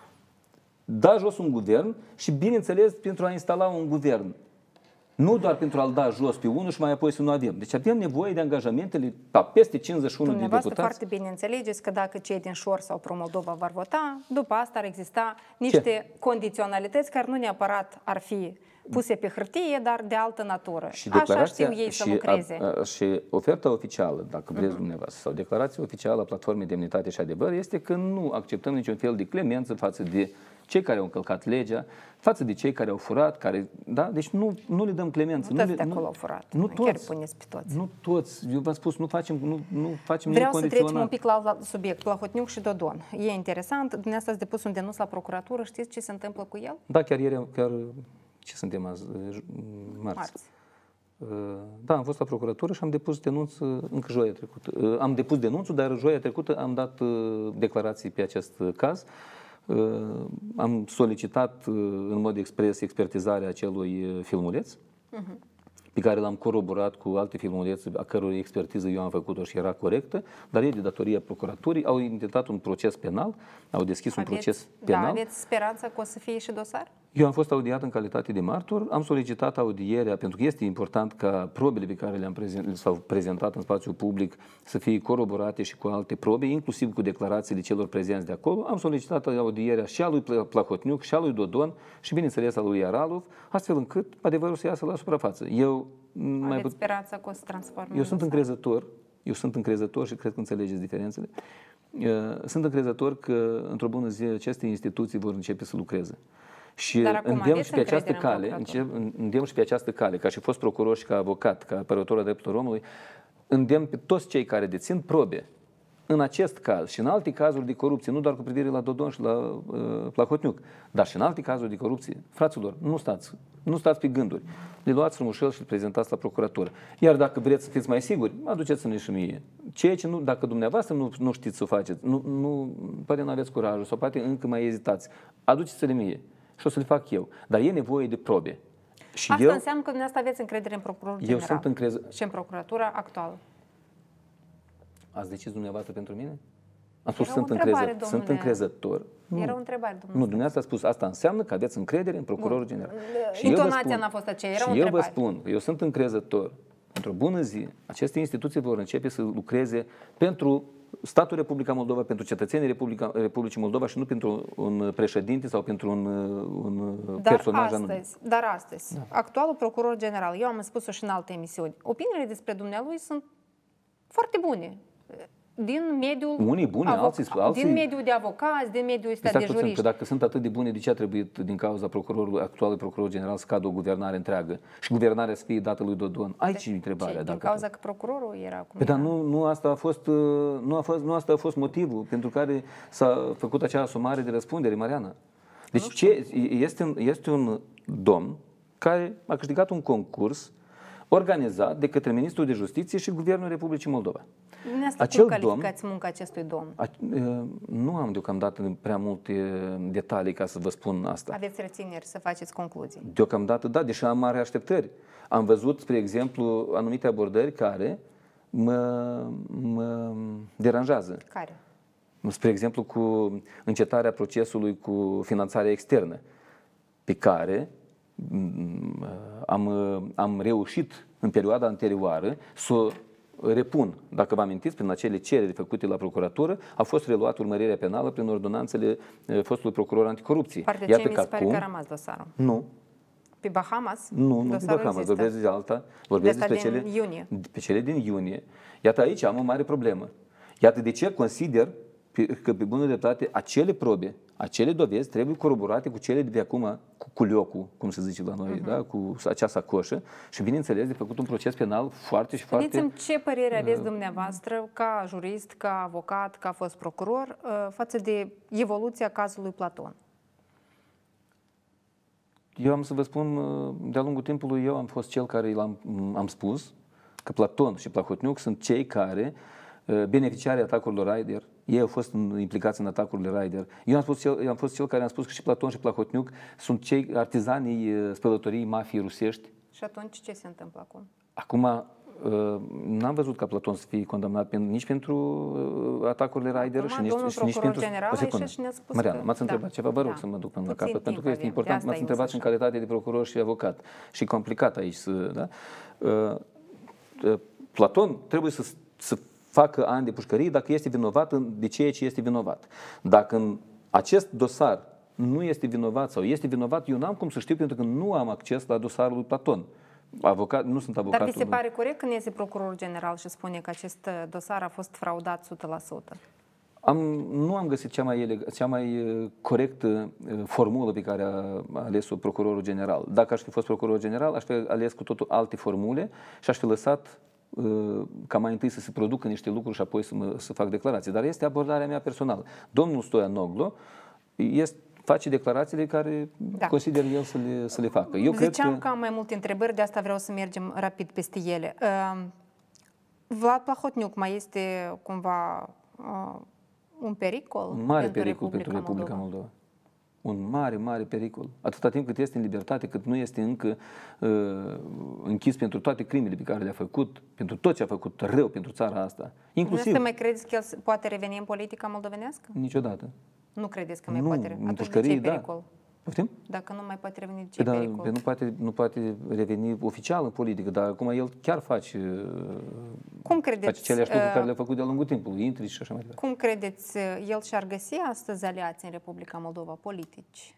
Da jos un guvern și, bineînțeles, pentru a instala un guvern. Nu doar pentru a-l da jos pe unul și mai apoi să nu avem. Deci avem nevoie de angajamentele peste 51 de deputați. Foarte bine înțelegeți că dacă cei din Șor sau Pro-Moldova vor vota, după asta ar exista niște condiționalități care nu neapărat ar fi puse pe hârtie, dar de altă natură. Și așa știu ei să lucreze. Și oferta oficială, dacă vreți dumneavoastră, sau declarația oficială a Platformei Demnitate și Adevăr este că nu acceptăm niciun fel de clemență față de cei care au încălcat legea, față de cei care au furat, deci nu le dăm clemență. Nu toți de acolo au furat. Nu toți. Chiar puneți pe toți. Nu toți. Eu v-am spus, nu facem Vreau să trecem un pic la alt subiect, Plahotniuc și Dodon. E interesant, dumneavoastră ați depus un denunț la procuratură, știți ce se întâmplă cu el? Da, chiar ce suntem azi? Marți. Da, am fost la procuratură și am depus denunț încă joia trecută. Am depus denunțul, dar joia trecută am dat declarații pe acest caz. Am solicitat în mod expres expertizarea acelui filmuleț, pe care l-am coroborat cu alte filmulețe, a căror expertiză eu am făcut-o și era corectă, dar e de datoria procuraturii, au intentat un proces penal, au deschis un proces penal. Da, aveți speranța că o să fie și dosar? Eu am fost audiat în calitate de martor, am solicitat audierea, pentru că este important ca probele pe care le-am prezentat în spațiu public să fie coroborate și cu alte probe, inclusiv cu declarațiile celor prezenți de acolo. Am solicitat audierea și a lui Plahotniuc, și a lui Dodon și, bineînțeles, a lui Iaralov, astfel încât adevărul să iasă la suprafață. Aveți speranța că o să transformă? Eu sunt încrezător și cred că înțelegeți diferențele. Sunt încrezător că, într-o bună zi, aceste instituții vor începe să lucreze. Și îndemn și pe această cale, ca și fost procuror și ca avocat, ca apărător al drepturilor omului, îndemn pe toți cei care dețin probe în acest caz și în alte cazuri de corupție, nu doar cu privire la Dodon și la Plahotniuc, dar și în alte cazuri de corupție. Fraților, nu stați pe gânduri. Le luați frumușel și le prezentați la procuratură. Iar dacă vreți să fiți mai siguri, aduceți-ne și mie. Ceea ce dacă dumneavoastră nu știți să o faceți, poate nu aveți curajul sau poate încă mai ezitați, aduceți-le mie și o să le fac eu. Dar e nevoie de probe. Și asta înseamnă că dumneavoastră aveți încredere în procurorul general sunt și în procuratura actuală. Ați decis dumneavoastră pentru mine? Am spus, sunt încrezător. Era o întrebare, domnule. Nu, dumneavoastră a spus, asta înseamnă că aveți încredere în procurorul general. Intonația n-a fost aceea, era o întrebare. Și eu vă spun, eu sunt încrezător. Într-o bună zi, aceste instituții vor începe să lucreze pentru statul Republica Moldova, pentru cetățenii Republicii Moldova și nu pentru un președinte sau pentru un personaj anume. Dar astăzi, actualul procuror general, eu am spus-o și în alte emisiuni, opiniile despre dumnealui sunt foarte bune. Din mediul unii buni, alții din mediul de avocați, din mediul ăsta de juriști. Că dacă sunt atât de bune, de ce a trebuit din cauza actualului procuror general să cadă o guvernare întreagă și guvernarea să fie dată lui Dodon? Aici e întrebarea. Din cauza că procurorul era cum Dar nu asta a fost motivul pentru care s-a făcut acea asumare de răspundere, Mariana. Deci este un domn care a câștigat un concurs organizat de către Ministrul de Justiție și Guvernul Republicii Moldova. Cum calificați munca acestui domn? Nu am deocamdată prea multe detalii ca să vă spun asta. Aveți rețineri să faceți concluzii? Deocamdată da, deși am mari așteptări. Am văzut, spre exemplu, anumite abordări care mă deranjează. Care? Spre exemplu, cu încetarea procesului cu finanțarea externă, pe care am reușit în perioada anterioară să repun, dacă vă amintiți, prin acele cereri făcute la procuratură, a fost reluat urmărirea penală prin ordonanțele fostului procuror anticorupție. Partea ce mi se pare că a rămas dosarul. Nu. Pe Bahamas? Nu pe Bahamas, vorbesc de alta. Vorbesc despre cele din iunie. Iată, aici am o mare problemă. Iată de ce consider că, pe bună dreptate, acele probe, acele dovezi trebuie coroborate cu cele de pe acum, cu culiocul, cum se zice la noi, da? Cu acea sacoșă și, bineînțeles, de făcut un proces penal foarte și foarte... Spuneți-mi ce părere aveți dumneavoastră, ca jurist, ca avocat, ca fost procuror, față de evoluția cazului Platon? Eu am să vă spun, de-a lungul timpului, eu am fost cel care am spus că Platon și Plahotniuc sunt cei care beneficiarii atacurilor Raider. Ei au fost implicați în atacurile Raider. Eu am fost cel care am spus că și Platon și Plahotniuc sunt cei artizanii spălătoriei mafiei rusești. Și atunci ce se întâmplă acum? Acum, n-am văzut ca Platon să fie condamnat nici pentru atacurile Raider și nici pentru... Mariana, m-ați întrebat ceva, vă rog să mă duc până la capăt, pentru că este important. M-ați întrebat și în calitate de procuror și avocat. Și e complicat aici să... Platon trebuie să facă ani de pușcărie dacă este vinovat de ceea ce este vinovat. Dacă în acest dosar nu este vinovat sau este vinovat, eu n-am cum să știu pentru că nu am acces la dosarul lui Platon. Nu sunt avocatul. Dar vi se pare corect când iese procurorul general și spune că acest dosar a fost fraudat 100%? Nu am găsit cea mai corectă formulă pe care a ales-o procurorul general. Dacă aș fi fost procuror general, aș fi ales cu totul alte formule și aș fi lăsat ca mai întâi să se producă niște lucruri și apoi să fac declarații. Dar este abordarea mea personală. Domnul Stoianoglu face declarațiile care consider el să le facă. Eu Ziceam că am mai multe întrebări, de asta vreau să mergem rapid peste ele. Vlad Plahotniuc mai este cumva un pericol? Un mare pericol pentru Republica Moldova. Un mare, mare pericol. Atâta timp cât este în libertate, cât nu este încă închis pentru toate crimele pe care le-a făcut, pentru tot ce a făcut rău pentru țara asta. Inclusiv... Nu mai credeți că el poate reveni în politica moldovenească? Niciodată. Nu credeți că mai poate reveni? Atunci de ce e pericol? Poftim? Dacă nu mai poate reveni, de ce e pericol? Nu poate reveni oficial în politică, dar acum el chiar face aceleași lucruri care le-a făcut de-a lungul timpului, intri și așa mai departe. Cum credeți, el și-ar găsi astăzi aliați în Republica Moldova politici?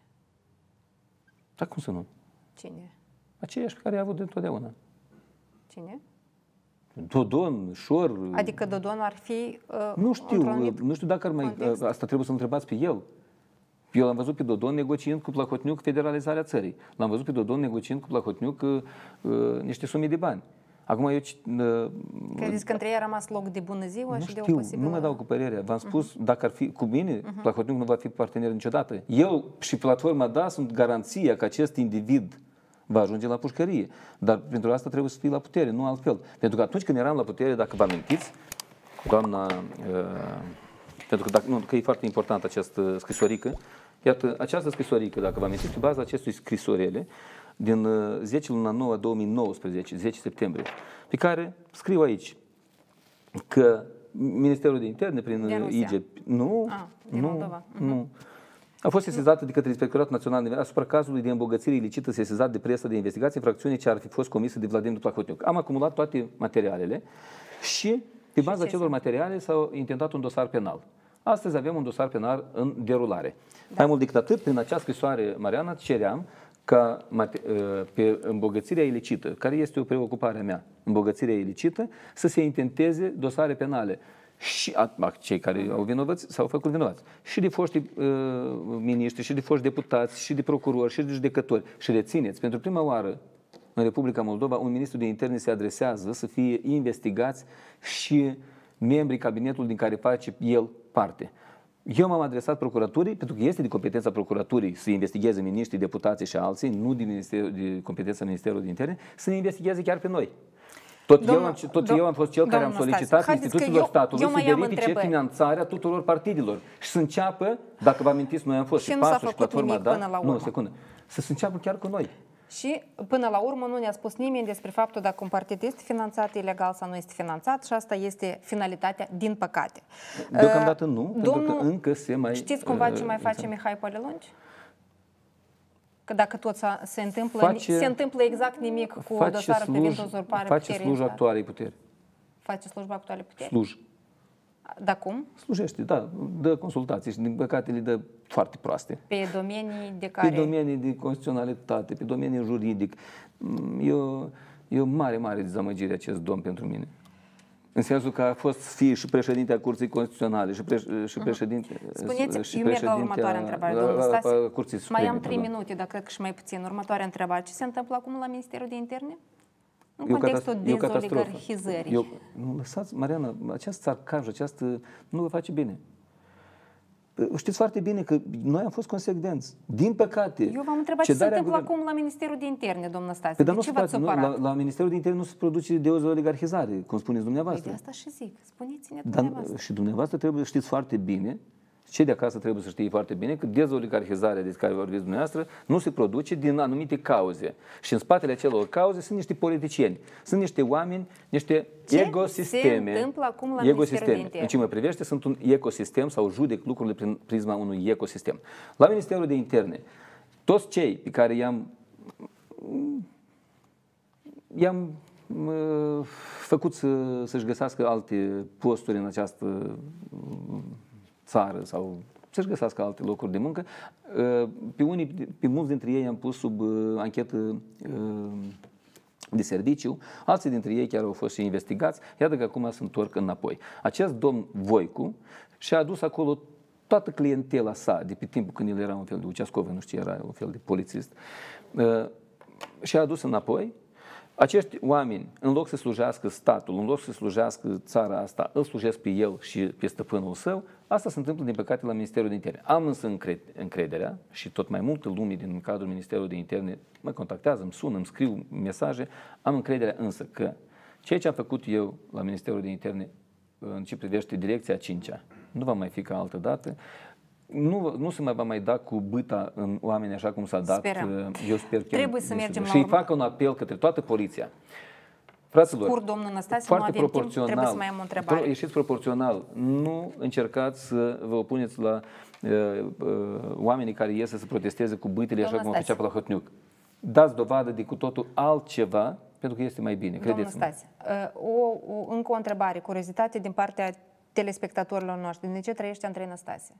Dar cum să nu? Cine? Aceiași pe care i-a avut de întotdeauna. Cine? Dodon, Șor... Adică Dodon ar fi nu știu dacă ar mai... Asta trebuie să întrebați pe el. Eu l-am văzut pe Dodon negociind cu Plahotniuc federalizarea țării. L-am văzut pe Dodon negociind cu Plahotniuc niște sume de bani. Acum eu... Credeți că între ei a rămas loc de bună ziua și de o posibilă... Nu mă dau cu părerea. V-am spus, dacă ar fi cu mine, Plahotniuc nu va fi partener niciodată. Eu și platforma DA sunt garanția că acest individ va ajunge la pușcărie. Dar pentru asta trebuie să fie la putere, nu altfel. Pentru că atunci când eram la putere, dacă vă amintiți, doamna... pentru că e foarte importantă această scrisorică. Iată, această scrisorică, dacă vă amintiți, pe baza acestui scrisorele, din 10 luna 9 2019, 10 septembrie, pe care scriu aici că Ministerul de Interne, prin IGE. Nu, nu. A fost sesizată de către Inspectoratul Național asupra cazului de îmbogățire ilicită sesizat de presă de investigație, infracțiune ce ar fi fost comisă de Vladimir Plahotniuc. Am acumulat toate materialele și pe baza acelor materiale s-a intentat un dosar penal. Astăzi avem un dosar penal în derulare. Mai mult decât atât, prin această scrisoare, Mariana, ceream ca pe îmbogățirea ilicită, care este o preocupare a mea, îmbogățirea ilicită, să se intenteze dosare penale. Și cei care au vinovăți s-au făcut vinovați. Și de foști miniștri, și de foști deputați, și de procurori, și de judecători. Și rețineți, pentru prima oară în Republica Moldova, un ministru de interne se adresează să fie investigați și membrii cabinetului din care face el parte. Eu m-am adresat procuraturii, pentru că este de competența procuraturii să investigheze miniștrii, deputații și alții, nu de competența Ministerului de Interne, să ne investigheze chiar pe noi. Eu am fost cel care am solicitat instituțiilor statului să verifice finanțarea tuturor partidelor și să înceapă, dacă vă amintiți, noi am fost și PAS-ul și Platforma, să se înceapă chiar cu noi. Și până la urmă nu ne-a spus nimeni despre faptul dacă un partid este finanțat ilegal sau nu este finanțat și asta este finalitatea, din păcate. Deocamdată nu, pentru că încă se mai... Știți cumva ce mai face Mihai Poleluncii? Că dacă tot se întâmplă exact nimic cu dosarul privind uzurparea puterii. Face slujba actualei puteri. Face slujba actualei puteri? Sluj. Dar cum? Slujește, da, dă consultații și din păcate le dă foarte proaste. Pe domenii de care... Pe domenii de constituționalitate, pe domenii juridic. E o mare dezamăgire acest domn pentru mine. În sensul că a fost fie și președinte a Curții Constituționale și președinte... Spuneți, eu merg la următoarea întrebare, domnul Stase. Mai am 3 minute, dar cred că și mai puțin. Următoarea întrebare. Ce se întâmplă acum la Ministerul de Interne? În contextul dezoligarhizării. Nu, lăsați, Mariana, acest sarcasm, nu vă face bine. Știți foarte bine că noi am fost consecvenți. Din păcate... Eu v-am întrebat ce se întâmplă acum la Ministerul de Interne, domnul Stase. De ce v-ați supărat? La Ministerul de Interne nu se produce dezoligarhizare, cum spuneți dumneavoastră. Păi de asta și zic. Spuneți-ne dumneavoastră. Și dumneavoastră trebuie să știți foarte bine, cei de acasă trebuie să știe foarte bine că dezoligarhizarea de care vorbiți dumneavoastră nu se produce din anumite cauze. Și în spatele acelor cauze sunt niște politicieni, sunt niște oameni, niște ecosisteme. Ce se întâmplă acum la Ministerul de Interne? În ce mă privește, sunt un ecosistem sau judec lucrurile prin prisma unui ecosistem. La Ministerul de Interne, toți cei pe care i-am făcut să-și găsească alte posturi în această țară sau să-și găsească alte locuri de muncă. Pe mulți dintre ei am pus sub anchetă de serviciu, alții dintre ei chiar au fost și investigați, iată că acum se întorc înapoi. Acest domn Voicu și-a adus acolo toată clientela sa, de pe timpul când el era un fel de Uceascov, nu știu, era un fel de polițist, și-a adus înapoi. Acești oameni, în loc să slujească statul, în loc să slujească țara asta, îl slujesc pe el și pe stăpânul său. Asta se întâmplă, din păcate, la Ministerul de Interne. Am însă încrederea și tot mai multă lume din cadrul Ministerului de Interne mă contactează, îmi sună, îmi scriu mesaje. Am încrederea însă că ceea ce am făcut eu la Ministerul de Interne în ce privește direcția 5-a nu va mai fi ca altă dată. Nu se mai va mai da cu bâta în oameni așa cum s-a dat. Sperăm. Eu sper că trebuie să mergem și fac un apel către toată poliția. Fraților, scurt, domnul Năstase, nu avem timp, trebuie să mai am o întrebare. Ieșiți proporțional. Nu încercați să vă opuneți la oamenii care ies să protesteze cu bâtele așa cum a făcea Plahotniuc. Dați dovadă de cu totul altceva, pentru că este mai bine. Credeți-mă. Domnul Stase, încă o întrebare, curiozitate din partea telespectatorilor noștri. De ce trăiește Andrei Năstase?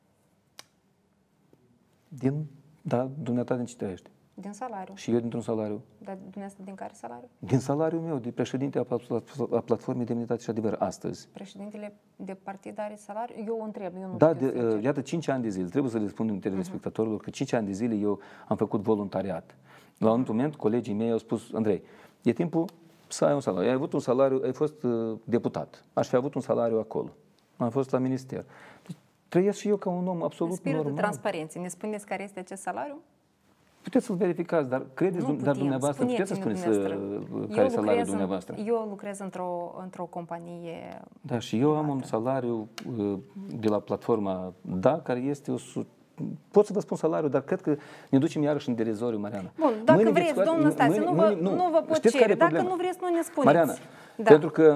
Dumneata din ce trăiește? Din salariu. Și eu dintr-un salariu. Dar dumneavoastră din care salariu? Din salariul meu, de președinte a Platformei Demnitate și Adevăr, astăzi. Președintele de partid are salariu? Eu o întreb, eu nu știu. Iată, 5 ani de zile, trebuie să le spun telespectatorilor că 5 ani de zile eu am făcut voluntariat. La un moment, colegii mei au spus, Andrei, e timpul să ai un salariu. Ai avut un salariu, ai fost deputat. Aș fi avut un salariu acolo. Am fost la minister. Trăiesc și eu ca un om absolut normal. Spiritul de transparență. Ne spuneți care este acest salariu? Puteți să-l verificați, dar dar dumneavoastră puteți să spuneți care e salariul dumneavoastră. Eu lucrez într-o companie. Da, și eu am un salariu de la platforma care este pot să vă spun salariul, dar cred că ne ducem iarăși în derizoriu, Mariana. Bun, dacă vreți, domnul Năstase, nu vă pot cere. Dacă nu vreți, nu ne spuneți. Mariana, pentru că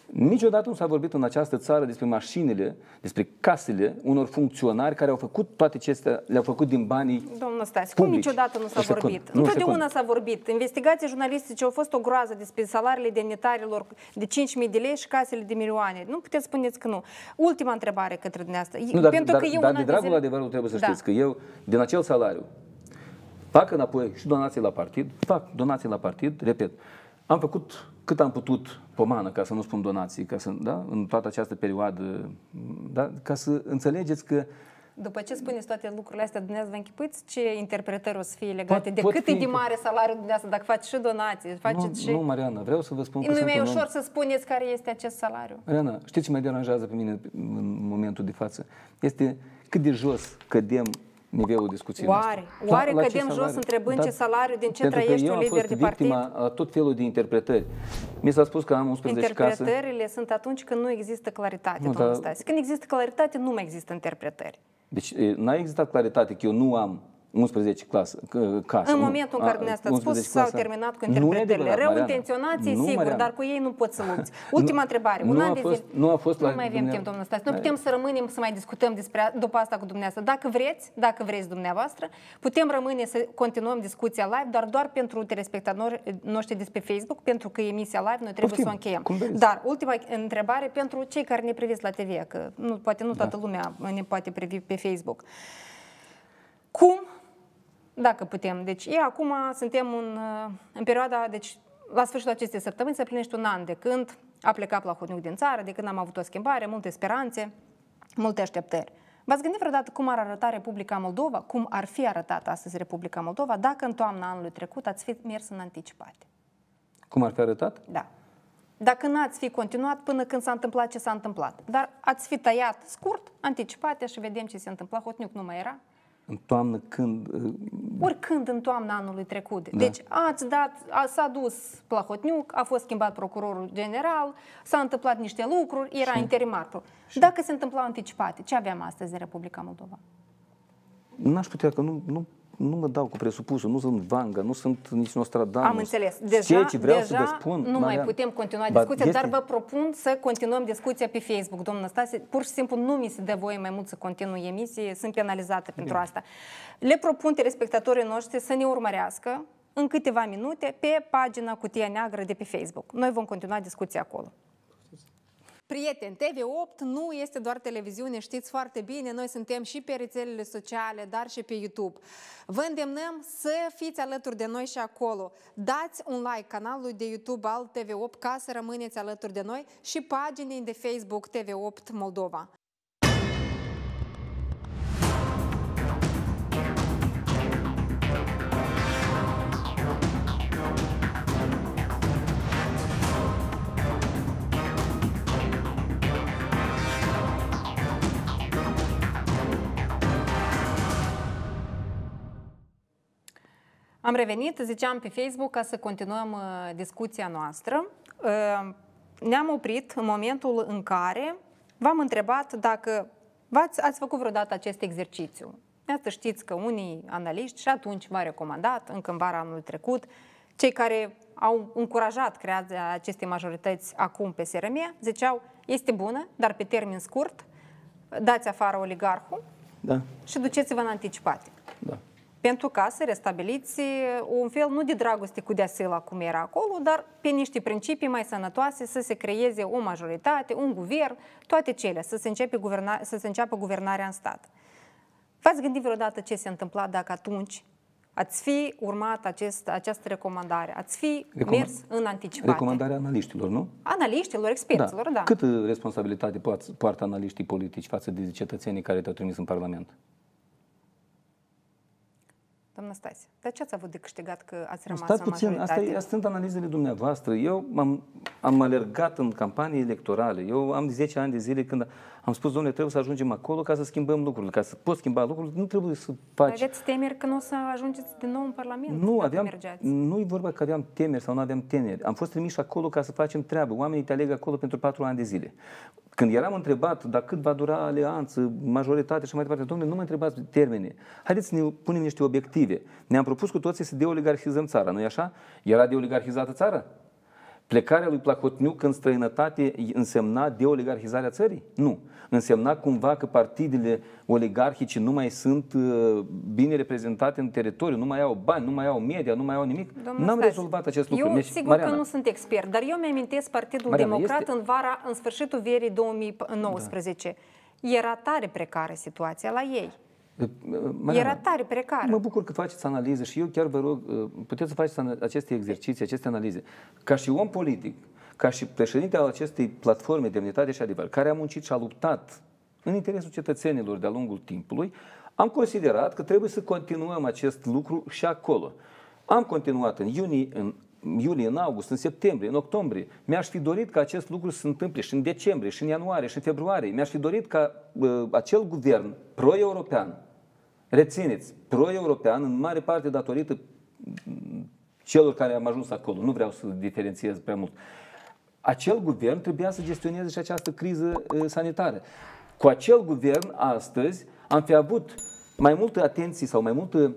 Niciodată nu s-a vorbit în această țară despre mașinile, despre casele unor funcționari care au făcut toate acestea, le-au făcut din banii Domnul Stase, cum niciodată nu s-a vorbit? Întotdeauna s-a vorbit. Investigații jurnalistice au fost o groază despre salariile demnitarilor de 5.000 de lei și casele de milioane. Nu puteți spuneți că nu. Ultima întrebare către dumneavoastră. Dar de dragul adevărului trebuie să știți că eu, din acel salariu, fac înapoi și donații la partid, repet, am făcut cât am putut pomană, ca să nu spun donații, în toată această perioadă, ca să înțelegeți că... După ce spuneți toate lucrurile astea, dumneavoastră vă închipuiți ce interpretări o să fie legate de cât e de mare salariul dumneavoastră, dacă faceți și donații, Nu, Mariana, vreau să vă spun că nu e mai ușor să spuneți care este acest salariu. Mariana, știți ce mă deranjează pe mine în momentul de față? Este cât de jos cădem nivelul discuției noastre. Oare cădem jos întrebând ce salariu, din ce trăiește un lider de partid? A tot felul de interpretări. Mi s-a spus că am 11 case. Interpretările sunt atunci când nu există claritate, domnul Stase. Când există claritate, nu mai există interpretări. Deci n-a existat claritate că eu nu am 11 case. În momentul în care dumneavoastră ați spus, s-au terminat cu interpretările. Rău intenționații, sigur, dar cu ei nu poți să lupți. Ultima întrebare. Nu mai avem timp, domnul Stase. Nu putem să rămânem să mai discutăm după asta cu dumneavoastră. Dacă vreți dumneavoastră, putem rămâne să continuăm discuția live, doar pentru telespectatorii noștri de pe Facebook, pentru că emisia live noi trebuie să o încheiem. Dar ultima întrebare pentru cei care ne priviți la TV, că poate nu toată lumea ne poate privi pe Facebook. Cum, dacă putem, deci acum suntem în perioada, deci la sfârșitul acestei săptămâni se plinește un an de când a plecat Plahotniuc din țară, de când am avut o schimbare, multe speranțe, multe așteptări. V-ați gândit vreodată cum ar arăta Republica Moldova, cum ar fi arătat astăzi Republica Moldova, dacă în toamna anului trecut ați fi mers în anticipate? Cum ar fi arătat? Da. Dacă n-ați fi continuat până când s-a întâmplat ce s-a întâmplat, dar ați fi tăiat scurt, anticipate și vedem ce se întâmplă. Hotniuc nu mai era. În toamnă când? Oricând în toamna anului trecut. Da. Deci s-a dus Plahotniuc, a fost schimbat procurorul general, s-a întâmplat niște lucruri, era interimar. Dacă se întâmplau anticipate, ce aveam astăzi în Republica Moldova? N-aș putea, că nu mă dau cu presupusul, nu sunt Vanga, nu sunt nici Nostradamus. Am înțeles. Deja să vă spun, nu mai putem continua discuția, dar vă propun să continuăm discuția pe Facebook, domnul Stase. Pur și simplu nu mi se dă voie mai mult să continui emisie, sunt penalizată pentru asta. Le propun telespectatorii noștri să ne urmărească în câteva minute pe pagina Cutia Neagră de pe Facebook. Noi vom continua discuția acolo. Prieteni, TV8 nu este doar televiziune, știți foarte bine, noi suntem și pe rețelele sociale, dar și pe YouTube. Vă îndemnăm să fiți alături de noi și acolo. Dați un like canalului de YouTube al TV8 ca să rămâneți alături de noi și paginii de Facebook TV8 Moldova. Am revenit, ziceam pe Facebook, ca să continuăm discuția noastră. Ne-am oprit în momentul în care v-am întrebat dacă ați făcut vreodată acest exercițiu. Asta știți că unii analiști și atunci v-au recomandat, încă în vara anului trecut, cei care au încurajat crearea acestei majorități acum pe SRM, ziceau, este bună, dar pe termen scurt, dați afară oligarhul și duceți-vă în anticipate. Da. Pentru ca să restabiliți un fel, nu de dragoste cu deasila cum era acolo, dar pe niște principii mai sănătoase, să se creeze o majoritate, un guvern, toate cele, să se înceapă guvernarea în stat. V-ați gândit vreodată ce se întâmpla dacă atunci ați fi urmat această recomandare, ați fi mers în anticipate? Recomandarea analiștilor, nu? Analiștilor, experților, da. Câtă responsabilitate poartă analiștii politici față de cetățenii care te-au trimis în Parlament? Doamna Stase, dar ce ați avut de câștigat că ați rămas Stați în majoritate? Astea sunt analizele dumneavoastră. Eu am alergat în campanii electorale. Eu am 10 ani de zile când am spus, domnule, trebuie să ajungem acolo ca să schimbăm lucrurile. Ca să poți schimba lucrurile, nu trebuie să faci... Aveți temeri că nu o să ajungeți din nou în Parlament? Nu e vorba că aveam temeri sau nu aveam temeri. Am fost trimiși acolo ca să facem treabă. Oamenii te aleg acolo pentru 4 ani de zile. Când eram întrebat dacă cât va dura alianță, majoritate și mai departe, domnule, nu mă întrebați termene. Haideți să ne punem niște obiective. Ne-am propus cu toții să deoligarhizăm țara, nu-i așa? Era deoligarhizată țara? Plecarea lui Plahotniuc în străinătate însemna deoligarhizarea țării? Nu. Însemna cumva că partidele oligarhice nu mai sunt bine reprezentate în teritoriu, nu mai au bani, nu mai au media, nu mai au nimic? N-am rezolvat acest lucru. Eu sigur Mariana, că nu sunt expert, dar eu mi-amintesc Partidul Mariana, Democrat în sfârșitul verii 2019. Da. Era tare precară situația la ei. Mariana, era tare precară. Mă bucur că faceți analize și eu chiar vă rog, puteți să faceți aceste exerciții, aceste analize. Ca și om politic, ca și președinte al acestei platforme Demnitate și Adevăr, care a muncit și a luptat în interesul cetățenilor de-a lungul timpului, am considerat că trebuie să continuăm acest lucru și acolo. Am continuat în iulie, în august, în septembrie, în octombrie. Mi-aș fi dorit ca acest lucru să se întâmple și în decembrie, și în ianuarie, și în februarie. Mi-aș fi dorit ca acel guvern pro-european, rețineți, pro-european, în mare parte datorită celor care am ajuns acolo, nu vreau să diferențiez prea mult, acel guvern trebuia să gestioneze și această criză sanitară. Cu acel guvern, astăzi, am fi avut mai multă atenție sau mai multă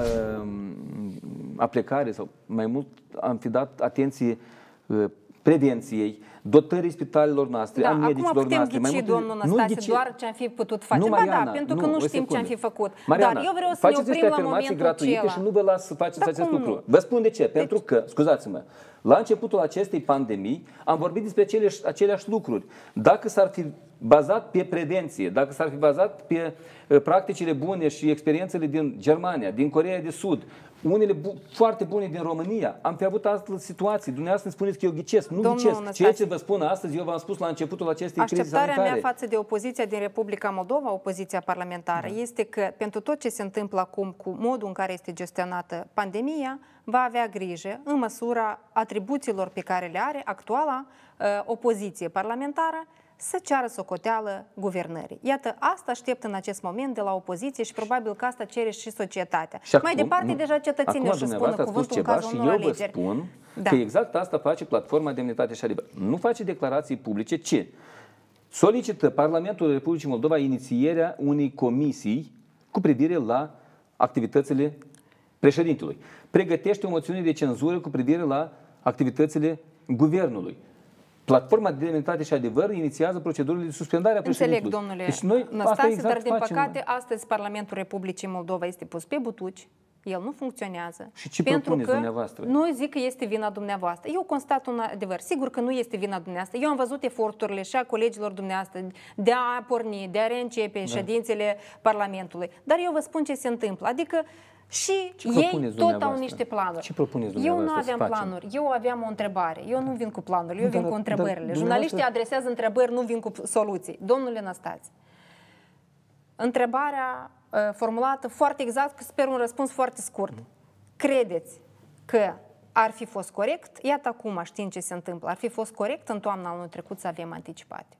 aplicare sau mai mult am fi dat atenție prevenției, dotării spitalelor noastre, a medicilor noastre. Acum putem ghici, domnul Năstase, doar ce am fi putut face. Nu, Mariana, da, pentru că nu știm ce am fi făcut. Mariana, dar eu vreau să ne oprim la momentul gratuite acela. Și nu vă las să faceți acest lucru. Vă spun de ce. Pentru că, scuzați-mă, la începutul acestei pandemii am vorbit despre aceleași lucruri. Dacă s-ar fi bazat pe prevenție, dacă s-ar fi bazat pe practicile bune și experiențele din Germania, din Coreea de Sud, unele foarte bune din România, am fi avut astfel situații. Dumneavoastră îmi spuneți că eu ghicesc. Nu ghicesc. Ceea ce vă spun astăzi, eu v-am spus la începutul acestei crize sanitare. Așteptarea mea față de opoziția din Republica Moldova, opoziția parlamentară, este că pentru tot ce se întâmplă acum cu modul în care este gestionată pandemia, va avea grijă în măsura atribuțiilor pe care le are actuala opoziție parlamentară să ceară socoteală guvernării. Iată, asta aștept în acest moment de la opoziție și probabil că asta cere și societatea. Și mai departe, deja cetățenii își spună cuvântul în cazul unor alegeri. Și eu vă spun că exact asta face Platforma Demnitate și Adevăr. Nu face declarații publice, ci solicită Parlamentul Republicii Moldova inițierea unei comisii cu privire la activitățile președintelui. Pregătește o moțiune de cenzură cu privire la activitățile guvernului. Platforma de Demnitate și Adevăr inițiază procedurile de suspendare a președintelui. Înțeleg, domnule deci Năstase, exact dar din păcate astăzi Parlamentul Republicii Moldova este pus pe butuci, el nu funcționează. Și ce propuneți dumneavoastră? Nu zic că este vina dumneavoastră. Eu constat un adevăr. Sigur că nu este vina dumneavoastră. Eu am văzut eforturile și a colegilor dumneavoastră de a porni, de a reîncepe ședințele Parlamentului. Dar eu vă spun ce se întâmplă. Adică și ei tot au niște planuri. Ce propuneți eu nu aveam planuri, eu aveam o întrebare. Eu nu vin cu planuri, eu vin cu întrebările. Jurnaliștii adresează întrebări, nu vin cu soluții. Domnule Năstase, întrebarea formulată foarte exact, sper un răspuns foarte scurt. Credeți că ar fi fost corect? Iată acum știm ce se întâmplă. Ar fi fost corect în toamna anului trecut să avem anticipate?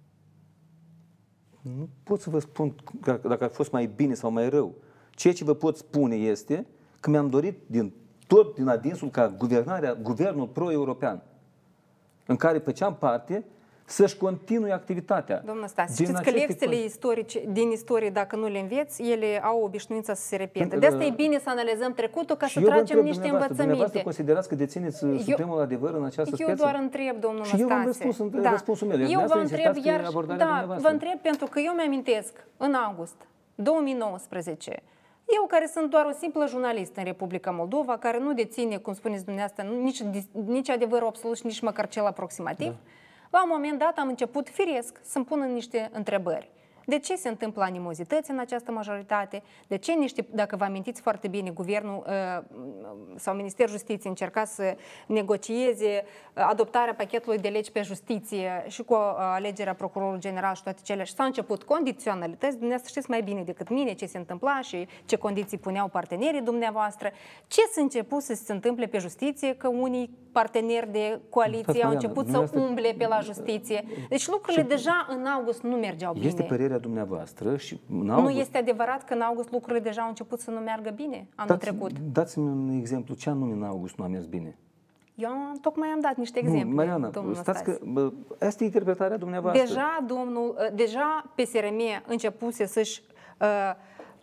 Nu pot să vă spun dacă ar fost mai bine sau mai rău. Ceea ce vă pot spune este că mi-am dorit din adinsul ca guvernul pro-european în care făceam parte să-și continue activitatea. Domnul Stase, știți că lecțiile istorice, din istorie, dacă nu le înveți, ele au obișnuința să se repete. De asta e bine să analizăm trecutul ca să tragem niște învățăminte. Dumneavoastră considerați că dețineți supremul adevăr în această speță? Eu doar întreb, domnul Năstase. Și eu am răspuns în răspunsul meu. Eu vă întreb iar, vă întreb pentru că eu mi-amintesc în august 2019, eu care sunt doar o simplă jurnalistă în Republica Moldova, care nu deține, cum spuneți dumneavoastră, nici adevărul absolut și nici măcar cel aproximativ, la un moment dat am început firesc să-mi pun niște întrebări. De ce se întâmplă animozități în această majoritate? De ce dacă vă amintiți foarte bine, guvernul sau Ministerul Justiției încerca să negocieze adoptarea pachetului de legi pe justiție și cu alegerea procurorului general și toate cele. Și s-au început condiționalități. Dumneavoastră știți mai bine decât mine ce se întâmpla și ce condiții puneau partenerii dumneavoastră. Ce s-a început să se întâmple pe justiție? Că unii parteneri de coaliție au început să umble pe la justiție. Deci lucrurile deja în august nu mergeau bine. Este părerea dumneavoastră și în august... Nu este adevărat că în august lucrurile deja au început să nu meargă bine anul trecut? Dați-mi un exemplu. Ce anume în august nu a mers bine? Eu tocmai am dat niște exemple. Mariana, stați că asta e interpretarea dumneavoastră. Deja PSRM începuse să-și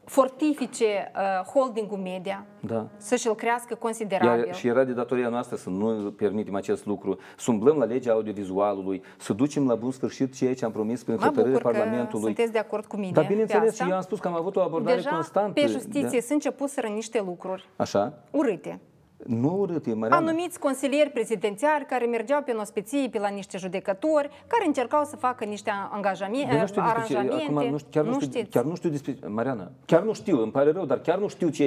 fortifice holdingul media, să și-l crească considerabil. Și era de datoria noastră să nu permitem acest lucru, să umblăm la legea audiovizualului, să ducem la bun sfârșit ceea ce am promis prin hotărârea Parlamentului. Sunteți de acord cu mine. Dar bineînțeles, și eu am spus că am avut o abordare constantă. Deja pe justiție sunt începuseră niște lucruri urâte. Nu urâte, Mariana. Anumiți consilieri prezidențiari care mergeau pe nospeții pe la niște judecători, care încercau să facă niște aranjamente. Chiar nu știu despre... Mariana, chiar nu știu, îmi pare rău, dar chiar nu știu ce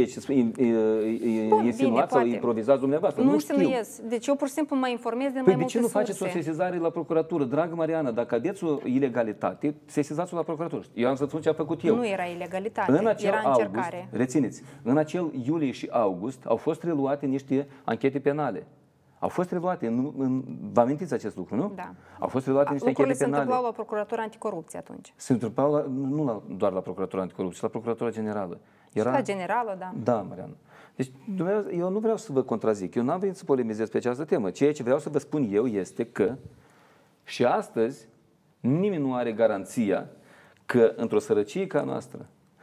insinuați sau improvizați dumneavoastră. Nu insinuez. Deci eu pur și simplu mă informez din mai multe surse. De ce nu faceți o sesizare la procuratură? Dragă Mariana, dacă aveți o ilegalitate, sesizați-o la procuratură. Eu am să spun ce am făcut eu. Nu era ilegalitate, era încercare. Rețineți, în acel iulie și august au fost reluate niște anchete penale. Au fost reluate, vă amintiți acest lucru, nu? Da. Au fost reluate niște anchete penale. Lucrurile se întâmplau la Procuratura Anticorupție atunci. Se întâmplau doar la Procuratura Anticorupție, la Procuratura Generală. Și la Generală, da. Da, Mariana. Deci, eu nu vreau să vă contrazic, eu n-am venit să polemizez pe această temă. Ceea ce vreau să vă spun eu este că și astăzi nimeni nu are garanția că într-o sărăcie ca noastră,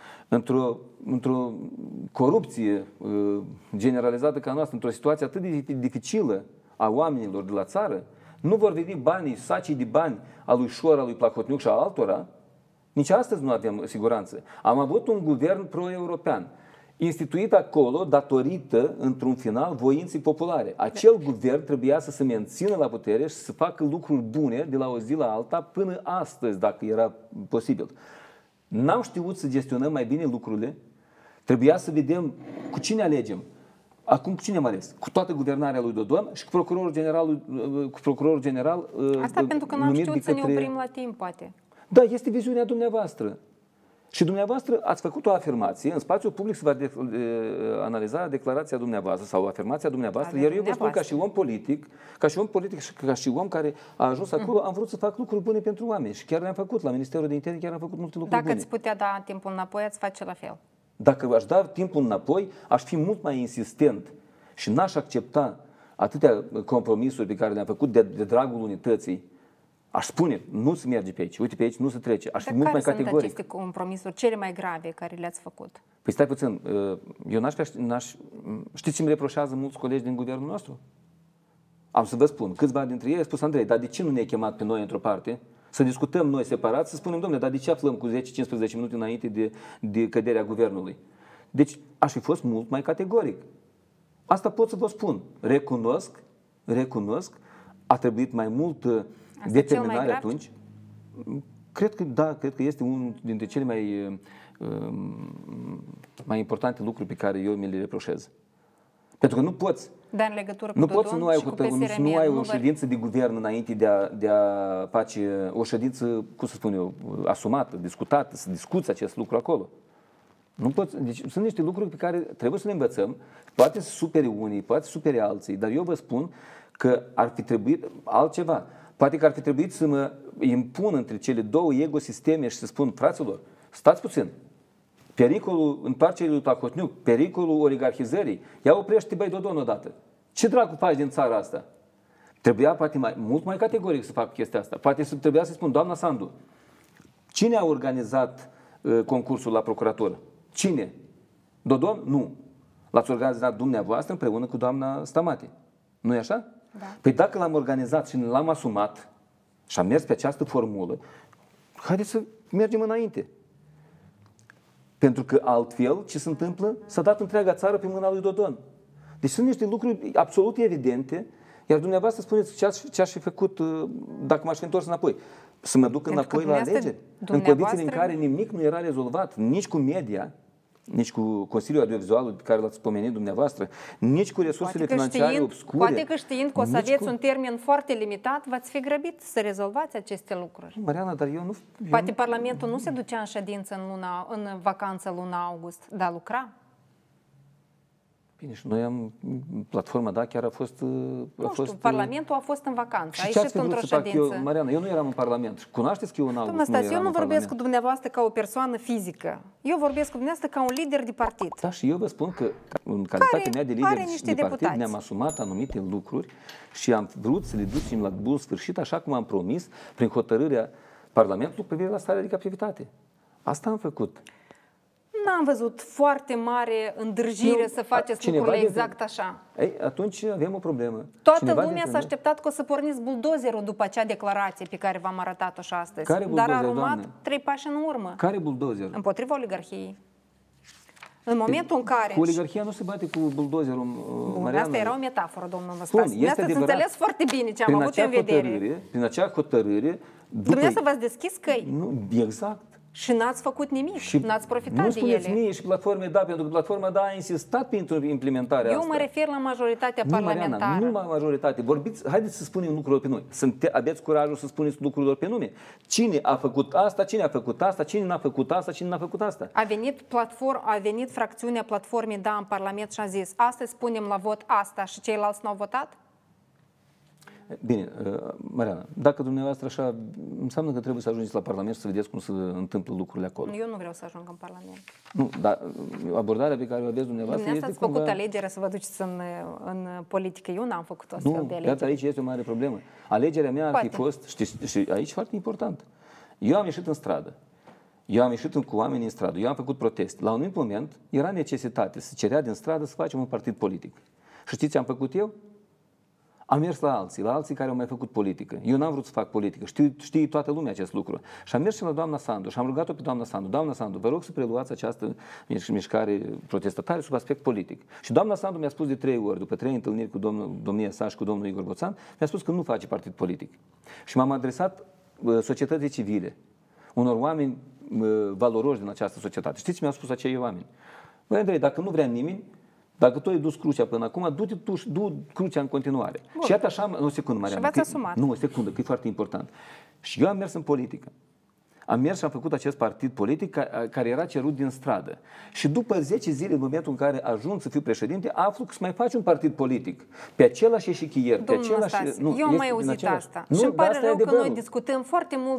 într-o corupție generalizată ca noastră, într-o situație atât de dificilă a oamenilor de la țară, nu vor veni banii, sacii de bani a lui Șor, a lui Plahotniuc și a altora. Nici astăzi nu avem siguranță. Am avut un guvern pro-european, instituit acolo datorită, într-un final, voinței populare. Acel guvern trebuia să se mențină la putere și să facă lucruri bune de la o zi la alta până astăzi, dacă era posibil. N-am știut să gestionăm mai bine lucrurile, trebuia să vedem cu cine alegem. Acum cu cine am ales? Cu toată guvernarea lui Dodon și cu procurorul general Asta pentru că n-am știut să ne oprim la timp, poate. Da, este viziunea dumneavoastră. Și dumneavoastră ați făcut o afirmație, în spațiul public se va analiza declarația dumneavoastră sau afirmația dumneavoastră, iar eu vă spun ca și om politic și ca și om care a ajuns acolo, am vrut să fac lucruri bune pentru oameni și chiar le-am făcut la Ministerul de Interne, chiar am făcut multe lucruri bune. Dacă îți putea da timpul înapoi, ați face la fel. Dacă aș da timpul înapoi, aș fi mult mai insistent și n-aș accepta atâtea compromisuri pe care le-am făcut de dragul unității. Aș spune, nu se merge pe aici, uite pe aici nu se trece. Aș fi mult mai categoric. Care sunt aceste compromisuri cele mai grave care le-ați făcut? Păi stai puțin, eu știți ce îmi reproșează mulți colegi din guvernul nostru? Am să vă spun, câțiva dintre ei au spus, Andrei, dar de ce nu ne-ai chemat pe noi într-o parte? Să discutăm noi separat, să spunem, domnule, dar de ce aflăm cu 10-15 minute înainte de căderea guvernului? Deci aș fi fost mult mai categoric. Asta pot să vă spun. Recunosc, a trebuit mai mult determinare atunci. Cred că este unul dintre cele mai importante lucruri pe care eu mi le reproșez. Pentru că nu poți. Dar în legătură cu Dodon și cu PSRM, nu ai o ședință de guvern înainte de a face o ședință, cum să spun eu, asumată, discutată, să discuți acest lucru acolo. Nu poți, deci sunt niște lucruri pe care trebuie să le învățăm. Poate să supere unii, poate să supere alții, dar eu vă spun că ar fi trebuit altceva. Poate că ar fi trebuit să mă impun între cele două ecosisteme și să spun, fraților, stați puțin, pericolul întoarcerii lui Plahotniuc, pericolul oligarhizării, ia oprește băi Dodon odată. Ce dracu faci din țara asta? Trebuia poate mult mai categoric să fac chestia asta. Poate trebuia să spun, doamna Sandu, cine a organizat concursul la procuratură? Cine? Dodon? Nu. L-ați organizat dumneavoastră împreună cu doamna Stamati. Nu e așa? Da. Păi dacă l-am organizat și l-am asumat și am mers pe această formulă, haideți să mergem înainte. Pentru că altfel, ce se întâmplă? S-a dat întreaga țară pe mâna lui Dodon. Deci sunt niște lucruri absolut evidente, iar dumneavoastră spuneți ce aș fi făcut dacă m-aș fi întors înapoi. Să mă duc înapoi la alegeri? În condițiile în care nimic nu era rezolvat, nici cu media, nici cu Consiliul Audiovizual pe care l-ați pomenit dumneavoastră, nici cu resursele financiare obscure. Poate că știind că o să aveți un termen foarte limitat, v-ați fi grăbit să rezolvați aceste lucruri. Mariana, dar eu nu... Poate Parlamentul nu se ducea în ședință în vacanță luna august, dar lucra? Bine, și noi am... Platforma, da, chiar a fost... Parlamentul a fost în vacanță, a ieșit într-o ședință. Mariana, eu nu eram în Parlament. Cunoașteți că eu în august nu eram eu nu vorbesc cu dumneavoastră ca o persoană fizică. Eu vorbesc cu dumneavoastră ca un lider de partid. Da, și eu vă spun că în calitatea mea de lider de partid ne-am asumat anumite lucruri și am vrut să le ducem la bun sfârșit, așa cum am promis, prin hotărârea Parlamentului cu privire la starea de captivitate. Asta am făcut. n-am văzut foarte mare îndrăgire să faceți lucrurile exact așa. Ei, atunci avem o problemă. Toată lumea s-a așteptat că o să porniți buldozerul după acea declarație pe care v-am arătat-o și astăzi. Dar a urmat 3 pași în urmă. Care buldozer? Împotriva oligarhiei. În momentul în care... Cu oligarhia nu se bate cu buldozerul, Mariana. Asta era o metaforă, domnul Năstase. Asta ați înțeles foarte bine ce am avut în vedere. Prin acea hotărâre... Dumneavoastră v-ați deschis căi. Nu, exact. Și n-ați făcut nimic, n-ați profitat de ele. Nu spuneți mie și platformei da, pentru că platforma da a insistat pentru implementarea asta. Eu mă refer la majoritatea parlamentară. Mariana, nu la majoritate. Vorbiți, haideți să spunem lucrurilor pe nume. Aveți curajul să spuneți lucrurilor pe nume. Cine a făcut asta, cine a făcut asta, cine n-a făcut asta, cine n-a făcut asta. A venit fracțiunea platformei da în Parlament și a zis, astăzi spunem la vot asta și ceilalți n-au votat? Bine, Mariana, dacă dumneavoastră așa, înseamnă că trebuie să ajungeți la Parlament și să vedeți cum se întâmplă lucrurile acolo. Eu nu vreau să ajung în Parlament. Nu, dar abordarea pe care o aveți dumneavoastră este ați făcut alegerea să vă duceți în politică. Eu n-am făcut o astfel de alegere. Iată, aici este o mare problemă. Alegerea mea ar fi fost, și aici foarte important, eu am ieșit în stradă. Eu am ieșit cu oamenii în stradă. Eu am făcut protest. La un anumit moment era necesitate, se cerea din stradă să facem un partid politic. Și știți ce am făcut eu? Am mers la alții care au mai făcut politică. Eu n-am vrut să fac politică. Știe toată lumea acest lucru. Și am mers și la doamna Sandu și am rugat-o pe doamna Sandu. Doamna Sandu, vă rog să preluați această mișcare protestatare sub aspect politic. Și doamna Sandu mi-a spus de 3 ori, după 3 întâlniri cu domnia sa și cu domnul Igor Boțan, mi-a spus că nu face partid politic. Și m-am adresat societății civile, unor oameni valoroși din această societate. Știți ce mi-au spus acei oameni? Băi, Andrei, dacă nu vrea nimeni, dacă tu ai dus crucea până acum, du-te tu și du crucea în continuare. Bun. Și iată așa, o secundă, Mariana. Și v-ați asumat. Nu, o secundă, că e foarte important. Și eu am mers în politică. Am mers și am făcut acest partid politic care era cerut din stradă. Și după 10 zile, în momentul în care ajung să fiu președinte, aflu că să mai faci un partid politic. Pe același eșichier, pe același... Nu, eu am mai auzit asta. Și îmi pare rău că noi discutăm foarte mult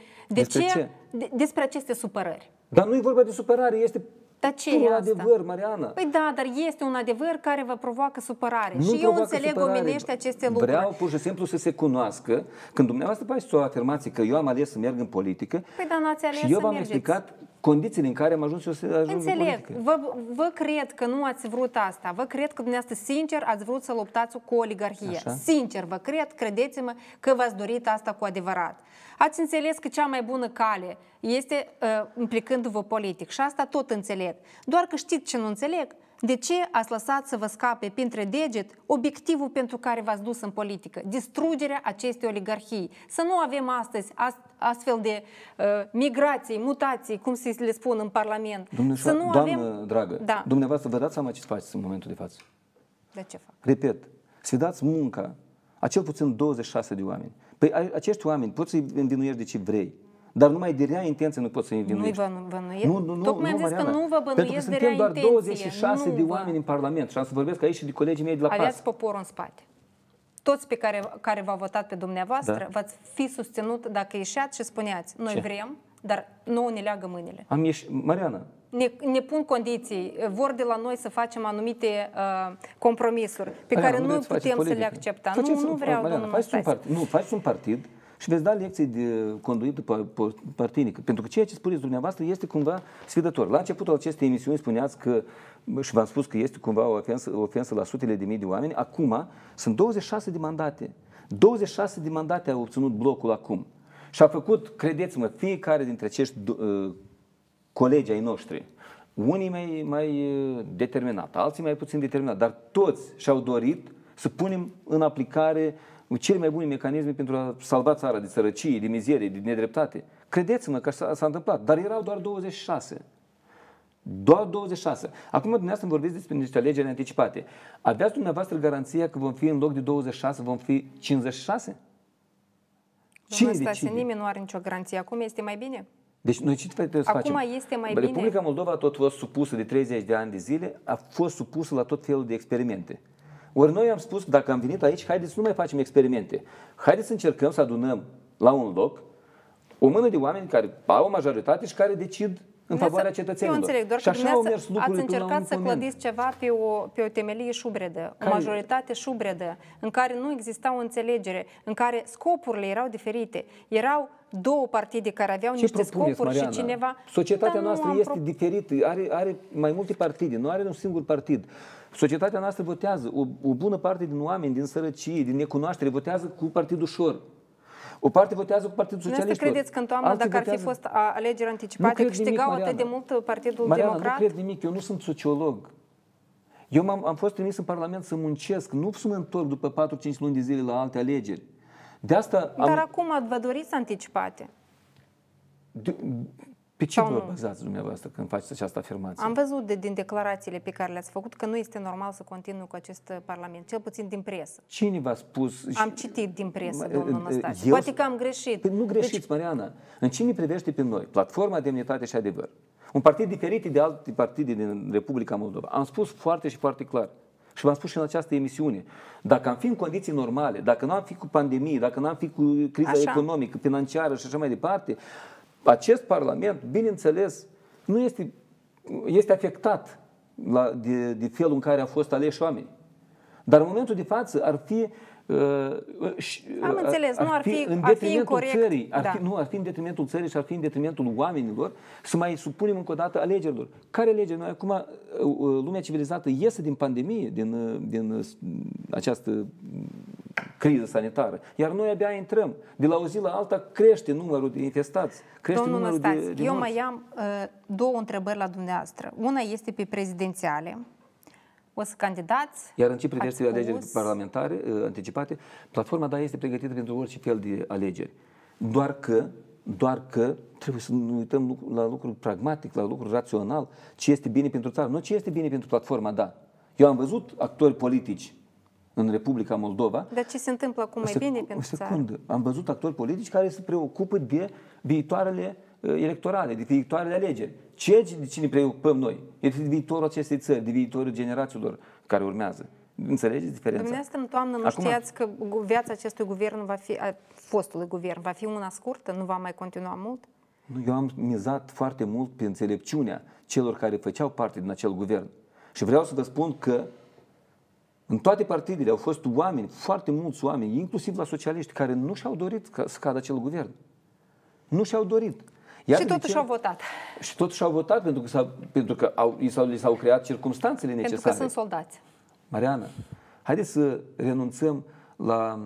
despre aceste supărări. Dar nu e vorba de supărare, este... Dar ce e asta? Adevăr, Mariana. Păi da, dar este un adevăr care vă provoacă supărare. Nu și eu înțeleg omenește aceste lucruri. Vreau pur și simplu să se cunoască. Când dumneavoastră faceți o afirmație că eu am ales să merg în politică, păi da, n-ați ales și eu v-am explicat condițiile în care am ajuns eu să ajung în politică. Vă cred că nu ați vrut asta. Vă cred că dumneavoastră sincer ați vrut să luptați cu oligarhia. Așa? Sincer, vă cred, credeți-mă că v-ați dorit asta cu adevărat. Ați înțeles că cea mai bună cale este implicându-vă politic și asta tot înțeleg. Doar că știți ce nu înțeleg? De ce ați lăsat să vă scape printre deget obiectivul pentru care v-ați dus în politică? Distrugerea acestei oligarhii. Să nu avem astăzi astfel de migrații, mutații, cum se le spun în Parlament. Doamnă dragă, da. Dumneavoastră vă dați seama ce faceți în momentul de față? De ce fac? Repet, să dați munca a cel puțin 26 de oameni. Păi acești oameni poți să-i învinuiești de ce vrei, dar numai de rea intenție nu poți să-i învinuiești. Nu-i bănuiesc. Tocmai am zis că nu vă bănuiesc de rea intenție. Pentru că suntem doar 26 de oameni în Parlament și am să vorbesc aici și de colegii mei de la PAS. Aveați poporul în spate. Toți pe care v-au votat pe dumneavoastră, v-ați fi susținut dacă ieșeați și spuneați, noi vrem, dar nouă ne leagă mâinile. Am ieșit, Mariana. Ne pun condiții, vor de la noi să facem anumite compromisuri pe care nu putem să le acceptăm. Nu vreau, domnul Năstase. Nu, faceți un partid și veți da lecții de conduită partinică. Pentru că ceea ce spuneți dumneavoastră este cumva sfidător. La începutul acestei emisiuni spuneați că, și v-am spus că este cumva o ofensă la sutele de mii de oameni. Acum sunt 26 de mandate. 26 de mandate a obținut blocul acum. Și a făcut, credeți-mă, fiecare dintre acești colegii ai noștri, unii mai determinat, alții mai puțin determinat, dar toți și-au dorit să punem în aplicare cele mai bune mecanisme pentru a salva țara de sărăcie, de mizerie, de nedreptate. Credeți-mă că s-a întâmplat, dar erau doar 26. Doar 26. Acum dumneavoastră îmi vorbiți despre niște alegeri anticipate. Aveați dumneavoastră garanția că vom fi în loc de 26, vom fi 56? Domnul Stase, nimeni nu are nicio garanție. Acum este mai bine? Deci noi ce trebuie să facem? Acum este mai bine. Republica Moldova a tot fost supusă de 30 de ani de zile, a fost supusă la tot felul de experimente. Ori noi am spus, dacă am venit aici, haideți să nu mai facem experimente. Haideți să încercăm să adunăm la un loc o mână de oameni care au o majoritate și care decid în favoarea cetățenilor. Eu înțeleg, doar și așa au mers lucrurile ați încercat să moment. clădiți ceva pe o temelie șubredă, o majoritate șubredă, în care nu exista o înțelegere, în care scopurile erau diferite. Erau două partide care aveau niște scopuri, Mariana? Și cineva... Societatea noastră este diferită, are mai multe partide, nu are un singur partid. Societatea noastră votează, o bună parte din oameni, din sărăcie, din necunoaștere, votează cu partidul ușor. O parte votează cu Partidul Socialist. Nu credeți că în toamnă, dacă ar fi fost alegeri anticipate, câștigau atât de mult Partidul Democrat? Nu cred nimic, eu nu sunt sociolog. Eu am fost trimis în Parlament să muncesc, nu să mă întorc după 4-5 luni de zile la alte alegeri. De asta Dar acum vă doriți anticipate? Pe ce vă bazați dumneavoastră când faceți această afirmație? Am văzut din declarațiile pe care le-ați făcut că nu este normal să continui cu acest Parlament, cel puțin din presă. Cine v-a spus? Am citit din presă, domnul Năstase. Poate că am greșit. Nu greșiți, Mariana. În cine privește pe noi? Platforma Demnitate și Adevăr. Un partid diferit de alte partide din Republica Moldova. Am spus foarte și foarte clar. Și v-am spus și în această emisiune. Dacă am fi în condiții normale, dacă nu am fi cu pandemie, dacă nu am fi cu criza economică, financiară și așa mai departe, acest Parlament, bineînțeles, nu este afectat de felul în care a fost aleși oamenii. Dar în momentul de față ar fi am înțeles, nu ar fi incorect. Țării, ar fi în detrimentul țării și ar fi în detrimentul oamenilor să mai supunem încă o dată alegerilor. Care alegeri? Noi acum, lumea civilizată iese din pandemie, din această criză sanitară, iar noi abia intrăm. De la o zi la alta crește numărul de infestați, crește Domnul numărul Năstase, de eu morți. mai am două întrebări la dumneavoastră. Una este pe prezidențiale. O să candidați? Iar în ce privește alegerile parlamentare anticipate, platforma este pregătită pentru orice fel de alegeri. Doar că trebuie să nu uităm la lucruri pragmatic, la lucruri rațional, ce este bine pentru țară, nu ce este bine pentru platforma, Eu am văzut actori politici în Republica Moldova. Dar ce se întâmplă acum mai bine pentru țară? Am văzut actori politici care se preocupă de viitoarele electorale, de viitoarele alegeri. De ce ne preocupăm noi? Este de viitorul acestei țări, de viitorul generațiilor care urmează. Înțelegeți diferența? Dumneavoastră în toamnă nu știați că viața acestui guvern fostului guvern va fi una scurtă? Nu va mai continua mult? Eu am mizat foarte mult pe înțelepciunea celor care făceau parte din acel guvern. Și vreau să vă spun că în toate partidele au fost oameni, foarte mulți oameni, inclusiv la socialiști, care nu și-au dorit să cadă acel guvern. Nu și-au dorit. Și totuși au votat. Și totuși au votat pentru că li s-au creat circumstanțele necesare. Pentru că sunt soldați. Mariana, haideți să renunțăm la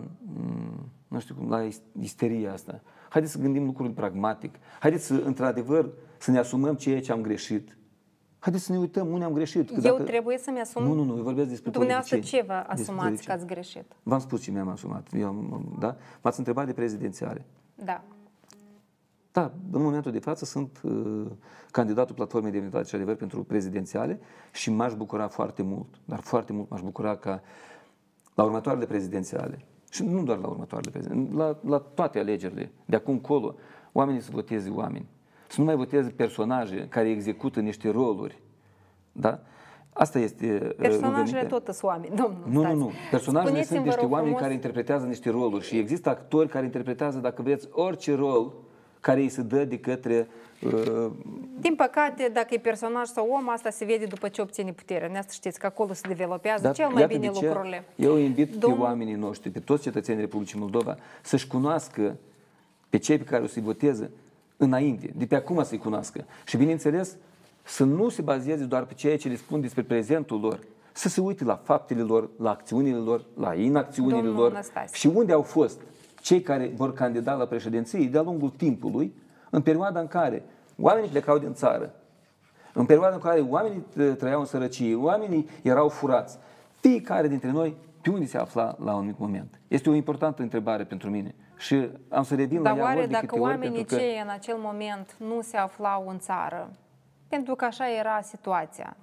isteria asta. Haideți să gândim lucruri pragmatic. Haideți să, într-adevăr, să ne asumăm ceea ce am greșit. Haideți să ne uităm unde am greșit. Eu trebuie să-mi asum? Nu, eu vorbesc despre dumneavoastră ce vă asumați că ați greșit? V-am spus ce mi-am asumat. M-ați întrebat de prezidențiale. Da. Da, în momentul de față sunt candidatul Platformei Demnitate și Adevăr pentru prezidențiale și m-aș bucura foarte mult, dar foarte mult m-aș bucura ca la următoarele prezidențiale, și nu doar la următoarele prezidențiale, la toate alegerile, de acum încolo, oamenii să voteze oameni, să nu mai voteze personaje care execută niște roluri, da? Asta este personajele tot sunt oameni, domnul. Nu. Personajele sunt niște oameni care interpretează niște roluri și există actori care interpretează, dacă vreți, orice rol care îi se dă de către... Din păcate, dacă e personaj sau om, asta se vede după ce obține puterea. Neasta știți că acolo se developează cel mai bine lucrurile. Eu invit pe oamenii noștri, pe toți cetățenii Republicii Moldova, să-și cunoască pe cei pe care o să-i voteze înainte, de pe acum să-i cunoască. Și bineînțeles, să nu se bazeze doar pe ceea ce le spun despre prezentul lor, să se uite la faptele lor, la acțiunile lor, la inacțiunile lor și unde au fost cei care vor candida la președinție de-a lungul timpului, în perioada în care oamenii plecau din țară, în perioada în care oamenii trăiau în sărăcie, oamenii erau furați. Fiecare dintre noi, pe unde se afla la un anumit moment? Este o importantă întrebare pentru mine și am să revin la ea ori de câte ori. Dar oare dacă oamenii cei în acel moment nu se aflau în țară, pentru că așa era situația.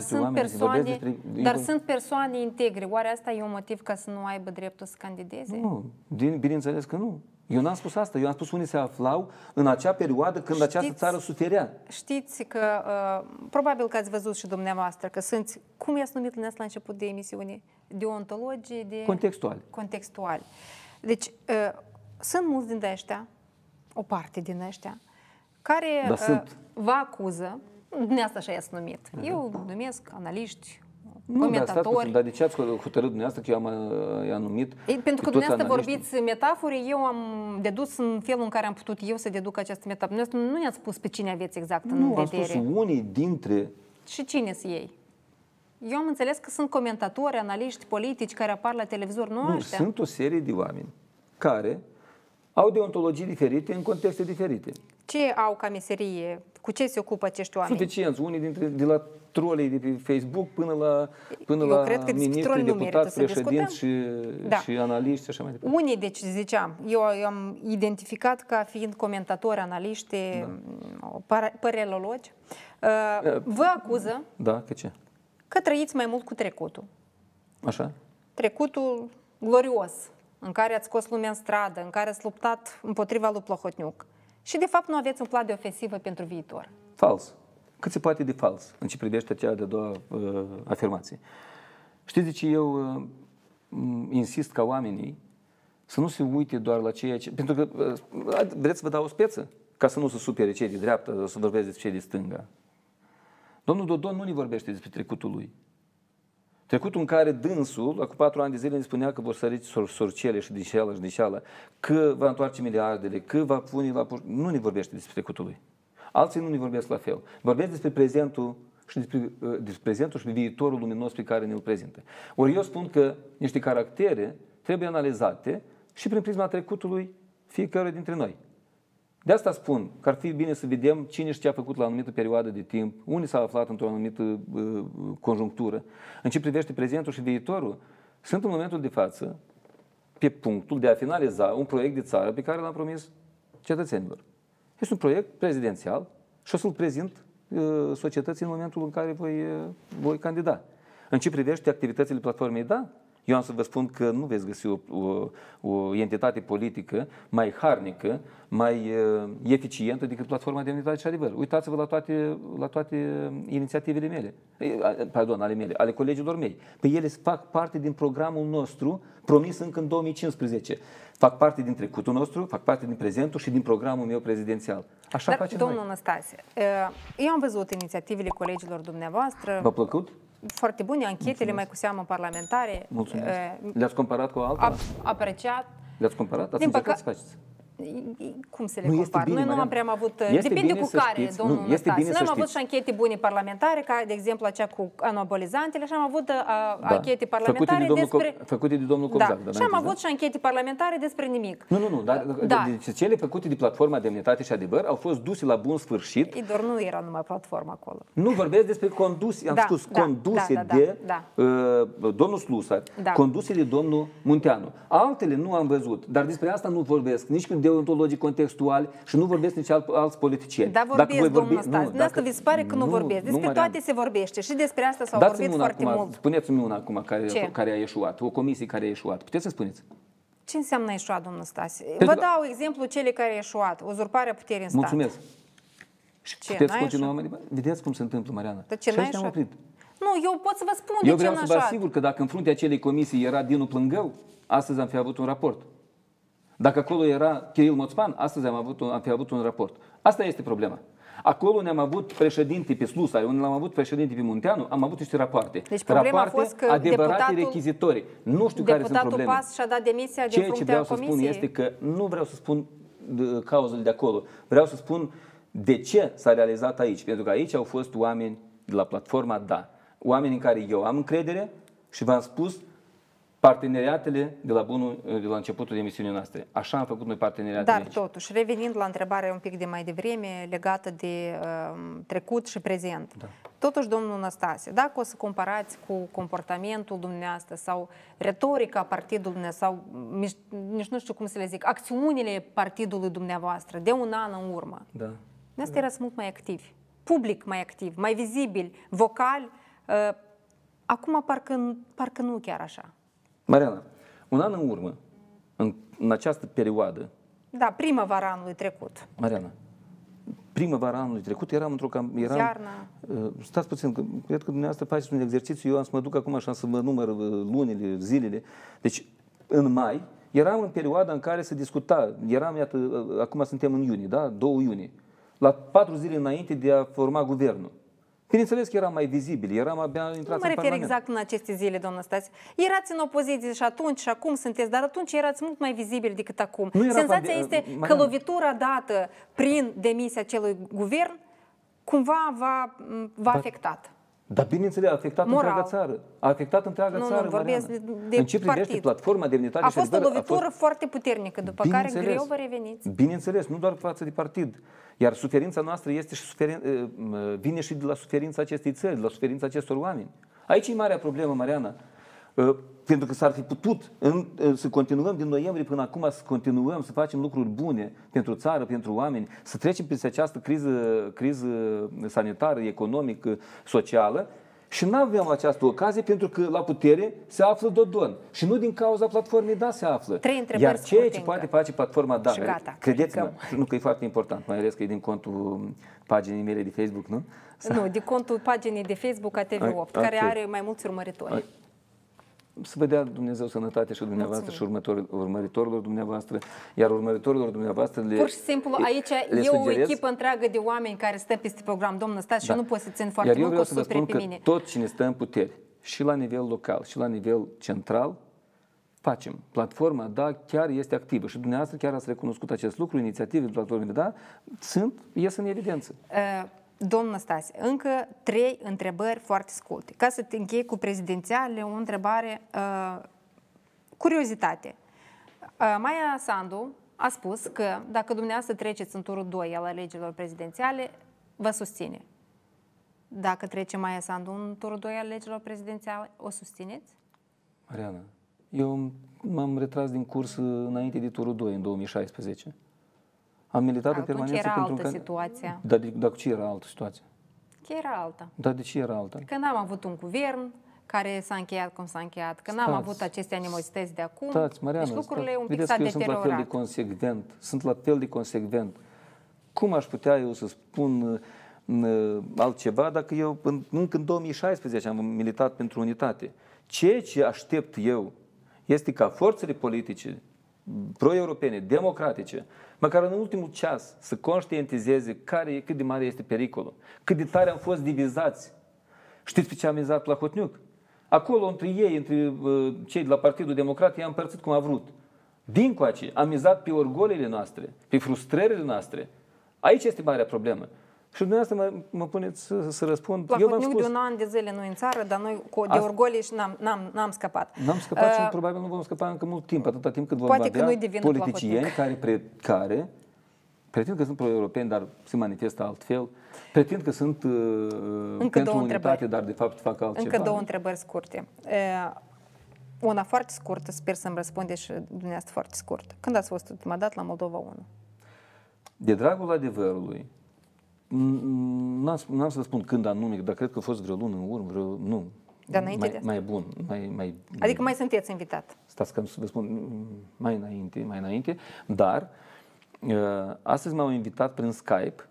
Dar sunt persoane integre. Oare asta e un motiv ca să nu aibă dreptul să candideze? Nu, bineînțeles că nu. Eu n-am spus asta. Eu am spus unde se aflau în acea perioadă când această țară suferea. Știți că, probabil că ați văzut și dumneavoastră, că sunt, cum i-ați numit la început de emisiune? Deontologii de... Contextuali. Deci, sunt mulți din ăștia, o parte din ăștia, care vă acuză, dumneavoastră așa i-ați numit, eu numesc analiști, comentatori. Dar de ce ați hotărât dumneavoastră că eu i-am numit? Pentru că dumneavoastră vorbiți metafore, eu am dedus în felul în care am putut eu să deduc această metaforă. Dumneavoastră nu ne-ați spus pe cine aveți exact în vedere. Nu, am spus unii dintre... Și cine sunt ei? Eu am înțeles că sunt comentatori, analiști politici care apar la televizor, nu ăștia? Sunt o serie de oameni care au deontologii diferite în contexte diferite. Ce au ca meserie? Cu ce se ocupă acești oameni? Suficienți, unii de la trolei de pe Facebook până la miniștri, deputați, președinți și analiști și așa mai departe. Unii, deci ziceam, eu am identificat ca fiind comentatori, analiști, părelologi, vă acuză că ce? Că trăiți mai mult cu trecutul. Așa? Trecutul glorios, în care ați scos lumea în stradă, în care ați luptat împotriva lui Plahotniuc. Și de fapt nu aveți un plan de ofensivă pentru viitor. Fals. Cât se poate de fals în ce privește cea de-a doua afirmație. Știți de ce eu insist ca oamenii să nu se uite doar la ceea ce... Pentru că vreți să vă dau o speță? Ca să nu se supere cei de dreapta, să vorbesc despre cei de stânga. Domnul Dodon nu ne vorbește despre trecutul lui. Trecutul în care dânsul, acum 4 ani de zile, ne spunea că vor sări sorcele și dișeală, că va întoarce miliardele, că va pune la... Nu ne vorbește despre trecutul lui. Alții nu ne vorbesc la fel. Vorbesc despre prezentul și despre prezentul și viitorul luminos pe care ne-l prezintă. Ori eu spun că niște caractere trebuie analizate și prin prisma trecutului fiecare dintre noi. De asta spun că ar fi bine să vedem cine și ce a făcut la o anumită perioadă de timp, unde s-a aflat într-o anumită conjunctură. În ce privește prezentul și viitorul, sunt în momentul de față pe punctul de a finaliza un proiect de țară pe care l-am promis cetățenilor. Este un proiect prezidențial și o să-l prezint societății în momentul în care voi candida. În ce privește activitățile platformei, eu am să vă spun că nu veți găsi o entitate politică mai harnică, mai eficientă decât Platforma Demnitate și Adevăr. Uitați-vă la toate inițiativele mele, ale colegilor mei. Păi ele fac parte din programul nostru promis încă în 2015. Fac parte din trecutul nostru, fac parte din prezentul și din programul meu prezidențial. Așa facem noi. Domnul Năstase, eu am văzut inițiativele colegilor dumneavoastră. V-a plăcut? Foarte bune, anchetele, mai cu seamă parlamentare. Mulțumesc. Le-ați comparat cu alta? Apreciat. Le-ați comparat? Ați încercat să faceți? Cum să le compar? Noi nu am prea avut... Depinde cu care, domnul Năstase. Noi am avut și anchete bune parlamentare, ca de exemplu acea cu anabolizantele, și am avut anchete parlamentare făcute de domnul Cobzac. Și am avut și anchete parlamentare despre nimic. Nu, dar cele făcute de Platforma Demnitate și Adevăr au fost duse la bun sfârșit. Doar nu era numai platforma acolo. Nu, vorbesc despre conduse, am spus conduse de domnul Slusar, conduse de domnul Munteanu. Altele nu am văzut, dar despre asta nu vorbesc nici când deontologii contextuali și nu vorbesc nici alți politicieni. Dar vorbesc, domnul Năstase. De asta vi se pare că nu vorbesc. Despre toate se vorbește și despre asta s-au vorbit foarte mult. Spuneți-mi una acum care a ieșuat, o comisie care a ieșuat. Puteți să spuneți? Ce înseamnă ieșuat, domnul Năstase? Vă dau exemplu cele care a ieșuat. Uzurparea puterii în stat. Mulțumesc. Puteți continua mai departe? Vedeți cum se întâmplă, Mariana. Ce n-a ieșuat? Nu, eu pot să vă spun de ce n-a ieșuat. Eu vreau să vă asigur că dacă în fruntea acelei comisii era Dinu Plângău, astăzi am fi avut un raport. Dacă acolo era Kiril Moțpan, astăzi am fi avut un raport. Asta este problema. Acolo ne-am avut președinte pe Slusar, unde l-am avut președinte pe Munteanu, am avut niște rapoarte. Deci problema a fost că rechizitorii. Nu știu care sunt probleme. Deputatul Pas și-a dat demisia din fruntea Ceea ce vreau să spun este că nu vreau să spun cauzele de acolo. Vreau să spun de ce s-a realizat aici. Pentru că aici au fost oameni de la platforma oameni în care eu am încredere și v-am spus parteneriatele de la începutul emisiunii noastre. Așa am făcut noi parteneriatele. Dar totuși, revenind la întrebarea un pic de mai devreme legată de trecut și prezent. Totuși, domnul Năstase, dacă o să comparați cu comportamentul dumneavoastră sau retorica partidului dumneavoastră sau nici nu știu cum să le zic, acțiunile partidului dumneavoastră de un an în urmă, asta erați mult mai activi, public mai activ, mai vizibil, vocal. Acum parcă nu chiar așa. Mariana, un an în urmă, în această perioadă... primăvara anului trecut. Mariana, primăvara anului trecut eram într-o... Iarna. Stați puțin, că cred că dumneavoastră faceți un exercițiu, eu am să mă duc acum așa să mă număr lunile, zilele. Deci, în mai, eram în perioada în care se discuta, acum suntem în iunie, 2 iunie. la 4 zile înainte de a forma guvernul. Bineînțeles că eram mai vizibil, eram abia intrat în Parlament. Nu mă refer exact în aceste zile, domnul Stase. Erați în opoziție și atunci și acum sunteți, dar atunci erați mult mai vizibil decât acum. Senzația este că lovitura dată prin demisia acelui guvern cumva v-a afectat. Dar bineînțeles, a afectat întreaga țară. A afectat întreaga țară, Nu, vorbesc de în ce privește partid. platforma Demnitate A fost o lovitură foarte puternică, după care greu vă reveniți. Bineînțeles, nu doar față de partid. Iar suferința noastră este și vine și de la suferința acestei țări, de la suferința acestor oameni. Aici e marea problemă, Mariana. Pentru că s-ar fi putut să continuăm din noiembrie până acum, să continuăm să facem lucruri bune pentru țară, pentru oameni, să trecem peste această criză sanitară, economică, socială și nu avem această ocazie pentru că la putere se află Dodon. Și nu din cauza platformei DA se află. 3 întrebări Iar ceea ce poate face platforma DA, credeți-mă, nu că e foarte important, mai ales că e din contul paginii mele de Facebook, nu? Nu, de contul paginii de Facebook a TV8, care are mai mulți urmăritori. Să vă dea Dumnezeu sănătate și dumneavoastră și urmăritorilor dumneavoastră, iar urmăritorilor dumneavoastră pur și simplu aici e o echipă întreagă de oameni care stă peste program, domnul Stase, și eu nu pot să țin foarte mult, că o să supere pe mine. Tot cine stă în putere, și la nivel local, și la nivel central, facem. Platforma DA chiar este activă și dumneavoastră chiar ați recunoscut acest lucru, inițiativele platformei DA ies în evidență. Domnul Stase, încă 3 întrebări foarte scurte. Ca să te închei cu prezidențiale, o întrebare, curiozitate. Maia Sandu a spus că dacă dumneavoastră treceți în turul 2 al alegerilor prezidențiale, vă susține. Dacă trece Maia Sandu în turul 2 al alegerilor prezidențiale, o susțineți? Mariana, eu m-am retras din curs înainte de turul 2, în 2016. Am militat în permanență era altă situația. Dar ce era altă situație? Că era alta. Dar de ce era alta? Că n-am avut un guvern care s-a încheiat cum s-a încheiat, că n-am avut aceste animozități de acum. Mariana, deci lucrurile un pic s-a deteriorat. Sunt la fel de consecvent. Cum aș putea eu să spun altceva dacă eu încă în 2016 am militat pentru unitate? Ceea ce aștept eu este ca forțele politice pro-europene, democratice, măcar în ultimul ceas să conștientizeze cât de mare este pericolul, cât de tare am fost divizați. Știți pe ce a mizat Plahotniuc? Acolo, între ei, între cei de la Partidul Democrat, i-a împărțit cum a vrut. Dincoace, a mizat pe orgolile noastre, pe frustrările noastre. Aici este marea problemă. Și dumneavoastră mă puneți să răspund. Plahotniuc de un an de zile nu în țară, dar noi de orgolii și n-am scăpat. N-am scăpat și probabil nu vom scăpa încă mult timp, atâta timp cât vom avea politicieni care pretind că sunt pro-europeni, dar se manifestă altfel, pretind că sunt pentru unitate, dar de fapt fac altceva. Încă 2 întrebări scurte. Una foarte scurtă, sper să-mi răspundeți și dumneavoastră foarte scurt. Când ați fost ultima dată la Moldova 1? De dragul adevărului, n-am să spun când anume, dar cred că a fost vreo lună în urmă, nu. Dar înainte de asta? Mai bun. Adică mai sunteți invitat? Stați că să vă spun mai înainte, dar astăzi m-au invitat prin Skype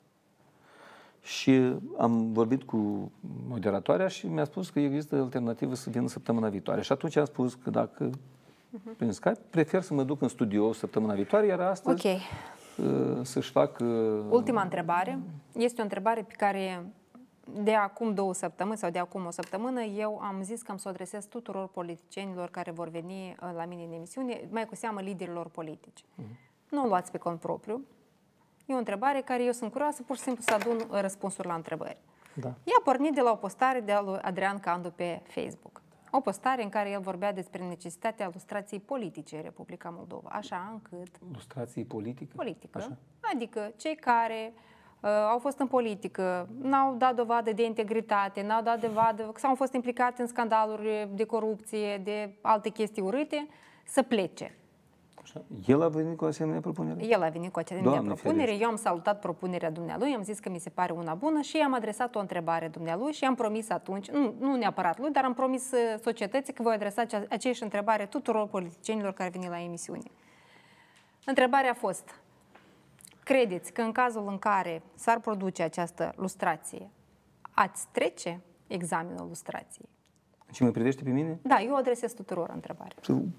și am vorbit cu moderatoarea și mi-a spus că există alternativă să vină săptămâna viitoare. Și atunci am spus că dacă prin Skype prefer să mă duc în studio săptămâna viitoare, iar astăzi să-și fac... Ultima întrebare. Este o întrebare pe care de acum 2 săptămâni sau de acum o săptămână eu am zis că am să o adresez tuturor politicienilor care vor veni la mine în emisiune, mai cu seamă liderilor politici. Nu o luați pe cont propriu. E o întrebare care eu sunt curioasă pur și simplu să adun răspunsuri la întrebări. Da. Ea a pornit de la o postare de lui Adrian Candu pe Facebook. O postare în care el vorbea despre necesitatea lustrației politice în Republica Moldova, așa încât... Lustrației politică? Politică. Așa. Adică cei care au fost în politică, n-au dat dovadă de integritate, n-au dat dovadă sau au fost implicați în scandaluri de corupție, de alte chestii urâte, să plece. Așa. El a venit cu o asemenea propunere? El a venit cu asemenea propunere. Eu am salutat propunerea dumnealui, am zis că mi se pare una bună și i-am adresat o întrebare dumnealui și am promis atunci, nu neapărat lui, dar am promis societății că voi adresa aceeași întrebare tuturor politicienilor care vin la emisiune. Întrebarea a fost: credeți că în cazul în care s-ar produce această lustrație, ați trece examenul lustrației? Și mă privește pe mine? Da, eu adresez tuturor întrebarea.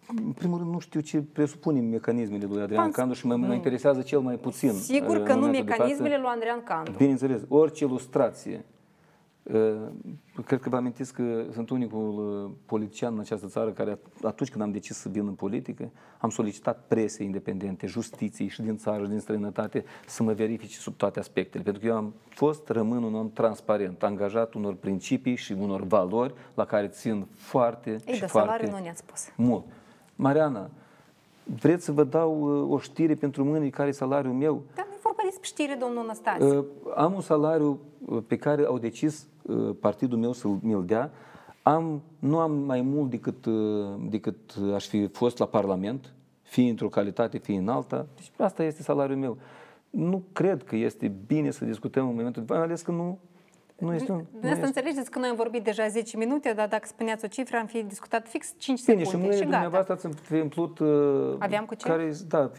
în primul rând, nu știu ce presupune mecanismele lui Adrian Candu și mă interesează cel mai puțin. Sigur că nu mecanismele lui Adrian Candu. Bineînțeles, orice ilustrație. Cred că vă amintiți că sunt unicul politician în această țară care atunci când am decis să vin în politică, am solicitat prese independente, justiției și din țară și din străinătate să mă verifice sub toate aspectele. Pentru că eu am fost, rămân un om transparent, angajat unor principii și unor valori la care țin foarte și foarte nu ne-ați spus. mult. Mariana, vreți să vă dau o știre pentru mâine care e salariul meu? Dar nu e vorba despre știre, domnul Năstase. Am un salariu pe care au decis partidul meu să mi-l dea. Nu am mai mult decât aș fi fost la Parlament, fie într-o calitate, fie în alta. Deci asta este salariul meu. Nu cred că este bine să discutăm în momentul, mai ales că nu este un... Asta înțelegeți că noi am vorbit deja 10 minute, dar dacă spuneați o cifră, am fi discutat fix 5 secunde și mâine dumneavoastră ați împlut... Aveam cu ce? Care, da,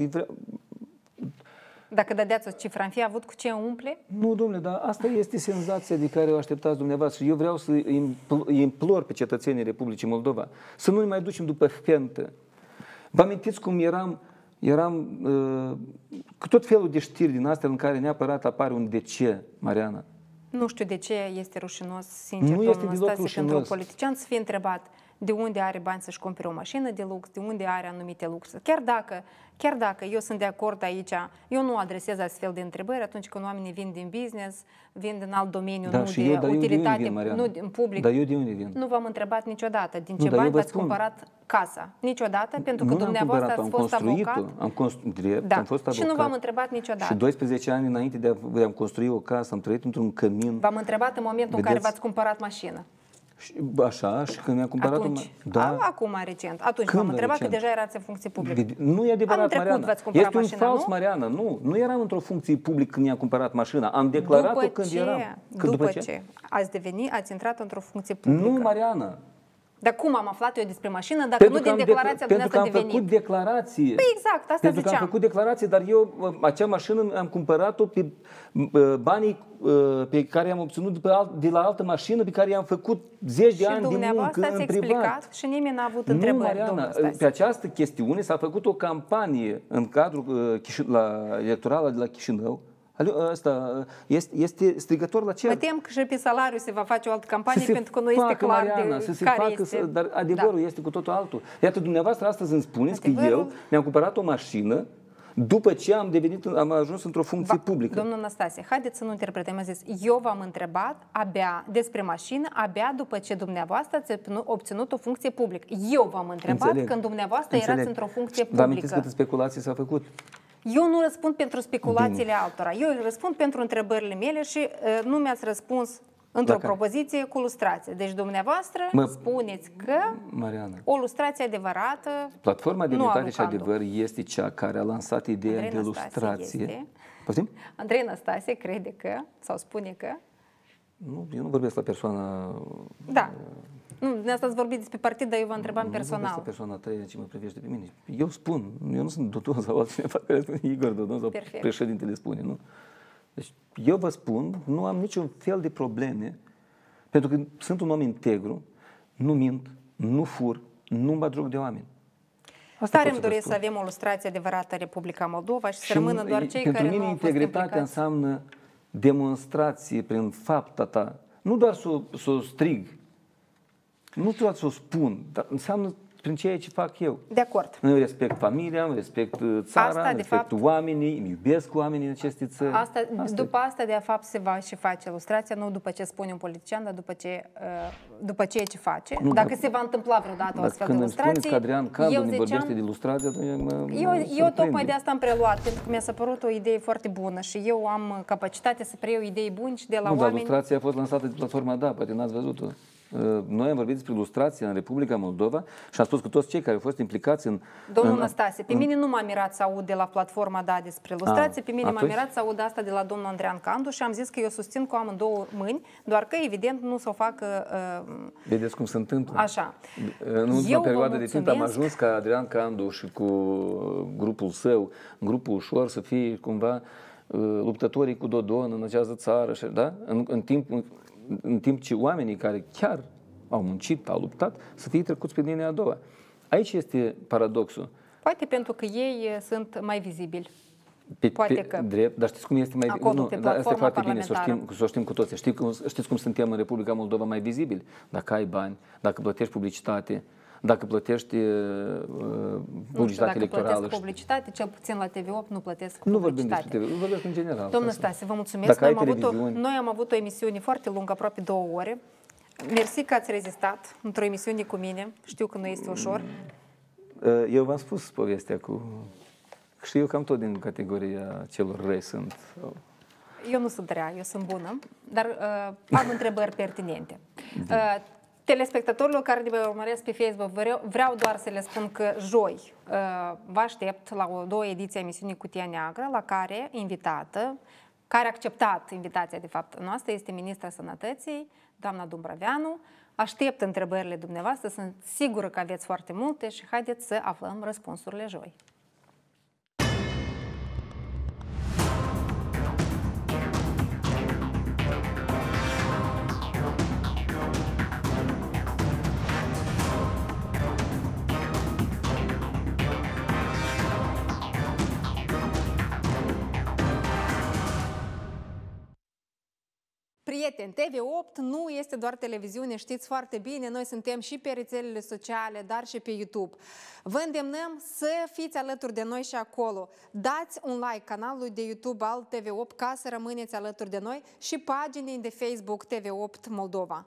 Dacă dădeați o cifră, am fi avut cu ce umple? Nu, domnule, dar asta este senzația de care o așteptați dumneavoastră. Eu vreau să implor pe cetățenii Republicii Moldova să nu ne mai ducem după fentă. Vă amintiți cum eram cu tot felul de știri din astea în care neapărat apare un de ce, Mariana? Nu știu de ce este rușinos, sincer, nu este deloc rușinos. Pentru un politician să fie întrebat de unde are bani să-și cumpere o mașină de lux, de unde are anumite luxuri. Chiar dacă eu sunt de acord aici, eu nu adresez astfel de întrebări atunci când oamenii vin din business, vin din alt domeniu, nu de utilitate, nu din public. Dar eu de unde vin? Nu v-am întrebat niciodată din ce bani v-ați cumpărat casa. Niciodată, pentru că dumneavoastră ați fost avocat. Am fost avocat. Și nu v-am întrebat niciodată. Și 12 ani înainte de a construi o casă, am trăit într-un cămin. V-am întrebat în momentul în care v-ați cumpărat mașină. Așa, și când mi-am cumpărat atunci, acum recent. Atunci v-am întrebat că deja erați în funcție publică. Nu e adevărat, Mariana. Este un fals, Mariana. Nu eram într-o funcție publică când mi-am cumpărat mașina. Am declarat-o când eram. După ce ați intrat într-o funcție publică. Nu, Mariana. Dar cum am aflat eu despre mașină dacă nu din declarația dumneavoastră de venit? Pentru că am făcut declarație. Păi exact, asta pentru ziceam. Pentru că am făcut declarație, dar eu acea mașină am cumpărat-o pe banii pe care i-am obținut de la altă mașină pe care i-am făcut zeci de ani de muncă în privat. Și nimeni n-a avut întrebări, Mariana, pe această chestiune s-a făcut o campanie în cadrul electoral de la Chișinău. Asta este strigător la cer. Mă tem că și pe salariu se va face o altă campanie pentru că nu este clar Mariana, de care este. Dar adevărul este cu totul altul. Iată, dumneavoastră astăzi îmi spuneți că eu mi-am cumpărat o mașină după ce am ajuns într-o funcție publică. Domnul Năstase, haideți să nu interpretăm. Am zis, eu v-am întrebat despre mașină abia după ce dumneavoastră ați obținut o funcție publică. Eu v-am întrebat când dumneavoastră erați într-o funcție publică. Vă amintiți câte speculații s-au făcut? Eu nu răspund pentru speculațiile altora. Eu răspund pentru întrebările mele și nu mi-ați răspuns într-o propoziție cu lustrație. Deci dumneavoastră spuneți că Mariana, o lustrație adevărată. Platforma de Dreptate și Adevăr este cea care a lansat ideea de lustrație. Andrei Năstase crede că, sau spune că... Nu, eu nu vorbesc la persoana... Da. Nu, de asta ați vorbit despre partid, dar eu vă întrebam personal. Nu vorbesc la persoana treia ce mă privește pe mine. Eu spun, eu nu sunt Dodon sau altcineva care spune Igor Dodon sau președintele spune, nu? Deci eu vă spun, nu am niciun fel de probleme, pentru că sunt un om integru, nu mint, nu fur, nu bat joc de oameni. Tare îmi doresc să avem o lustrație adevărată Republica Moldova și să rămână doar cei care nu au fost Pentru mine integritatea înseamnă demonstrație prin fapta ta. Nu doar să o strig, nu doar să o spun, dar înseamnă prin ceea ce fac eu. De acord. Îmi respect familia, îmi respect țara, îmi respect oamenii, îmi iubesc oamenii în aceste țări. După asta, de fapt, se va și face ilustrația, nu după ce spune un politician, dar după ceea ce face. Nu, dacă se va întâmpla vreodată o astfel de ilustrație. Când îmi spuneți că Adrian Candu ne vorbește de ilustrație, eu tocmai de asta am preluat, pentru că mi-a părut o idee foarte bună și eu am capacitatea să preiau idei bune și de la oameni. Dar ilustrația a fost lansată de platforma DA, poate n-ați văzut-o. Noi am vorbit despre ilustrație în Republica Moldova și am spus că toți cei care au fost implicați în... Domnul Năstase, pe mine nu m-a mirat să aud de la platforma DA despre ilustrație, pe mine m-a mirat să aud asta de la domnul Adrian Candu și am zis că eu susțin cu amândouă mâini, doar că evident nu s-o facă... Vedeți cum se întâmplă? Așa. În ultima perioadă de timp am ajuns ca Adrian Candu și cu grupul său, în grupul ușor, să fie cumva luptătorii cu Dodon în această țară, da? În timp ce oamenii care chiar au muncit, au luptat, să fie trecuți pe linia a doua. Aici este paradoxul. Poate pentru că ei sunt mai vizibili. Drept, dar știți cum este mai acolo, vizibili? Dar asta e foarte bine să o știm cu toții. Știți cum suntem în Republica Moldova mai vizibili? Dacă ai bani, dacă plătești publicitate, dacă plătești publicitate electorală. Dacă plătesc publicitate, cel puțin la TV8 nu plătesc publicitate. Nu vorbim despre TV8, vorbesc în general. Domnul Stase, vă mulțumesc. Noi am avut o emisiune foarte lungă, aproape 2 ore. Mersi că ați rezistat într-o emisiune cu mine. Știu că nu este ușor. Eu v-am spus povestea cu... Și eu cam tot din categoria celor răi sunt. Eu nu sunt rea, eu sunt bună, dar am întrebări pertinente. Telespectatorilor care ne urmăresc pe Facebook, vreau doar să le spun că joi vă aștept la o 2 ediții a emisiunii Cutia Neagră, la care invitată, care a acceptat invitația de fapt noastră, este Ministra Sănătății, doamna Dumbrăveanu. Aștept întrebările dumneavoastră, sunt sigură că aveți foarte multe și haideți să aflăm răspunsurile joi. Prieteni, TV8 nu este doar televiziune, știți foarte bine, noi suntem și pe rețelele sociale, dar și pe YouTube. Vă îndemnăm să fiți alături de noi și acolo. Dați un like canalului de YouTube al TV8 ca să rămâneți alături de noi și paginii de Facebook TV8 Moldova.